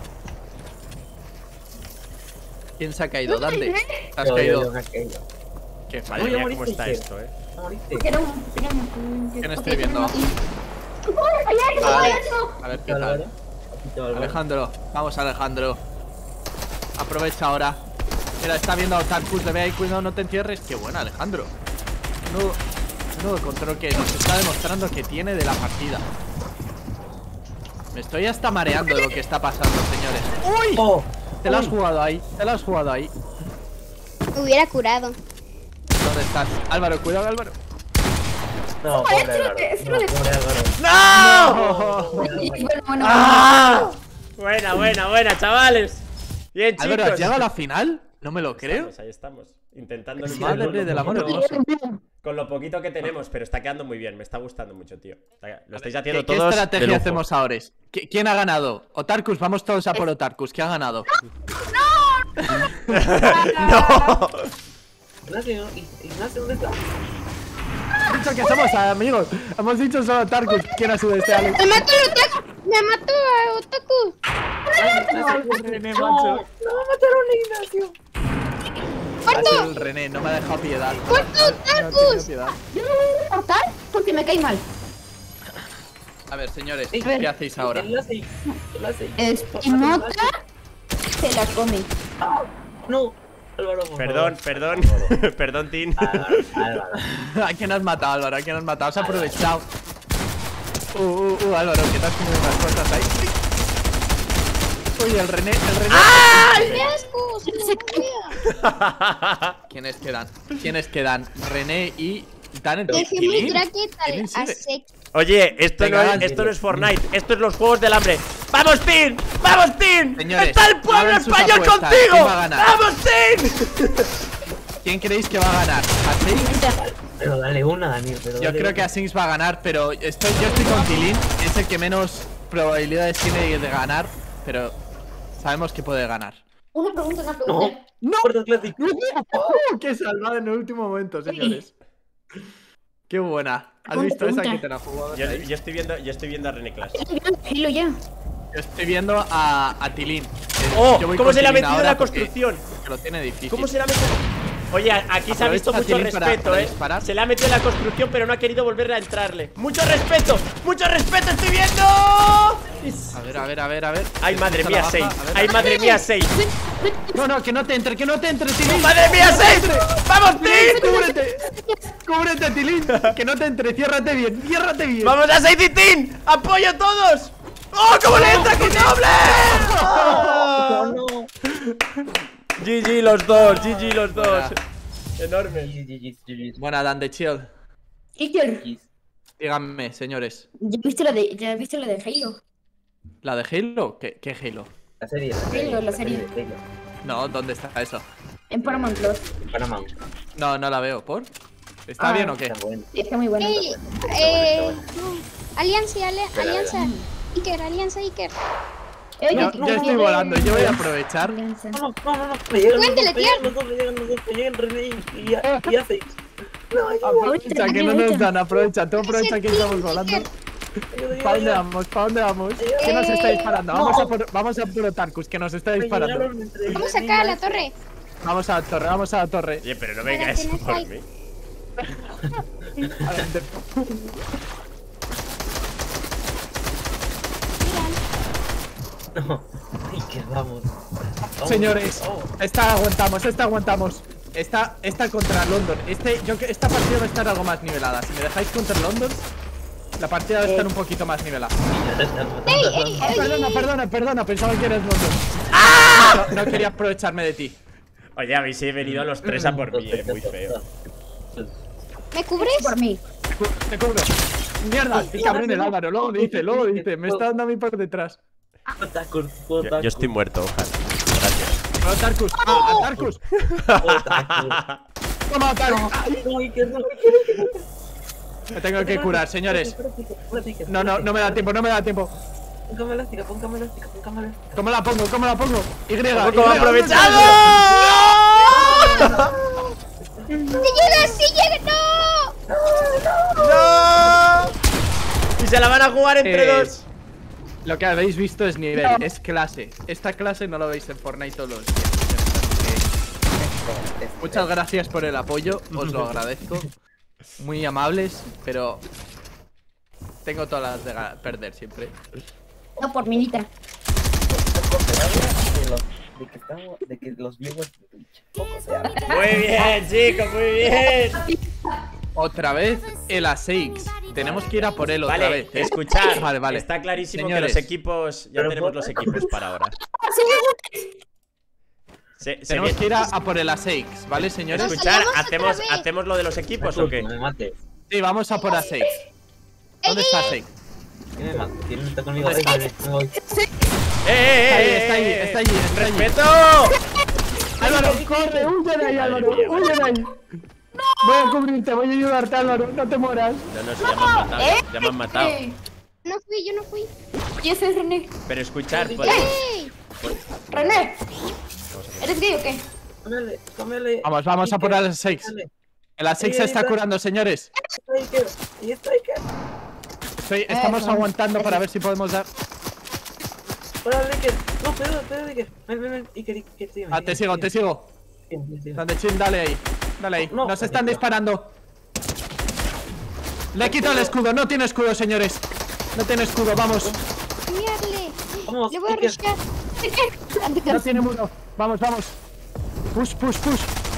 ¿Quién se ha caído? ¿Dónde? ¿Te has Yo, yo, caído? yo me he caído. Qué Madre fallo. Oye, mía, cómo moriste. está esto, eh. No moriste. Era un- era un- ¿Quién estoy viendo? ¡Ay, Vale. A ver qué Álvaro. tal. Aquí te va Álvaro. Alejandro, vamos Alejandro. Aprovecha ahora. Mira, está viendo a Otarkus, le ve ahí, cuidado, no te entierres. Qué buena, Alejandro. No, no control que nos está demostrando que tiene de la partida. Me estoy hasta mareando de lo que está pasando, señores. ¡Uy! Oh, Te la has jugado ahí, te la has jugado ahí. Me hubiera curado. ¿Dónde estás? Álvaro, cuidado, Álvaro. no, pobre Álvaro. No, pobre Álvaro. ¡No! Bueno, bueno, ¡Ah! Buena, buena, buena, chavales. Bien, chicos. Álvaro, ¿has llegado a la final? No me lo creo. Estamos, ahí estamos. Intentando Madre con lo del amor poquito- hermoso. Con lo poquito que tenemos, pero está quedando muy bien. Me está gustando mucho, tío. Está- Lo estáis haciendo ¿Qué, qué todos. de estrategia lujo. hacemos ahora? ¿Qui- ¿Quién ha ganado? Otarkus, vamos todos a por Otarkus. ¿Quién ha ganado? ¡No! Ignacio, Ignacio, ¿dónde estás? Hemos dicho que somos amigos. Hemos dicho solo Otarkus. ¿Quién ha sido este Alex? ¡Me mató el otaku! ¡Me mató a Otaku! René, No, macho. no, mataron a Ignacio. Ha sido el René, no me ha dejado piedad. ¡Cuarto No ha tenido Otakus! piedad. yo no voy a matar porque me cae mal. A ver, señores, Ey, ¿qué hacéis ahora? Enlace, enlace. Espinota se la come. No, Álvaro, por Perdón, favor. perdón. Perdón, Tin. Álvaro, Álvaro. ¿A quién has matado, Álvaro? ¿A quién has matado? Has aprovechado. Uh, uh, uh, Álvaro, que te has comido unas cosas ahí. Uy, el René, el René. ¡Qué asco! ¡Se me olvida! ¿Quiénes quedan? ¿Quiénes quedan? René y Dan. Dejemos ¿Tilín? bracket al- ¿Tilín a sigue? sec. Oye, esto, Venga, no es, dale. esto no es Fortnite, esto es los Juegos del Hambre. ¡Vamos, Tin! ¡Vamos, Tin! Señores, ¡Está el pueblo hagan sus español apuestas. contigo! ¿Quién va a ganar? ¡Vamos, Tin! ¿Quién creéis que va a ganar? ¿A Sings? Pero dale una, Daniel. Pero Yo dale creo una. que a Sings va a ganar, pero estoy, yo estoy con Tilín. Es el que menos probabilidades tiene de ganar, pero sabemos que puede ganar. Una pregunta, una No, pregunta. ¡No! Puerto Classic. ¡Oh! ¡Qué salvada en el último momento, señores! ¡Qué buena! ¿Has Una visto esa pregunta. que te la jugó? Yo, yo estoy viendo, yo estoy viendo a René Clash. Hilo ya. Yo estoy viendo a, a Tilín. que ¡Oh! yo voy ¿Cómo con se le ha Tilín metido en ahora la porque- construcción? porque lo tiene difícil. ¿Cómo se le ha metido? Oye, aquí se ha visto Aprovecha, mucho Tilín, para- respeto, para eh. disparar. Se le ha metido en la construcción, pero no ha querido volver a entrarle. ¡Mucho respeto! ¡Mucho respeto! ¡Estoy viendo! A ver, a ver, a ver, a ver. ¡Ay, madre Escucha mía, la seis! baja, a ver. ¡Ay, madre mía, seis! No, no, que no te entre, que no te entre, Tilín. ¡Madre mía, seis! ¡Vamos, Tin! ¡Cúbrete! ¡Cúbrete, Tilín! Que no te entre, ciérrate bien, ciérrate bien. ¡Vamos a seis y Tin! ¡Apoyo todos! ¡Oh, cómo le entra aquí doble! No, no. G G los dos, G G los dos. Buena. Enorme. G G, G G. Buena, Dan de Chill. Iker, Díganme, señores. ¿ya viste la de, ya viste la de Halo? ¿La de Halo? ¿Qué, qué Halo? La serie, la Halo, serie. la serie. de Halo. No, ¿dónde está eso? En Paramount Plus. Panamá. No, no la veo, ¿por? ¿Está Ah, bien o qué? Está bueno. Está muy buena. Ey, eh, alianza, ale- alianza. Iker, alianza, Iker. Oye, Yo, que- yo estoy volando, yo voy a aprovechar. Alianza. No, no, no, no. Me llegan los Cuéntale, dos, me tío. llegan los dos, me llegan los dos, me llegan René y, y, y hace. No, ayuda, Aprovecha, que no nos dan, aprovecha, tú aprovecha que estamos volando. ayuda, ayuda, ¿Para dónde ayuda. vamos? ¿Para dónde vamos? Eh, ¿Quién nos está disparando? Vamos no. a por, vamos a por Otarkus, que nos está Me disparando. llegaron entre Vamos René acá a y la hace. torre. Vamos a la torre, vamos a la torre. Oye, pero no venga Para eso que no por caiga. mí. Adelante. No. Ay, que vamos. Vamos. Señores, Oh. esta aguantamos, esta aguantamos. Esta, esta contra London. Este, yo, que- esta partida va a estar algo más nivelada. Si me dejáis contra London, la partida va a estar un poquito más nivelada. ¡Ey, ey, Ah, ey! perdona, perdona, perdona, pensaba que eras London. No, no quería aprovecharme de ti. Oye, habéis venido a los tres a por mí, eh. Muy feo. ¿Me cubres? Por mí. Te cu- Te cubro. Mierda, el cabrón el Álvaro. Luego dice, luego dice. Me está dando a mí por detrás. Otakus, Yo, otakus, yo estoy muerto, ojalá. Gracias. ¡A Tarkus! ¡Ah, a Tarkus! otakus. ¡Toma, a Tarkus! ¡Ay! No, Iker, no, Iker. Me tengo que curar, señores. Espérate, espérate, espérate, No, no, no me da tiempo, no me da tiempo. Pon cama elástica, pon cama elástica, pon cama elástica. ¿Cómo la pongo? ¿Cómo la pongo? Y. ¡Poco aprovechado! ¡Señora, sí llega! ¡No! ¡No! Y se la van a jugar entre Eh, dos. Lo que habéis visto es nivel, es clase. Esta clase no lo veis en Fortnite todos los días. Eh, Muchas gracias por el apoyo, os lo agradezco. Muy amables, pero tengo todas las de ga- perder siempre. No, por minita. De los, de que estamos, de que los viewers de Twitch poco se hablan. Muy bien, chicos, muy bien. Otra vez el A seis. Tenemos que ir a por él otra Vale, vez. ¿eh? escuchar. Vale, vale. Está clarísimo Señores. que los equipos. Ya Pero tenemos por- los equipos para ahora. Se, se Tenemos viene- que ir a, a por el A seis, ¿vale, señores? Nos Escuchar, aliamos otra ¿hacemos, vez. ¿hacemos lo de los equipos o qué? Que me mate. Sí, vamos a por A seis. ¿Dónde está A seis? Que me mate. ¿Quién está conmigo? Pues- Ay, me voy. ¡Eh, eh, Está ahí, eh, está ahí, eh, está allí, está allí. ¡Respeto! Álvaro, corre, huye de ahí, Álvaro, Madre mía, huye de ahí. Voy a cubrirte, voy a ayudarte, Álvaro, no te mueras. No, no, sí, ya me han matado. Ya me han matado. Eh, No fui, yo no fui. yo soy René. Pero escuchar, podemos. ¡Ey! René, ¿eres gay o qué? Cámbiale, cámbiale. Vamos, vamos a por el A seis. Cámbiale. El A seis se está curando, señores. Striker. Y Striker. Estoy- estamos Eso. aguantando para ver si podemos dar. Hola, Iker. No, espera, espera, Iker. Ven, ven, ven. Iker, Iker, sígueme. Ah, te sigo, te sigo. Sígueme, sígueme. Donde chin, dale ahí. Dale ahí. No, Nos están no. disparando. Le he quitado el escudo, no tiene escudo, señores. No tiene escudo, vamos. Mírale. Vamos, Le voy a Iker. rushear. No tiene muro. Vamos, vamos. Push, push, push.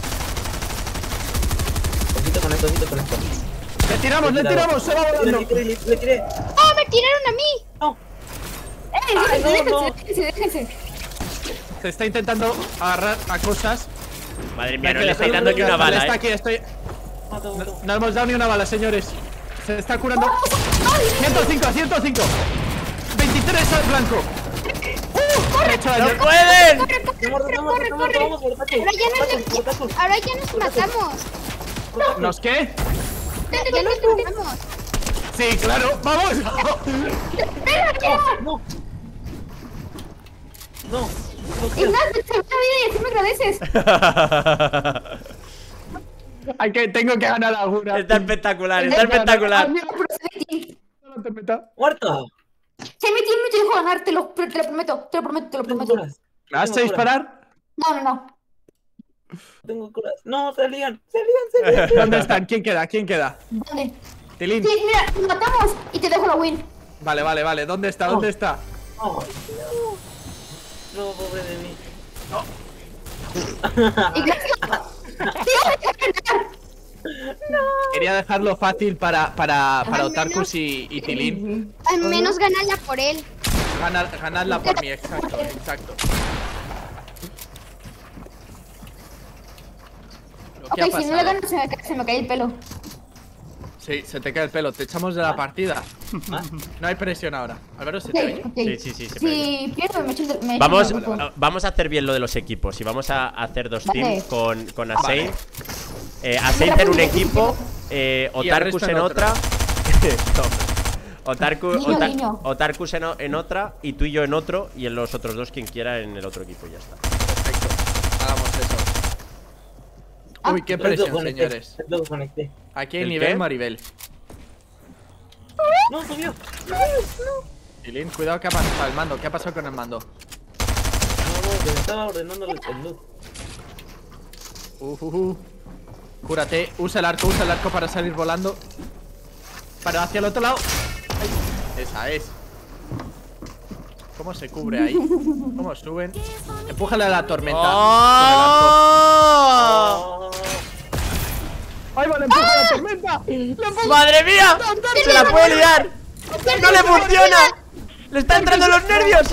Ojito con esto, ojito con esto. Le tiramos, le tiramos, se va Le volando. tiré, le le tiré. ¡Oh, me tiraron a mí! No. ¡Ey, Ay, no, déjense, no. déjense, déjense! Se está intentando agarrar a cosas. Madre mía, no Le le estáis dando ni una Está bala, aquí, eh. estoy. Mata, No, mata. no hemos dado ni una bala, señores. Se está curando. ciento cinco, ciento cinco. veintitrés al blanco. Le he hecho daño. ¡No pueden! ¡Corre, Me corre, muerto, corre, me muerto, corre, me muerto. corre! Vamos, Bortaco. Ahora ya nos, Bortaco, Bortaco. ahora ya nos matamos. ¿Nos qué? Ya nos matamos. Sí, claro. ¡Vamos! No. No. No Y quiero. nada, te salvé la vida y así me agradeces. Hay que, tengo que ganar la jura. Está espectacular, está espectacular. Amigo, pero se metí. No te metas. Muerto. Se metí y me te dejo ganar, te lo, te lo prometo, te lo prometo, te lo Tengo prometo. curas. ¿Me vas a Tengo curas. disparar? No, no, no. Tengo curas. No, se lían. Se lían, se lían. ¿Dónde están? ¿Quién queda? ¿Quién queda? ¿Dónde? Tilín. Sí, mira, nos matamos y te dejo la win. Vale, vale, vale. ¿Dónde está? ¿Dónde está? No. No, pobre de mí. Y gracias. Quería dejarlo fácil para, para, para Al Otarkus menos- y, y Tilín. Al menos ganarla por él. Ganar, ganarla por mí, exacto, exacto. Lo que ha Ok, si no le pasado. gano se me, cae, se me cae el pelo. Sí, se te cae el pelo. Te echamos de la partida. No hay presión ahora. Álvaro, ¿se Ok, te oye? ok. Sí, sí, sí, se Si pierdo, me echo el- me echo Vamos, el grupo. vamos a hacer bien lo de los equipos y vamos a hacer dos Vale. teams con, con Vale. Asein. Eh, Asein en un equipo, eh, Y el Otarkus resto en en otro. otra. No. Otarku- Niño, Ota- niño. Otarkus en, o- en otra y tú y yo en otro y en los otros dos quien quiera en el otro equipo, ya está. Perfecto. Hagamos eso. Ah, Uy, qué Los dos presión, conecté, señores. los dos conecté. Aquí hay ¿El nivel qué? Maribel. No, subió. Tilín, cuidado, ¿qué ha pasado? El mando, ¿qué ha pasado con el mando? No, no, que me estaba ordenando el el loot. Uh, uh, uh. Cúrate, usa el arco, usa el arco para salir volando. Para hacia el otro lado. Ahí. Esa es. ¿Cómo se cubre ahí? ¿Cómo suben? Empújale a la tormenta. ¡Oh! Oh. ¡Ay, vale, empuja a la tormenta! ¡Madre mía! ¡Se la puede liar! ¡No le funciona! ¡Le está entrando los nervios!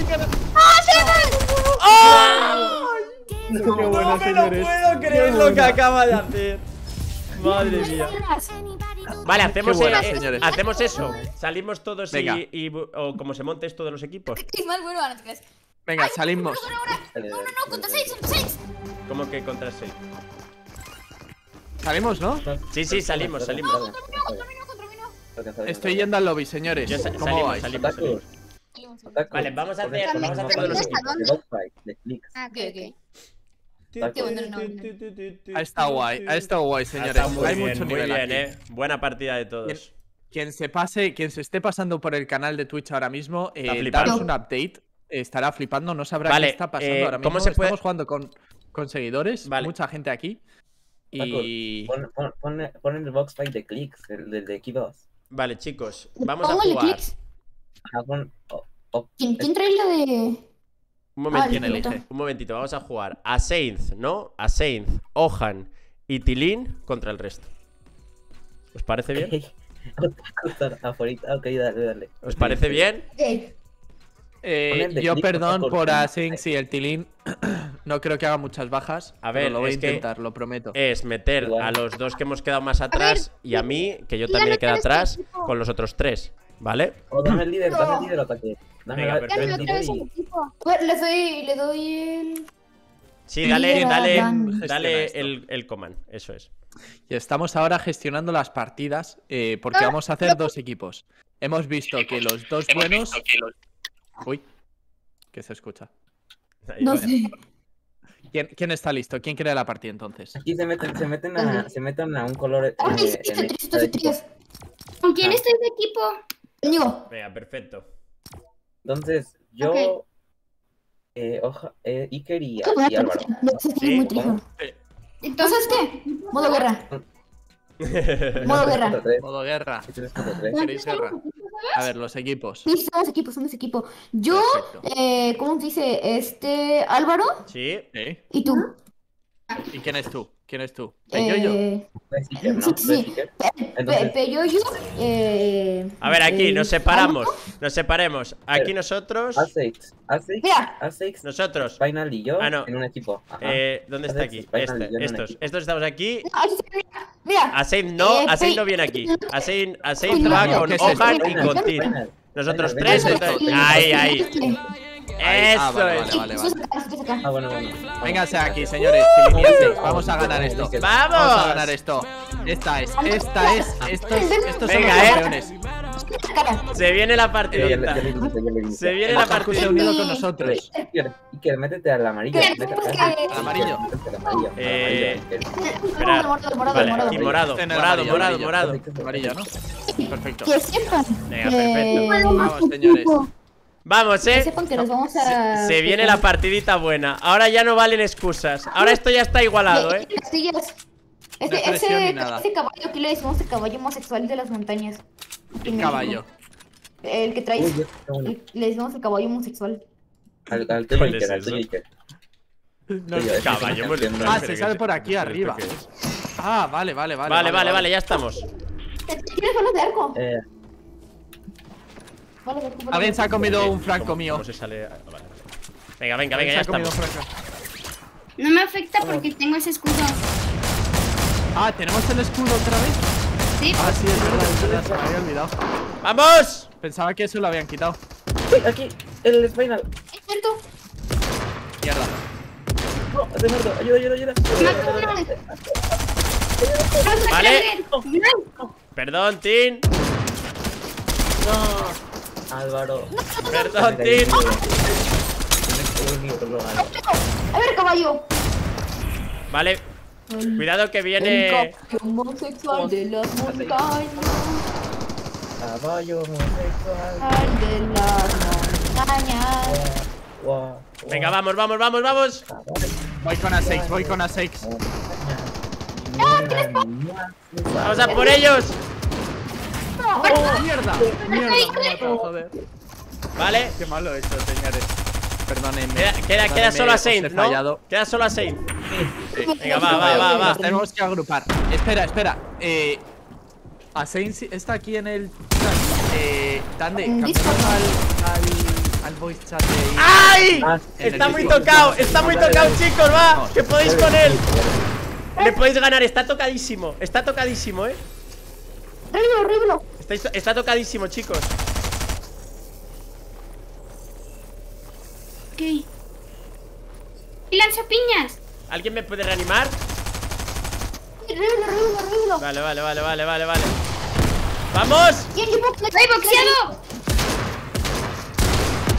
¡Ay! Qué No bueno, me lo señores. puedo creer lo que acaba de hacer. Madre mía. Vale, hacemos, Qué buena, eh, señores. hacemos eso. Salimos todos y, Venga. y o como se monte esto de los equipos. Es más bueno, no te creas. Venga, salimos. Dale, No, dale, no, no, contra seis, contra seis. ¿Cómo que contra seis? Salimos, ¿no? dale. Sí, sí, salimos, salimos. Contra mí no, contra mí no, contra mí no. Estoy yendo al lobby, señores. Yo sa- ¿Cómo salimos, vais? salimos, salimos. Salimos, Otaku, Vale, vamos a pones hacer- el vamos a mismo hacer los de equipos. Dogfight, de clics. Ah, ok, ok. Otaku. Qué bueno, no, no. Ha estado guay, ha estado guay, Ha señores. estado muy Hay bien, mucho muy nivel bien, aquí. eh. Buena partida de todos. Quien se pase, quien se esté pasando por el canal de Twitch ahora mismo, Está eh, flipando. daros un update. Estará flipando, no sabrá Vale, qué está pasando eh, ahora mismo. ¿cómo se puede- Estamos jugando con, con seguidores, Vale. mucha gente aquí. Y. Pon, pon, pon, pon el box fight de clics, el del de X dos. Vale, chicos, vamos a Póngale jugar. clics. Ajá, pon. oh, oh, ¿Quién, quién trae la de...? Un Ah, momentito, ¿Quién el elige? un momentito, vamos a jugar a Sainz, ¿no? A Sainz, Ohan y Tilín contra el resto. ¿Os parece bien? Afuera, ok, dale, dale. ¿Os parece bien? Eh, Eh, Pon el de yo click, perdón por por favor. Asinx y el Tilín. No creo que haga muchas bajas. A pero ver, lo voy a es que- intentar, lo prometo. Es meter Igual. a los dos que hemos quedado más atrás y a mí, que yo ya también no he quedado tienes atrás, equipo. con los otros tres, ¿vale? Oh, dame el líder, dame el líder, ataque. Dame Venga, la- perfecto. dame Dale el otra líder vez el y. equipo. bueno, le doy, le doy el... Sí, dale, Mira, dale, Dan. dale Gestiona esto. el, el command, eso es. Y estamos ahora gestionando las partidas eh, porque vamos a hacer dos equipos. Hemos visto que los dos buenos. Uy, ¿qué se escucha? Ahí No va. sé. ¿Quién, quién está listo? ¿Quién quiere la partida entonces? Aquí se meten, se meten a, se meten a un color. eh, Ah, sí, sí, en sí, el- sí, sí, sí, sí. ¿Con quién Ah. estoy de equipo? Conmigo. Venga, perfecto. Entonces, yo. Ok. Eh, Oja, eh, Iker y, ¿Qué pasa? y Álvaro. No, eso sí Sí, es muy ¿cómo? triste. Entonces, ¿Sabes qué? Modo guerra. Modo guerra. Contra tres, Modo guerra. tres contra tres. ¿Queréis guerra? A ver, los equipos. Sí, somos equipo, somos equipo. Yo, Perfecto. eh, ¿cómo se dice? Este, Álvaro Sí, ¿Sí? y tú. ¿Y quién es tú? ¿Quién es tú? ¿El yo, yo? Eh, Pues Iker, ¿no? sí, Pues sí. Iker. Pe- Entonces- Pe- Peyoyo, eh... a ver, aquí eh, nos separamos, nos separemos. Aquí nosotros, Asex, Asex, Mira. Asex, nosotros. Final y yo Ah, no. en un equipo. Ajá. Eh, ¿Dónde está aquí? Final, Este, yo en un estos, equipo. estos estamos aquí. No, aquí está, mira, mira. Asein no, Eh, Asein Pe- no viene aquí. Asein, Asein Final. va con ¿Qué es esto? Ohan y Final, con Tin. final. Nosotros Final, tres ¿qué es contra... esto? Ahí, ahí. Este. Ahí, ah, Eso vale, es. vale, vale, vale. Nosotros acá, nosotros acá. Ah, bueno, bueno. Vénganse aquí, señores. Tilín y Asex. Vamos a ganar esto. ¡Vamos! Vamos a ganar esto. Esta es, esta es. Estos, estos son Venga, los eh. campeones. Cara. Se viene la Eh, ya le- partidita. ya le dije, ya le dije. Se viene la Otaku se ha partida. unido con nosotros. Iker, Iker, métete al amarillo. Mira, métete- pues ah, que- Iker, ¿Al amarillo? métete al amarillo, al Eh, amarillo, Iker. Espera. Morado, morado, Vale, morado. aquí morado, En el morado, amarillo, morado, amarillo. morado. Amarillo, ¿no? Perfecto. Que sepan. Venga, perfecto. eh, Vamos, señores. Vamos, Que eh. sepan que nos vamos a... Se viene la partidita buena. Ahora ya no valen excusas. Ahora esto ya está igualado, eh. Castillas. No Este, hay presión ni ese, nada. ese caballo, aquí le decimos el caballo homosexual de las montañas. ¿Qué caballo? El que traes. Uy, yo- qué bueno. el- le decimos el caballo homosexual. Al, al tuyo, ¿Cuál Iker, es al eso? tuyo, Iker. No, Tuyo, es caballo, una pues, canción, Ah, ¿no? se sale por aquí arriba. Ah, vale, vale, vale. Vale, vale, vale, ya estamos. ¿Tienes balas de arco? Eh, Balas de arco, balas de Alguien se ha arco. comido Eh, un franco ¿cómo- mío. cómo se sale? Ah, vale. Venga, venga, venga, Alguien ya se ha comido estamos. un franco. no me afecta porque tengo ese escudo. Ah, ¿tenemos el escudo otra vez? Sí, Ah, sí, es verdad, es verdad, se me había olvidado. ¡Vamos! Pensaba que eso lo habían quitado. uy, aquí, el final. Es cierto. Mierda. No, estoy muerto. Ayuda, ayuda, ayuda. Vale. Perdón, Tin. No, Álvaro. Perdón, Tin. A ver, caballo. Vale. Cuidado que El viene. caballo homosexual de las montañas. Caballo homosexual. Al de las montañas. Guau, guau. Venga, vamos, vamos, vamos, vamos. Voy con A seis, voy con A seis. Vamos a por ellos. ¡Oh, mierda! ¡Mierda! me ha matado, joder. Vale. Qué malo esto, señores. Perdónenme. Queda, queda, queda Perdónenme, solo a os he Saint, ¿no? fallado. Queda solo a Saint. Sí. Venga, va, va, va, va. Nos tenemos que agrupar. Espera, espera. Eh. Asein está aquí en el chat. Eh. Tande, En cambiamos Discord. al, al, al voice chat de. ¡Ay! Ah, Está en muy el Discord. tocado, está muy tocado, chicos, va. Vamos. Que podéis con él. Le podéis ganar, está tocadísimo. Está tocadísimo, eh. Ríbelo, ríbelo. Está, está tocadísimo, chicos. ok. Y lanzo piñas. ¿Alguien me puede reanimar? Ríbelo, ríbelo, ríbelo. Vale, vale, vale, vale, vale, vale. ¡Vamos! Y el equipo- ¡Ay, boxeado!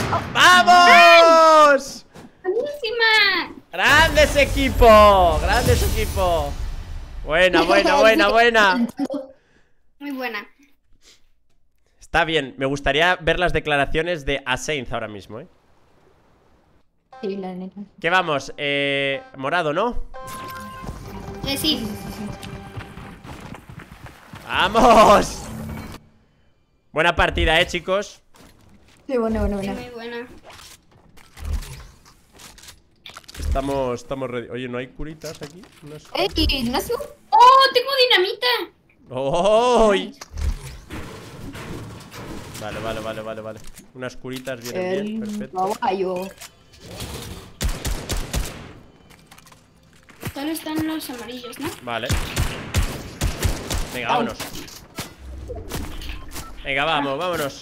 ¡Vamos! ¡Buenísima! ¡Grande ese equipo! ¡Grande ese equipo! Buena, buena, buena, buena. Muy buena. Está bien, me gustaría ver las declaraciones de Asainz ahora mismo, ¿eh? Sí, la neta. ¿Qué vamos? Eh, morado, ¿no? Eh, sí. ¡Vamos! Buena partida, ¿eh, chicos? Sí, bueno, bueno, Sí, bueno. muy buena. Estamos, estamos ready. Oye, ¿no hay curitas aquí? Unas- ¡Ey, Ignacio! ¡Oh! ¡Tengo dinamita! ¡Oy! Vale, vale, vale, vale, vale. Unas curitas vienen bien, El perfecto. caballo. Solo están los amarillos, ¿no? Vale. Venga, vámonos. Venga, vamos, vámonos.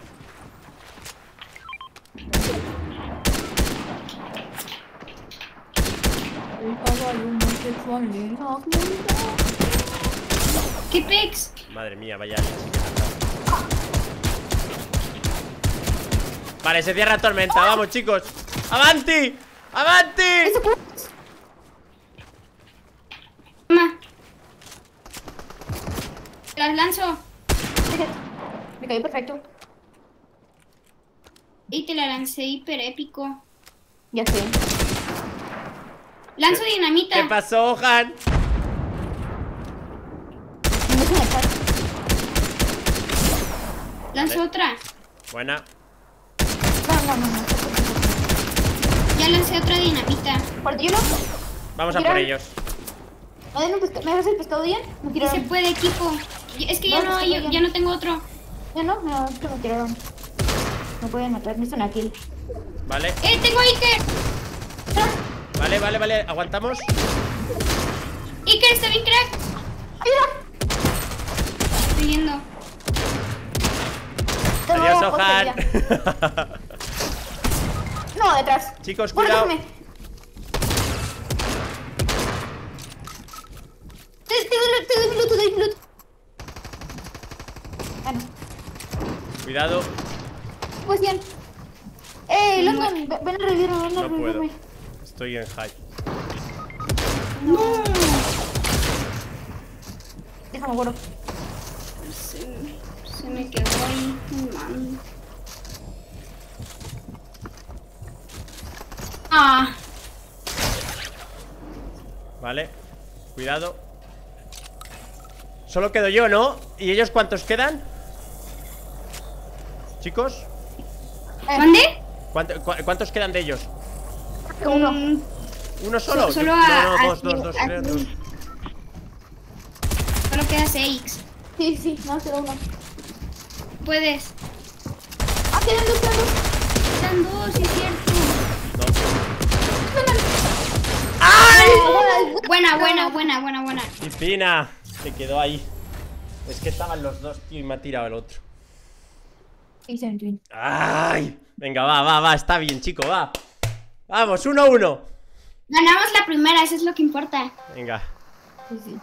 El caballo homosexual. ¡Qué pex! Madre mía, vaya leche que me han dado. Vale, se cierra tormenta, vamos, chicos. ¡Avanti! ¡Avanti! Toma. Las lanzo. Me cayó perfecto. Y te la lancé hiper épico. Ya sé. Lanzo dinamita. ¿Qué pasó, Han? No me dejan echar. Lanzo Vale. otra. Buena. No, no, no, no. Ya lancé otra dinamita. ¿Por ti no? Vamos a Mira. por ellos. ¿Me das un pesca- ¿Me das el pescado bien? Me Sí tiraron. se puede, equipo. Es que ya No, no, está hay- bien. ya no tengo otro. Ya no, no, es que me tiraron. Me pueden matar, me hizo una kill. Vale, ¡Eh, tengo Iker! vale, vale, vale. Aguantamos. ¡Iker, está bien, crack! ¡Ayuda! Estoy yendo. Te Adiós, voy a Ojan. postear. No, detrás. Chicos, cuidado. Córreme. Te te doy te doy loot, te doy loot. Ah, no. Cuidado. Pues bien. Eh, London, ve- ven a revivirme, ven a No puedo. revivirme. Estoy en high. ¡No! Déjame, gordo. Se, se me quedó ahí un mando. Ah, Vale. Cuidado. Solo quedo yo, ¿no? ¿Y ellos cuántos quedan? Chicos, ¿dónde? ¿cuánto- cu- ¿cuántos quedan de ellos? Uno. Mm, ¿Uno solo? Solo Yo- a- no, no, a- dos, dos, dos, a- creo, dos. solo queda seis. Sí, sí, no, quedó uno. Puedes. Ah, quedan dos, quedan dos. Quedan dos, sí es cierto. Dos. Buena, buena, buena, buena, buena. Y Pina, se quedó ahí. Es que estaban los dos, tío, y me ha tirado el otro. Sí, se me ¡Ay! Venga, va, va, va, está bien, chico, va. Vamos, uno, uno. Ganamos la primera, eso es lo que importa. Venga, Sí, sí.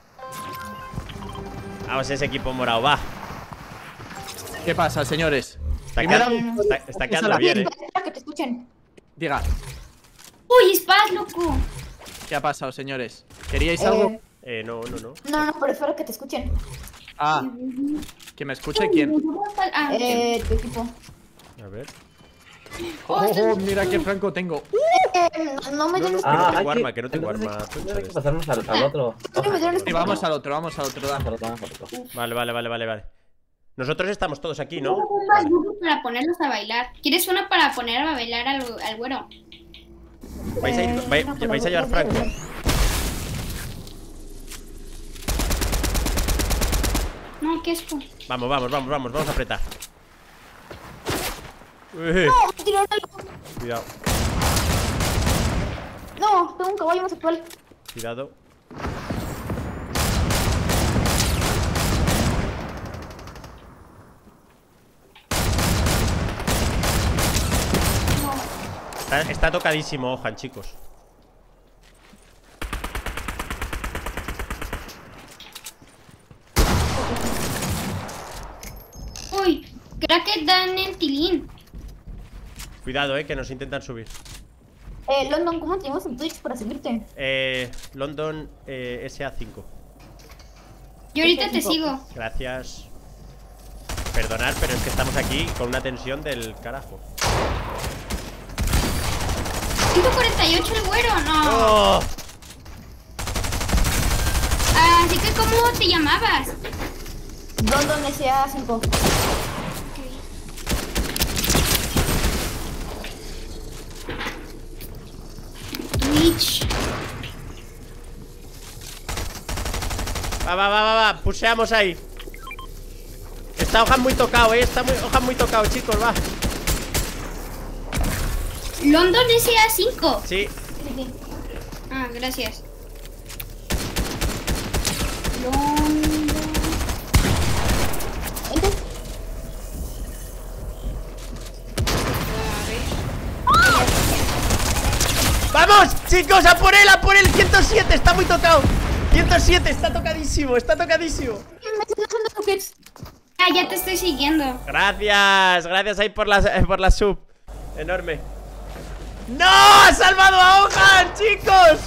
vamos ese equipo morado, va. ¿Qué pasa, señores? Está, Primero- quedando, está, está quedando la bien, eh. Espera que te escuchen. Diga, Uy, Spaz, loco. ¿qué ha pasado, señores? ¿Queríais algo? Eh, Eh, no, no, no. no, no, pero espero que te escuchen. Ah, ¿que me escuche quién? Ah, Eh, tu equipo. A ver. Oh, oh, mira qué franco tengo. Eh, no me No, no, llames. que no Ah, tengo hay arma, que no tengo entonces arma. hay- Trucha Hay de que pasarnos al, al otro. Sí, me dieron Sí, vamos al otro, vamos al otro, da. Al otro, al otro. esto. Vale, vale, vale, vale, vale. Nosotros estamos todos aquí, ¿no? Tengo bombas burro para ponerlos a bailar. ¿Quieres una para poner a bailar al, al güero? ¿Vais a, ir, Eh, vai- no, pero vais a voy a llevar Franco? ver. No, qué asco. Vamos, vamos, vamos, vamos, vamos a apretar. Uy, No, me tiraron algo. cuidado, No, tengo un caballo homosexual. cuidado. Está, está tocadísimo, Ojan, chicos. Uy, Cracket dan en tilín. Cuidado, eh, que nos intentan subir. Eh, London, ¿cómo tenemos en Twitch para seguirte? Eh, London eh, S A cinco. Yo ahorita te sigo. Gracias. Perdonad, pero es que estamos aquí con una tensión del carajo. ciento cuarenta y ocho el güero, no. ¡Oh! Así que, ¿cómo te llamabas? London S A cinco. Twitch. Va, va, va, va, va. Puseamos ahí. Está Ojan muy tocado, eh. Está muy, Ojan muy tocado, chicos, va. London S A cinco. Sí. Ah, gracias. London. ¡Vamos, chicos! ¡A por él, a por él! ciento siete, está muy tocado. ciento siete, está tocadísimo, está tocadísimo. Ah, ya te estoy siguiendo. Gracias, gracias ahí por la, eh, por la sub. Enorme. ¡No! ¡Ha salvado a Ojan, chicos!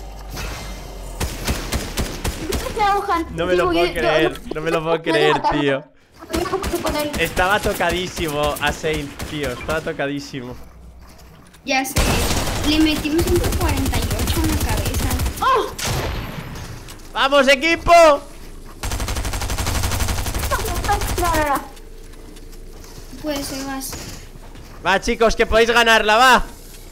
No me lo puedo creer, no me lo puedo creer, tío. Estaba tocadísimo a Saint, tío. Estaba tocadísimo. Ya sé. Le metimos ciento cuarenta y ocho en la cabeza. ¡Oh! ¡Vamos, equipo! Pues se vas. Va, chicos, que podéis ganarla, va.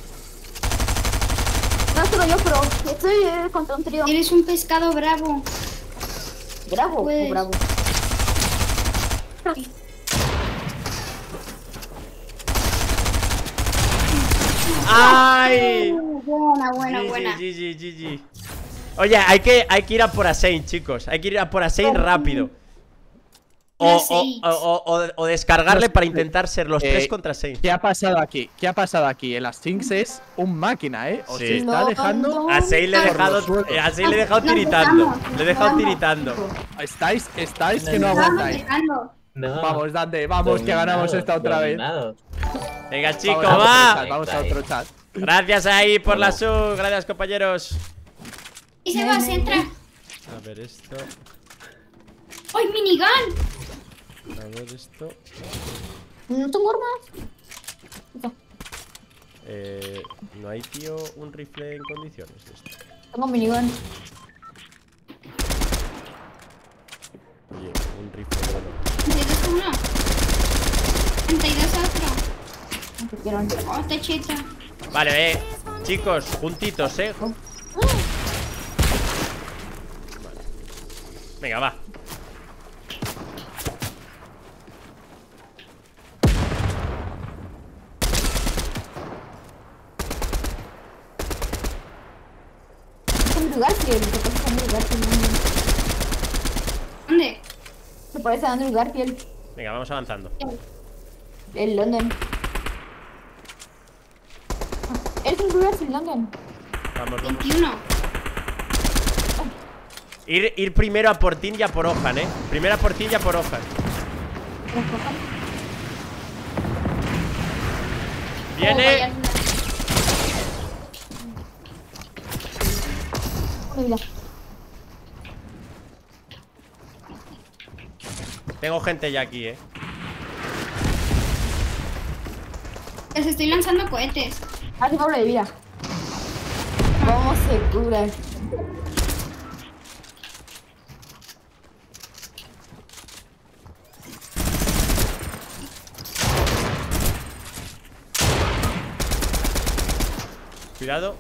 No solo yo, pero estoy eh, contra un trío. Eres un pescado bravo. Bravo, Pues- bravo. ¡Ay! Buena, buena, G G, buena. G G, G G. Oye, hay que, hay que ir a por Asein, chicos. Hay que ir a por Asein rápido. O, o, Asein. o, o, o descargarle para intentar ser los Eh, tres contra Asein. ¿Qué ha pasado aquí? ¿Qué ha pasado aquí? El Sphinx es un máquina, ¿eh? O Sí. se está No, dejando. no. A Asein le he Por dejado, los suelos. eh, a Asein le he dejado Nos tiritando. dejamos, Le he dejado nos tiritando. Estáis, estáis que no No, Vamos aguantáis. dejando. No. Vamos, Dante, vamos, que ganamos esta otra vez. Dominados. Venga, chicos, Vamos a otro va. chat, vamos a otro chat. Gracias ahí por la sub. Gracias, compañeros. Y se va, se entra. A ver esto. ¡Ay, minigun! A ver esto. No tengo armas. Eh, no hay, tío, un rifle en condiciones de esto. Tengo minigun. Oye, un rifle bueno. treinta y dos a uno. treinta y dos a otro. No te quiero. Oh, está cheta. Vale, eh. Chicos, juntitos, eh. Vale. Venga, va. Andrew Garfield. ¿Qué pasa con Andrew Garfield? ¿Dónde? Se parece a Andrew Garfield. Venga, vamos avanzando. El London. Es Andrew Garfield, London. Vamos, vamos. veintiuno. Ir, ir primero a por Tin y a por Ojan, eh. Primero a por Tin y a por Ojan. Viene. Oh, mira. Tengo gente ya aquí, eh. Les estoy lanzando cohetes. Hace Pablo de vida. ¿Cómo se cura? Cuidado.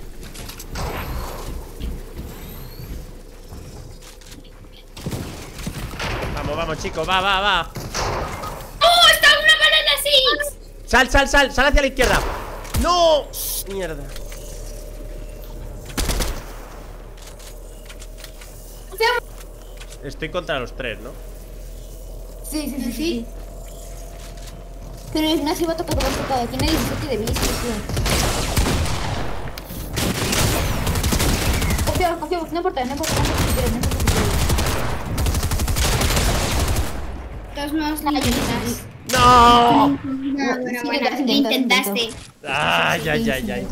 Vamos, vamos, chicos. Va, va, va. ¡Oh, está una banana six! Sal, sal, sal. Sal hacia la izquierda. ¡No! Mierda. Estoy contra los tres, ¿no? Sí, sí, sí, sí. Pero el gimnasio va a tocar por tocado. Aquí no hay diecisiete de bilis, tío. Confío, confío. No importa, no importa. No importa, no importa. Está todos modos lo intentas. ¡No! No, bueno, Sí, bueno, lo lo intentaste, intentaste. ¡Ay, ay, ay, ay!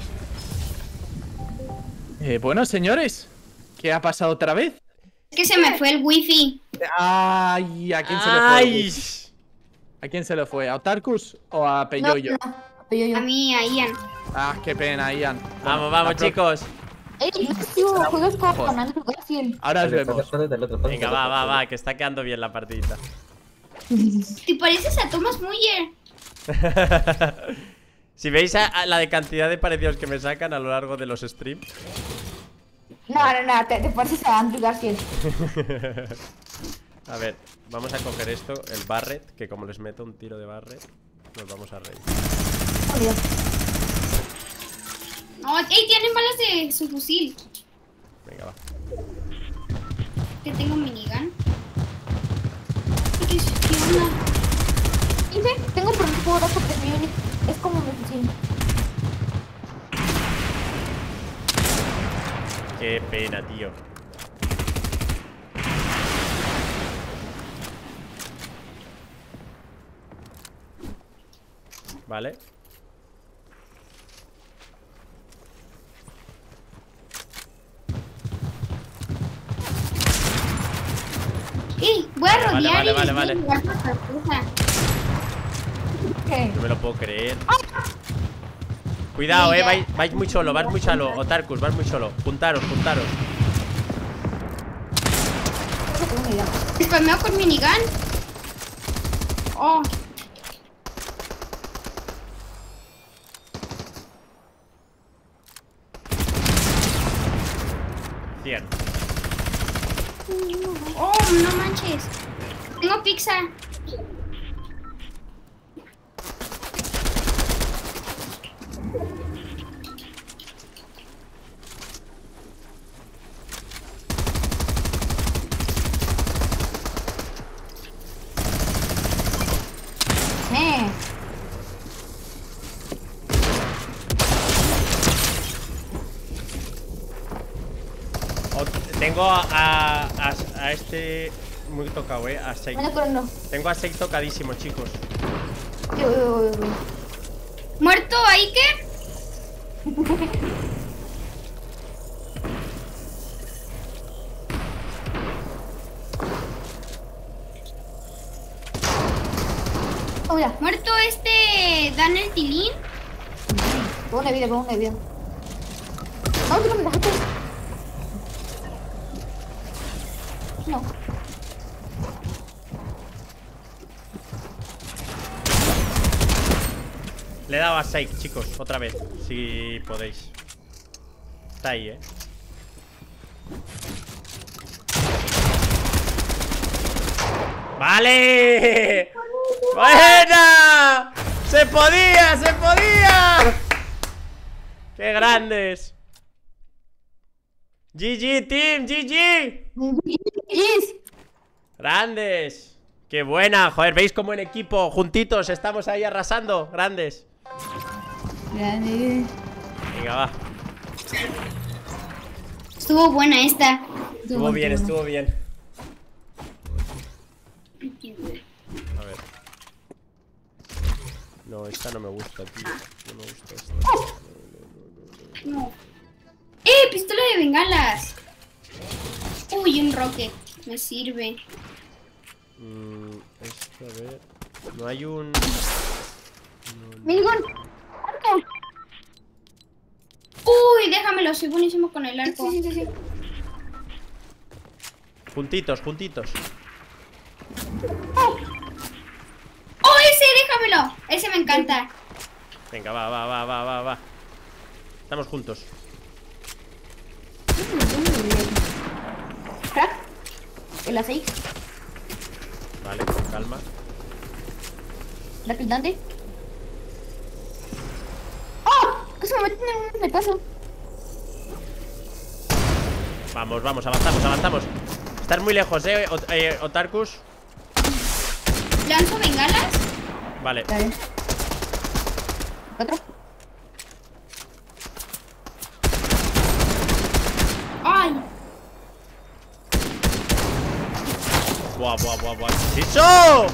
Eh, bueno, señores, ¿qué ha pasado otra vez? Es que se me fue el wifi. Ay, ¿a quién se le fue? ¡Ay! ¿A quién se le fue? ¿A Otarkus o a Peyoyo? No, no, Peyoyo. A mí, a Ian. Ah, qué pena, Ian. Bueno, Vamos, vamos, la pro- chicos. Ey, tío, juegas con Andrew Garfield. Ahora os vemos. Venga, va, va, va, que está quedando bien la partidita. Te pareces a Thomas Muller. Si veis a, a la de cantidad de parecidos que me sacan a lo largo de los streams. No, no, no, te, te pareces a Andrew Garfield. A ver, vamos a coger esto, el Barret, que como les meto un tiro de Barret, nos vamos a reír. Oh, Dios. No, ey, tienen balas de su fusil. Venga, va. Que tengo minigun. ¿Qué, qué onda? Dice, tengo problemas por ahora porque mi unit es como mi fusil. Qué pena, tío. Vale. Ey, voy a Vale, rodear vale, y vale, les voy a vale. llevar por sorpresa. ¿Qué? No me lo puedo creer. Cuidado, eh, vais, vais muy solo, vais muy solo. Otarkus, vais muy solo. Juntaros, juntaros. No tengo ni idea. Spameo con minigun. Oh, cien. oh, no manches. Tengo pizza. Eh. O- tengo a, a, a, a este muy tocado, eh. A Seik. Bueno, pero no. Tengo a Seik tocadísimo, chicos. Yo, yo, yo, yo. ¿Muerto Iker? Oh, mira. ¿Muerto este Daniel Tilín? Pongo una vida, pongo una vida. No, tú no me dejaste. No. Le he dado a Seik, chicos, otra vez. Si podéis. Está ahí, eh. ¡Vale! ¡Buena! ¡Se podía! ¡Se podía! ¡Qué grandes! G G, team, G G. Yes. Grandes. ¡Qué buena! Joder, ¿veis cómo en equipo, juntitos, estamos ahí arrasando? Grandes. Grande. Venga, va. Estuvo buena esta. Estuvo bien, estuvo bien. A ver. No, esta no me gusta, tío. No me gusta esta. No. ¡Eh! ¡Pistola de bengalas! Uy, un rocket. Me sirve. Mm, esto, a ver. No hay un. Minigun. Arco. Uy, déjamelo. Soy buenísimo con el arco. Sí, sí, sí, sí. Juntitos, juntitos. ¡Oh, ese! ¡Déjamelo! Ese me encanta. Venga, va, va, va, va, va, va. Estamos juntos. Crack. El A seis. Vale, con calma. La pintante. ¡Oh! Que se me meten en un paso. Vamos, vamos, avanzamos, avanzamos. Estás muy lejos, eh, Ot- eh, Otarkus. ¿Lanzo bengalas? Vale. Vale. Otro. ¡Ay! Buah, buah, buah, buah. ¿Qué es eso?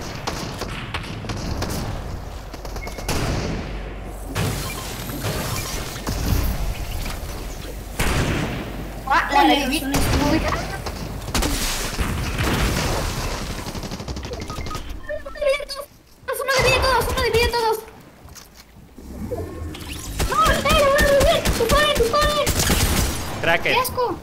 Ah, la reviví. Son Uno divide todos, uno divide todos. No, espera, uno divide. ¡Tu padre, tu padre! Cracker. ¡Qué asco!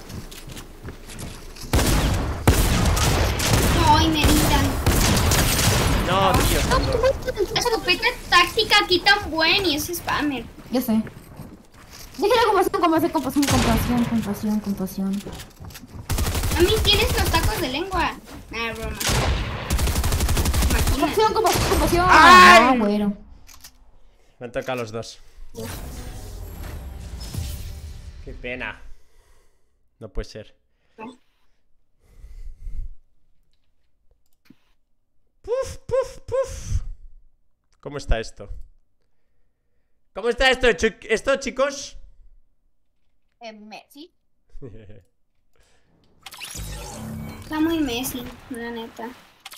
¡Ay, me gritan! No, tío. La escopeta táctica aquí tan buena y es spammer. Yo sé. Déjala compasión, compasión, compasión, compasión, compasión, compasión. A mí tienes los tacos de lengua. Nah, broma. Imagina. Compasión, compasión, compasión. ¡Ay! Ah, bueno. Me han tocado los dos. Qué pena. No puede ser. Puf, puf, puf. ¿Cómo está esto? ¿Cómo está esto, chi- esto, chicos? Eh, Messi. Está muy Messi, la neta.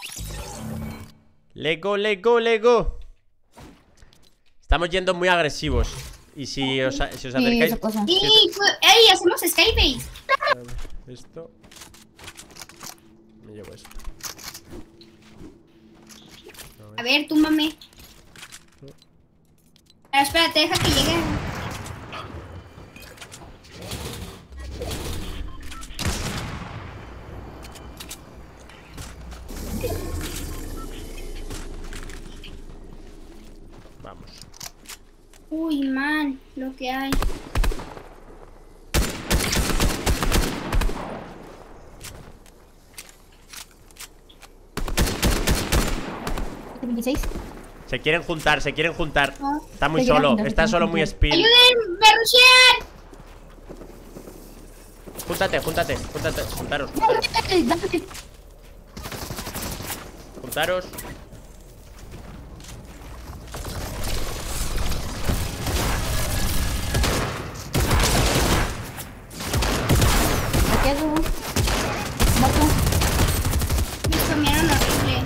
Lego, Lego, Lego. Estamos yendo muy agresivos. Y si os, a- si os Sí, acercáis. esa cosa. ¡Y! ¡Ey! Hacemos Skybase. Esto. Me llevo esto. A ver, túmbame. Pero espérate, deja que llegue. Vamos. Uy, man, lo que hay. veintiséis. Se quieren juntar, se quieren juntar. No. Está muy Se quieren solo, juntar, se está quieren solo muy juntar. speed. ¡Ayuden! ¡Me rushean! Júntate, júntate, júntate, juntaros, No, juntaros, dale, dale. juntaros. Aquí hay uno. Muerto. Me comieron horrible.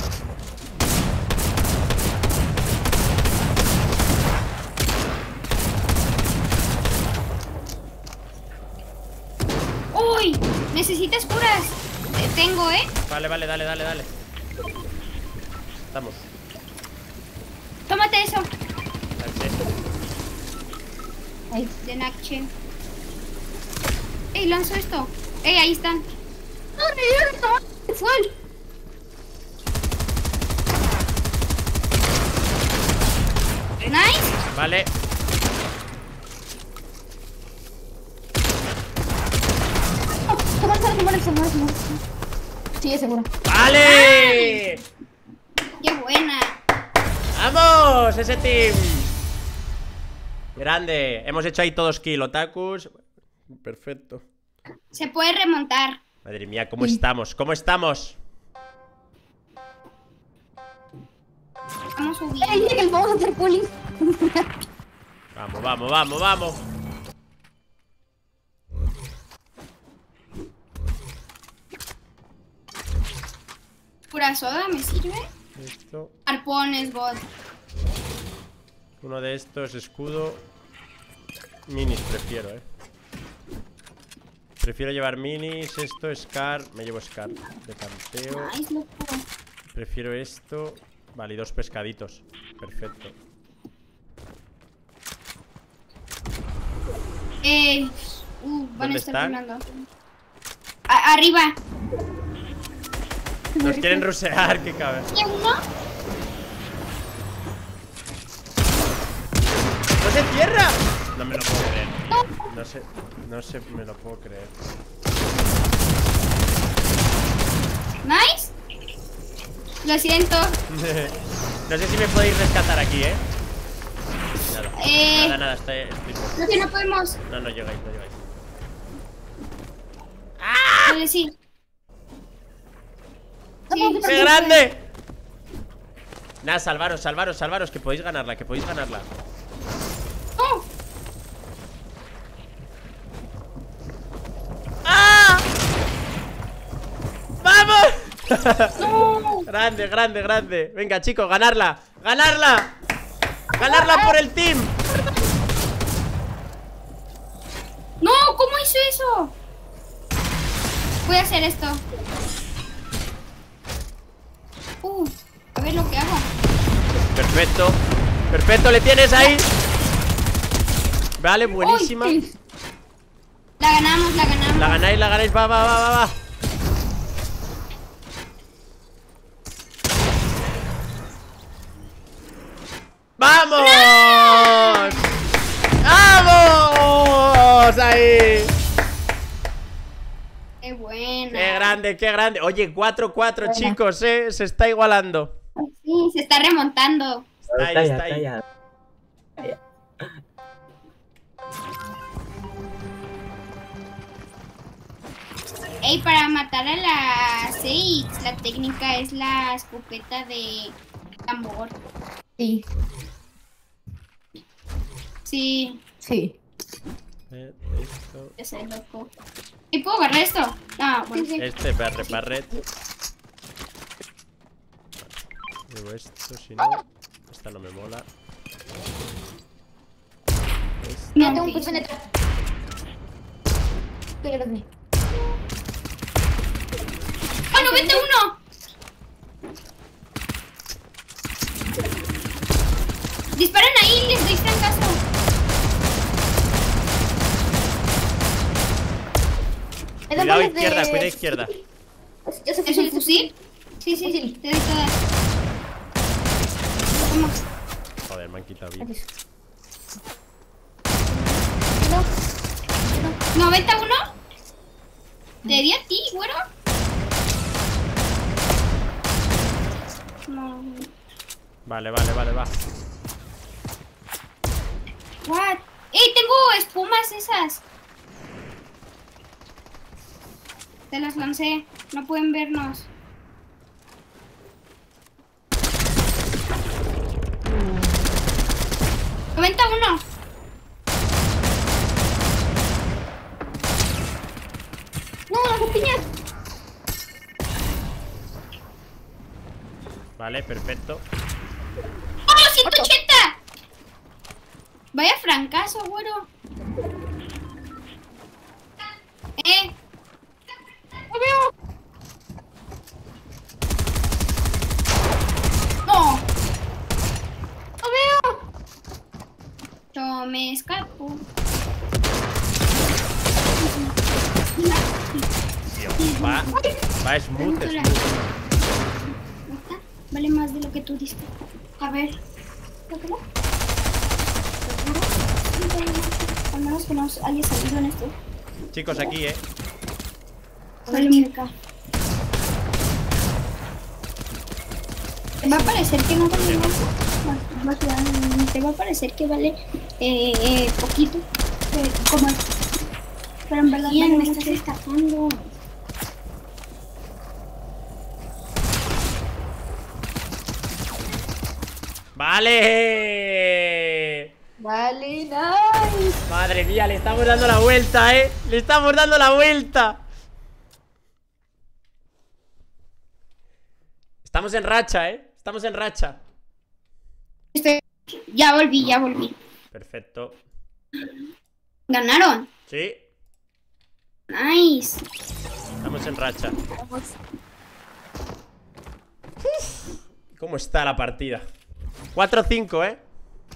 ¡Uy! ¿Necesitas curas? Te tengo, ¿eh? Vale, vale, dale, dale, dale. Estamos. Tómate eso. Dale. Ahí. De Nache. ¡Ey, lanzo esto! ¡Ey, ahí están! No, me dieron tomar sexual. ¡Nice! Vale. Tomar, tomar, tomar, tomar, tomar. Sí, es seguro. ¡Vale! ¡Qué buena! ¡Vamos! ¡Ese team! Grande. Hemos hecho ahí todos kill, otakus. Perfecto. Se puede remontar. Madre mía, ¿cómo estamos? ¿Cómo estamos? Vamos Ey, subiendo. dice que vamos a hacer pulling. Vamos, vamos, vamos, vamos. ¿Pura soda me sirve? Esto. Arpones, bot. Uno de estos, escudo. Minis prefiero, eh. Prefiero llevar minis, esto, Scar. Me llevo Scar de canteo. Nice, loco. Prefiero esto. Vale, y dos pescaditos. Perfecto. Eh. Uh, van a ¿Dónde estar están? volando. A- arriba. Nos quieren rusear, qué cabrón. ¿Y uno? ¡No se cierra! No me lo puedo creer. No sé, no sé, me lo puedo creer. Nice. Lo siento. No sé si me podéis rescatar aquí, eh. Nada, Eh. nada, nada, estoy, estoy- Lo que no podemos. No, no llegáis, no llegáis. Vale, sí. Sí. ¡Qué grande! Nada, salvaros, salvaros, salvaros, que podéis ganarla, que podéis ganarla. ¡Oh! ¡Ah! ¡Vamos! No. Grande, grande, grande. Venga, chicos, ganarla. ¡Ganarla! ¡Ganarla por el team! No, ¿cómo hizo eso? Voy a hacer esto. Uh, a ver lo que hago. Perfecto. Perfecto, le tienes ahí. Vale, buenísima. Uy, la ganamos, la ganamos. La ganáis, la ganáis. Va, va, va, va, va. ¡Vamos! ¡Vamos! Ahí. Qué buena. Qué grande, qué grande. Oye, cuatro cuatro, chicos, eh. Se está igualando. Sí, se está remontando. Está ahí, Calla, está ahí. calla. Calla. Ey, para matar a la seis, la técnica es la escopeta de tambor. Sí, Sí, sí. Eh, esto. ya sé, loco. ¿Y puedo agarrar esto? Ah, bueno. Este, barre, barret. Llevo esto, si no. Esta no me mola. Esta. Mira, No, tengo un sí. pulsón detrás. Espérame. ¡Ah, noventa y uno! Disparan ahí, les doy francazo. Me dan Cuidado balas de- izquierda, cuidado izquierda. Yo sé ¿Es un fusil? Sí, sí, sí, te doy todas. Toma. Joder, me han quitado bien. Adiós. ¿noventa y uno? ¿Te di a ti, güero? No. Vale, vale, vale, va. What? ¡Ey, tengo espumas esas! Te las lancé. No pueden vernos. noventa y uno. No, las piñas. Vale, perfecto. ¡Oh, ciento ochenta! Vaya francazo, güero. Eh. ¡No veo! ¡No! ¡No veo! Yo me escapo. Tío, va. Va smooth, Hola. smooth. ¿Está? Vale más de lo que tú diste. A ver. ¿Lo que no? Al menos que no haya salido en esto. Chicos, aquí, eh. Vale, muñeca. Te va a parecer que no vale más. Va a quedar- Te va a parecer que vale eh, eh, poquito. Eh, como pero en verdad Ian, me estás estafando. ¡Vale! Vale, nice. Madre mía, le estamos dando la vuelta, eh. Le estamos dando la vuelta. Estamos en racha, eh. Estamos en racha. Estoy- Ya volví, ya volví. Perfecto. ¿Ganaron? Sí, Nice. estamos en racha. Uf, ¿cómo está la partida? cuatro cinco, eh.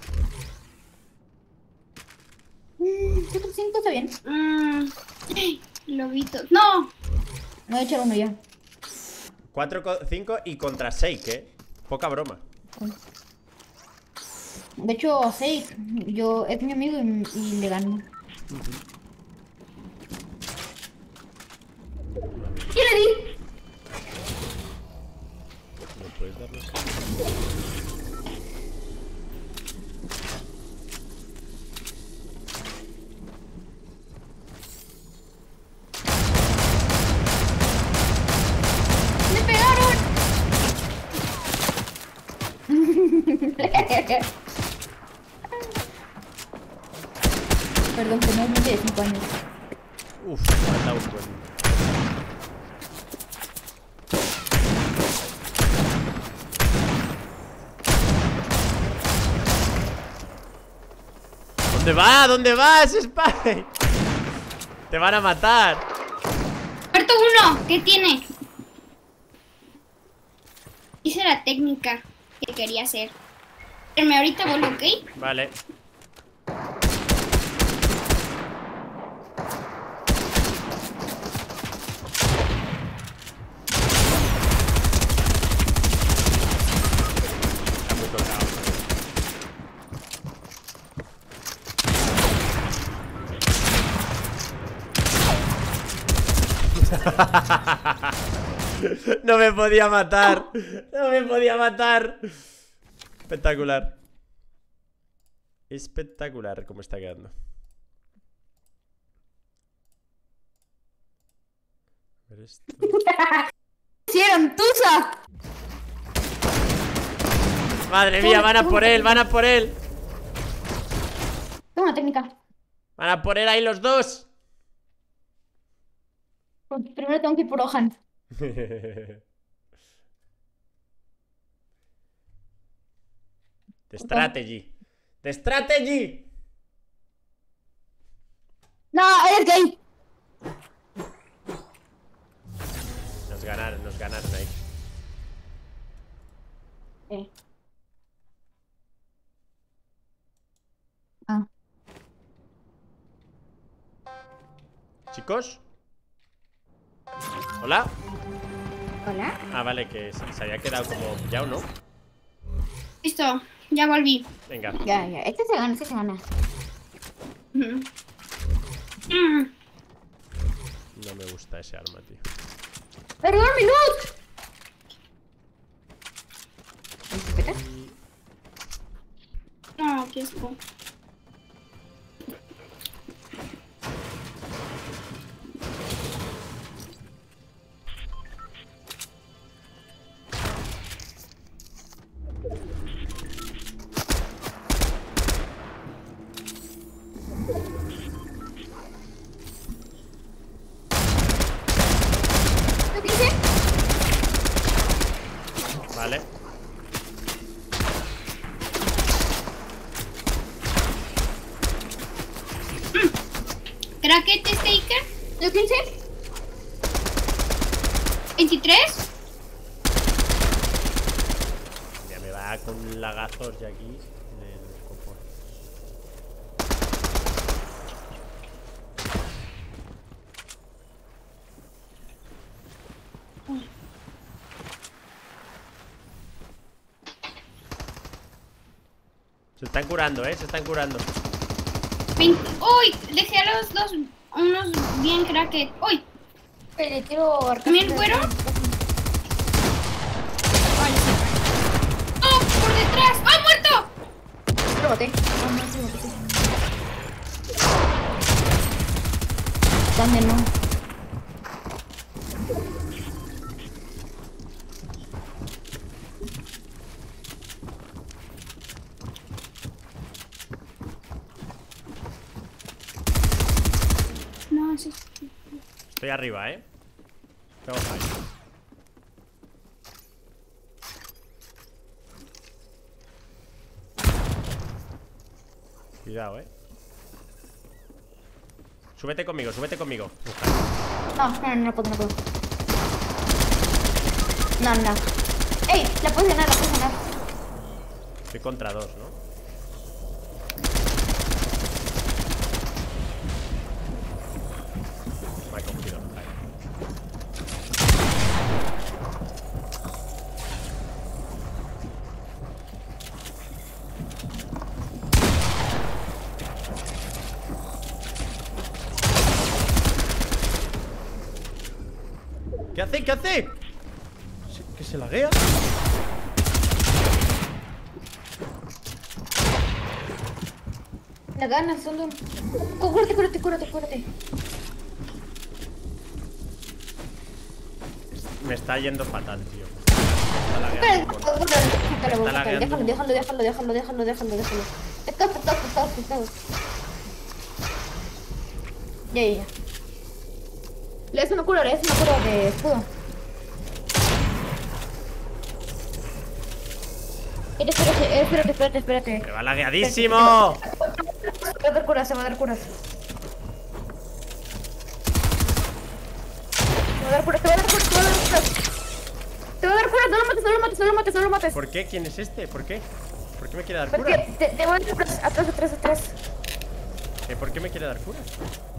cinco cinco está bien. Mm, Lobito. No. Me voy a echar uno ya. cuatro cinco y contra seis, eh. Poca broma. De hecho, seis, yo es mi amigo y, y le gano. ¿Qué le di? ¿No puedes darnos? ¡Me pegaron! Perdón, que no es de cinco años. Uf, me ha dado un buen. ¿Dónde va? ¿Dónde vas, Spy? Te van a matar. Muerto uno. ¿Qué tiene? Hice la técnica que quería hacer. Pero ahorita vuelvo, ¿ok? Vale. Está muy tocado. No me podía matar. No me podía matar. Espectacular. Espectacular cómo está quedando. A ver esto. ¡Hicieron tusa! Madre mía, van a por él, van a por él. Toma técnica. Van a por él ahí los dos. Primero tengo que ir por Ohan. The strategy. The strategy. No, es gay. Nos ganaron, nos ganaron ahí. Eh. Ah. Chicos. Hola. Hola. Ah, vale, que se, se había quedado como ya o no. Listo, ya volví. Venga. Ya, ya. Este se gana, este se gana. Mm. Mm. No me gusta ese arma, tío. ¡Perdón, mi luz! ¿Espera? No, qué asco. ¿Lo que hice? Vale. Cracket Staker. ¿Lo que hice? veintitrés. Ya me va con lagazos ya aquí. En el copón. Se están curando, eh, se están curando. veinte. ¡Uy! Dejé a los dos. Unos bien cracket. ¡Uy! Le tiro ¿También fueron? ¡Oh! ¡Por detrás! ¡Oh, muerto! Lo boté. No, no, sí, lo boté. Dame, no. No, sí. Estoy arriba, eh. Tengo ahí. Cuidado, eh. Súbete conmigo, súbete conmigo. No, no, no, no puedo, no puedo. No, no. ¡Ey! La puedes ganar, la puedes ganar. Estoy contra dos, ¿no? Me ha cogido. Ahí. ¿Qué hace? ¿Qué hace? ¿Se- ¿Que se laguea? La ganas, son dos. Cúrate, cúrate, cúrate, cúrate. Me está yendo fatal, tío. Me está lagueando un montón. Déjalo, Está lagueando déjalo, un déjalo, déjalo, déjalo, déjalo, déjalo. Está pesado, pesado, pesado. Ya, ya, ya. Le das una cura, le das una cura de escudo. Espérate, espérate, espérate, espérate. ¡Me va lagueadísimo! va a dar curas, se va a dar curas. Te va a dar curas, te va a dar curas, te va a dar curas. Te va a dar curas, no lo mates, no lo mates, no lo mates, no lo mates. ¿Por qué? ¿Quién es este? ¿Por qué? ¿Por qué me quiere dar Porque cura? te, te va a dar curas, atrás, atrás, atrás. ¿Eh, ¿Por qué me quiere dar cura?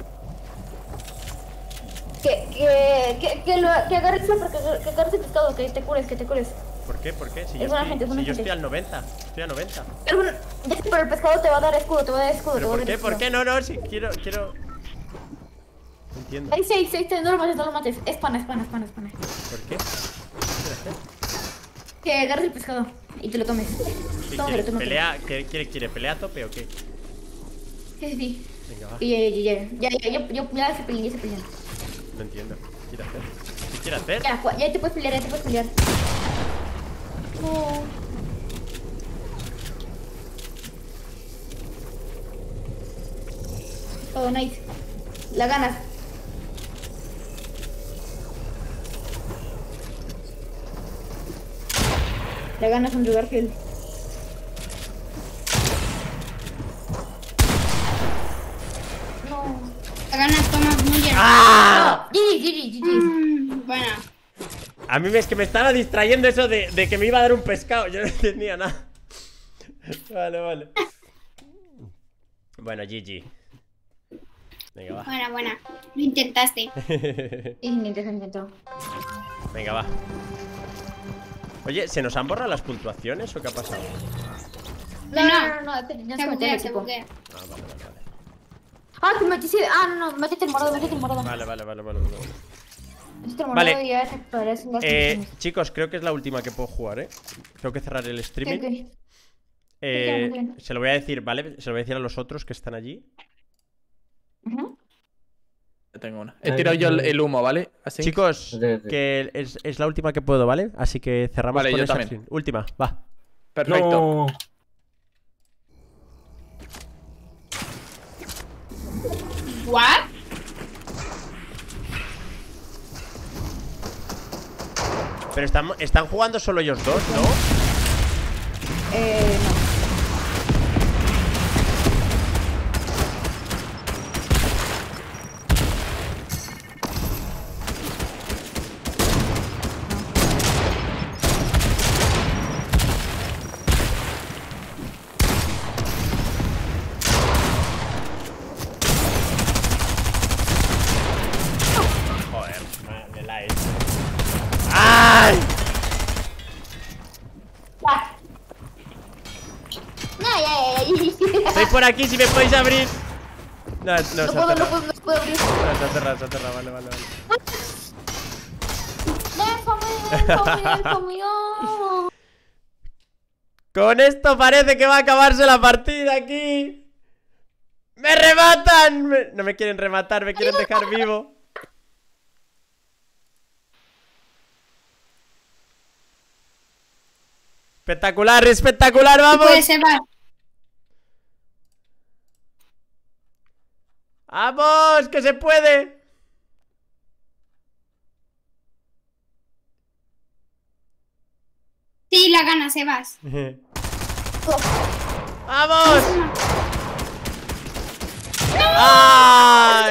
Que, que, que, que, lo, que agarres la, que, que agarres el pescado, que te cures, que te cures. ¿Por qué? ¿Por qué? Si Es yo, buena estoy, gente, es buena si yo gente. estoy al noventa. Estoy a noventa. Pero, bueno, ya sé, pero el pescado te va a dar escudo, te va a dar escudo, te ¿Pero va a por dar qué? escudo. ¿Por qué? No, no, si quiero, quiero... No entiendo. Ahí seis, seis, no lo mates, no lo mates. Es pana, es pana, es pana, es pana. ¿Por qué? Que agarres el pescado y te lo tomes. ¿Qué Tómatelo, quiere? tómatelo. ¿Pelea? ¿Qué quiere? ¿Quiere pelea a tope o qué? Sí, sí, sí. Venga, va. Y ya, ya, ya, ya, ya, ya, ya se pelean, ya se pelean. No entiendo. ¿Qué quiere hacer? ¿Qué quiere hacer? Ya, Juan, ya te puedes pelear, ya te puedes pelear. No. Oh, nice. La ganas. La ganas, Andrew Garfield. No. La ganas Thomas Muller. ¡Ah! No. G G, G G, G G. Mm, buena. A mí me- es que me estaba distrayendo eso de, de que me iba a dar un pescado. Yo no entendía nada. Vale, vale. Bueno, G G. Venga, va. Buena, buena. Lo intentaste. Intento, intento. Venga, va. Oye, ¿se nos han borrado las puntuaciones o qué ha pasado? No, no, no, no, no, no Se se mete el buguea, se equipo. buguea. Ah, vale, vale, vale. Ah, que metiste. Ah, no, no, métete el morado, métete el morado. Vale, vale, vale, vale, vale. Métete el morado Vale. y ya se aparecen las Eh, condiciones. chicos, creo que es la última que puedo jugar, ¿eh? Tengo que cerrar el streaming. Ok, ok. Eh, Muy bien. se lo voy a decir, ¿vale? Se lo voy a decir a los otros que están allí. Ujú. Yo tengo una. He tirado yo el, el humo, ¿vale? Así. Chicos, Ok, ok. que es, es la última que puedo, ¿vale? Así que cerramos Vale, con yo esa también. stream. Última, va. Perfecto. No. ¿What? Pero están, están jugando solo ellos dos, ¿no? Eh, no. Joder, me la he hecho. ¡Ay! No, ya, ya, ya. Estoy por aquí, si me podéis abrir. No, no, se No ha puedo, no cerrado. puedo, no puedo abrir. No, se ha cerrado, se ha cerrado, vale, vale, vale. Déjame, déjame, déjame. Con esto parece que va a acabarse la partida aquí. ¡Me rematan! Me- No me quieren rematar, me quieren dejar vivo. Espectacular, espectacular, vamos. Puede ser, va. ¡Vamos! ¡Que se puede! Sí, la gana, Sebas. ¡Vamos! ¡Ay!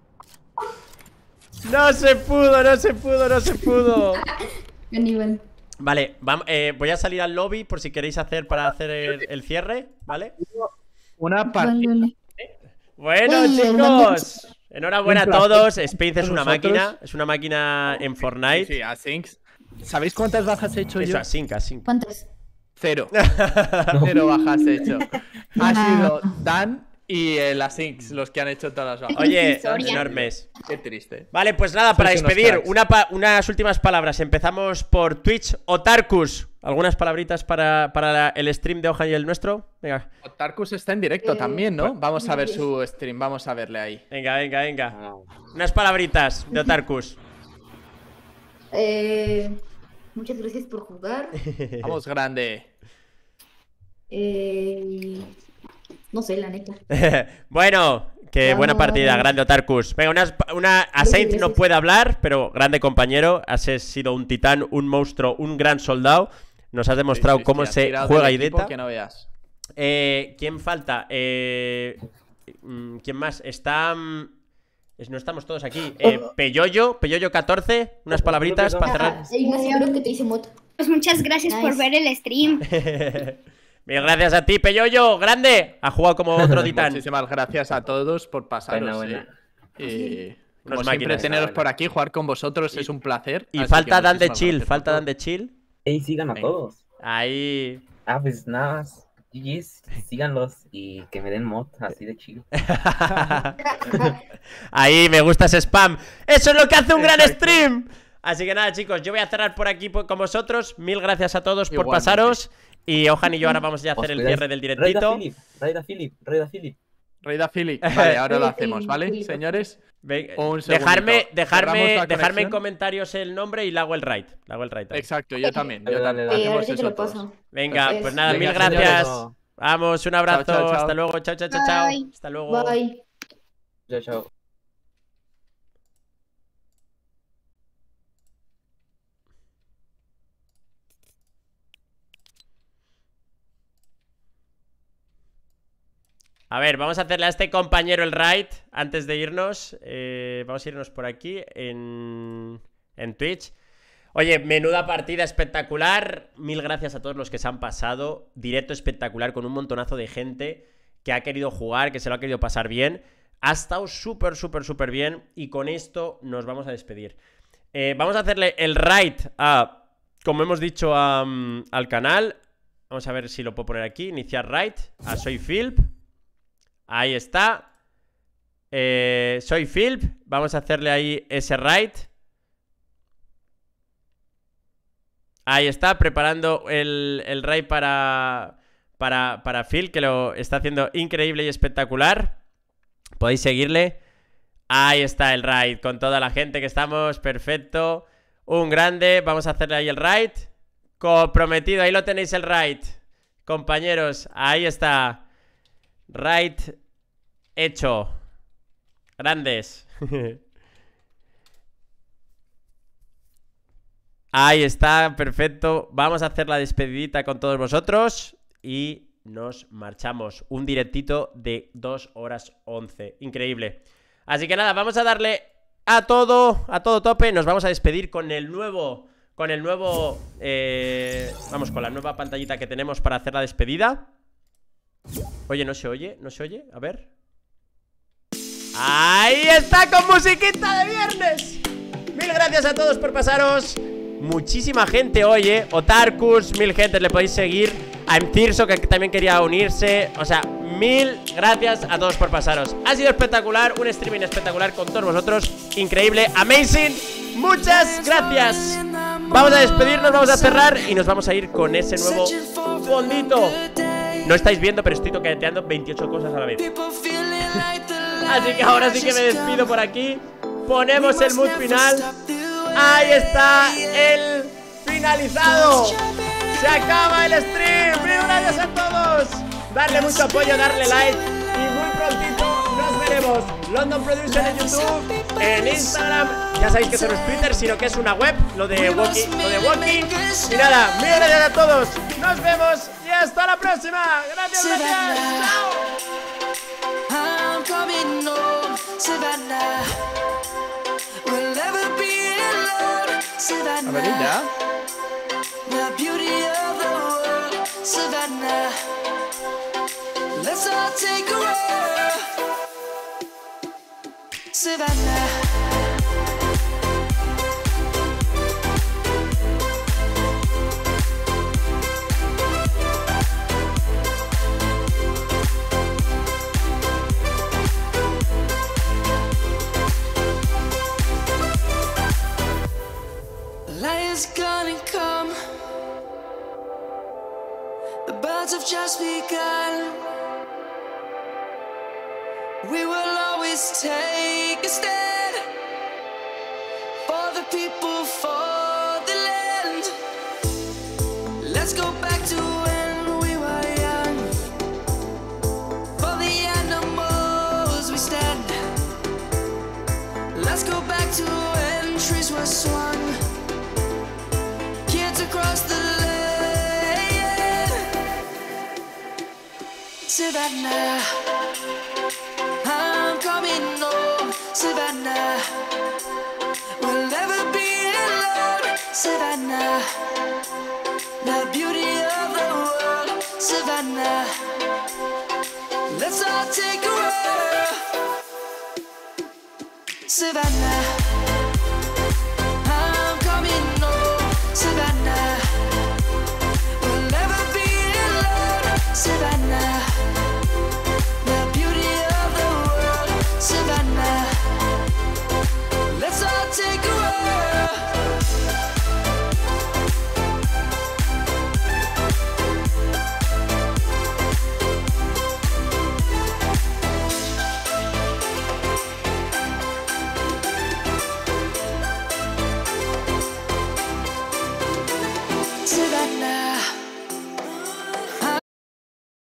No se pudo, no se pudo, no se pudo. Qué nivel. Vale, vam- eh, voy a salir al lobby por si queréis hacer para hacer el, el cierre, ¿vale? Una partida. Vale, vale. Bueno, Uy, chicos, enhorabuena a Un placer. todos. Spince es una Nosotros. máquina, es una máquina en Fortnite. Sí, a Sinks. ¿Sabéis cuántas bajas he hecho Eso, yo? async, async. ¿Cuántas? Cero. Cero bajas he hecho. Ha sido Dan y el Asinx los que han hecho todas las bajas. Oye, Historia. enormes. Qué triste. Vale, pues nada, para Sois unos despedir, cracks. una pa- unas últimas palabras. Empezamos por Twitch. Otarkus, ¿algunas palabritas para, para la- el stream de Ojan y el nuestro? Venga, Tarkus está en directo Eh, también, ¿no? pues- Vamos a ver su stream, vamos a verle ahí. venga, venga, venga. Unas palabritas de Otarkus. Eh, muchas gracias por jugar. Vamos, grande. Eh, no sé, la neta. Bueno, que buena Vamos. partida, grande Otarkus. Venga, unas- una, a Sainz no puede hablar, pero grande compañero. Has sido un titán, un monstruo, un gran soldado. Nos has demostrado Sí, sí, cómo sí, ha se tirado juega del y equipo deta. que no veas. Eh, ¿Quién falta? Eh, mm, ¿quién más? Está... mm, es- no estamos todos aquí. Eh, Peyoyo, Peyoyo catorce. Unas palabritas para cerrar. Ah, Ignacio, creo que te hice moto. Pues muchas gracias Nice. por ver el stream. Mil gracias a ti, Peyoyo. Grande. Ha jugado como otro titán. Muchísimas gracias a todos por pasaros. Buena, buena. eh. Y Unas como siempre, máquinas. teneros por aquí, jugar con vosotros es un placer. Y así falta que Dan de muchísimas chill. gracias por Falta todo. Dan de chill. Ey, sigan a Venga. todos. Ahí. Ah, pues nada más. G Gs, síganlos y que me den mod así de chill. Ahí me gusta ese spam. Eso es lo que hace un gran stream. Así que nada, chicos, yo voy a cerrar por aquí po- con vosotros. Mil gracias a todos por Igualmente. pasaros. Y Ojan y yo ahora vamos ya a Os hacer el cuidáis. cierre del Raida directito. Philip, Raida Philip, Raida Philip. Rey da Philip. Vale, ahora lo Rey da hacemos, Philip, ¿vale, Philip. señores? Venga, Un dejarme, segundito. dejarme, Cerramos la dejarme en conexión. comentarios el nombre y le hago el raid. Le hago el raid. también. Exacto, yo también. Yo Dale, también. dale, Eh, ahora Hacemos sí te eso lo todos. paso. Venga, Pues, pues nada, venga, mil señores. gracias. Vamos, un abrazo. Chao, chao, chao. Hasta luego. Chao, chao, chao, chao. Bye. Hasta luego. Bye. Chao, chao. A ver, vamos a hacerle a este compañero el raid antes de irnos. Eh, vamos a irnos por aquí en, en Twitch. Oye, menuda partida espectacular. Mil gracias a todos los que se han pasado. Directo espectacular con un montonazo de gente que ha querido jugar, que se lo ha querido pasar bien. Ha estado súper, súper, súper bien. Y con esto nos vamos a despedir. Eh, vamos a hacerle el raid a, como hemos dicho, a, um, al canal. Vamos a ver si lo puedo poner aquí. Iniciar raid a Soy Philp. Ahí está. Eh, soy Philp. Vamos a hacerle ahí ese raid. Ahí está, preparando el, el raid para, para, para Phil, que lo está haciendo increíble y espectacular. Podéis seguirle. Ahí está el raid, con toda la gente que estamos. Perfecto. Un grande. Vamos a hacerle ahí el raid. Comprometido, ahí lo tenéis el raid. Compañeros, ahí está. Raid hecho. Grandes. Ahí está, perfecto. Vamos a hacer la despedidita con todos vosotros y nos marchamos. Un directito de dos horas once. Increíble. Así que nada, vamos a darle a todo, a todo tope. Nos vamos a despedir con el nuevo, con el nuevo, eh, vamos, con la nueva pantallita que tenemos para hacer la despedida. Oye, ¿no se oye? ¿No se oye? A ver. ¡Ahí está con musiquita de viernes! Mil gracias a todos por pasaros. Muchísima gente hoy, ¿eh? Otarkus, mil gente, le podéis seguir. A Mtirso, que también quería unirse. O sea, mil gracias a todos por pasaros. Ha sido espectacular, un streaming espectacular con todos vosotros. Increíble, amazing. Muchas gracias. Vamos a despedirnos, vamos a cerrar y nos vamos a ir con ese nuevo fondito. No estáis viendo, pero estoy toqueteando veintiocho cosas a la vez. Así que ahora sí que me despido por aquí. Ponemos el mood final. Ahí está el finalizado. Se acaba el stream. Mil gracias a todos. Darle mucho apoyo, darle like. Y muy prontito nos veremos. London Production en YouTube, en Instagram. Ya sabéis que eso no es Twitter, sino que es una web. Lo de Walking, lo de Walking. Y nada, mil gracias a todos. Nos vemos y hasta la próxima. Gracias, gracias. Chao. I'm coming home, Savannah. We'll never be alone, Savannah. A ver, ya. The beauty of the world, Savannah. Let's all take a walk, Savannah. Light is gonna come. The birds have just begun. We will always take a stand for the people, for the land. Let's go back to when we were young. For the animals we stand. Let's go back to when trees were swung. Kids across the land, Savannah. Savannah, the beauty of the world, Savannah. Let's all take a walk, Savannah.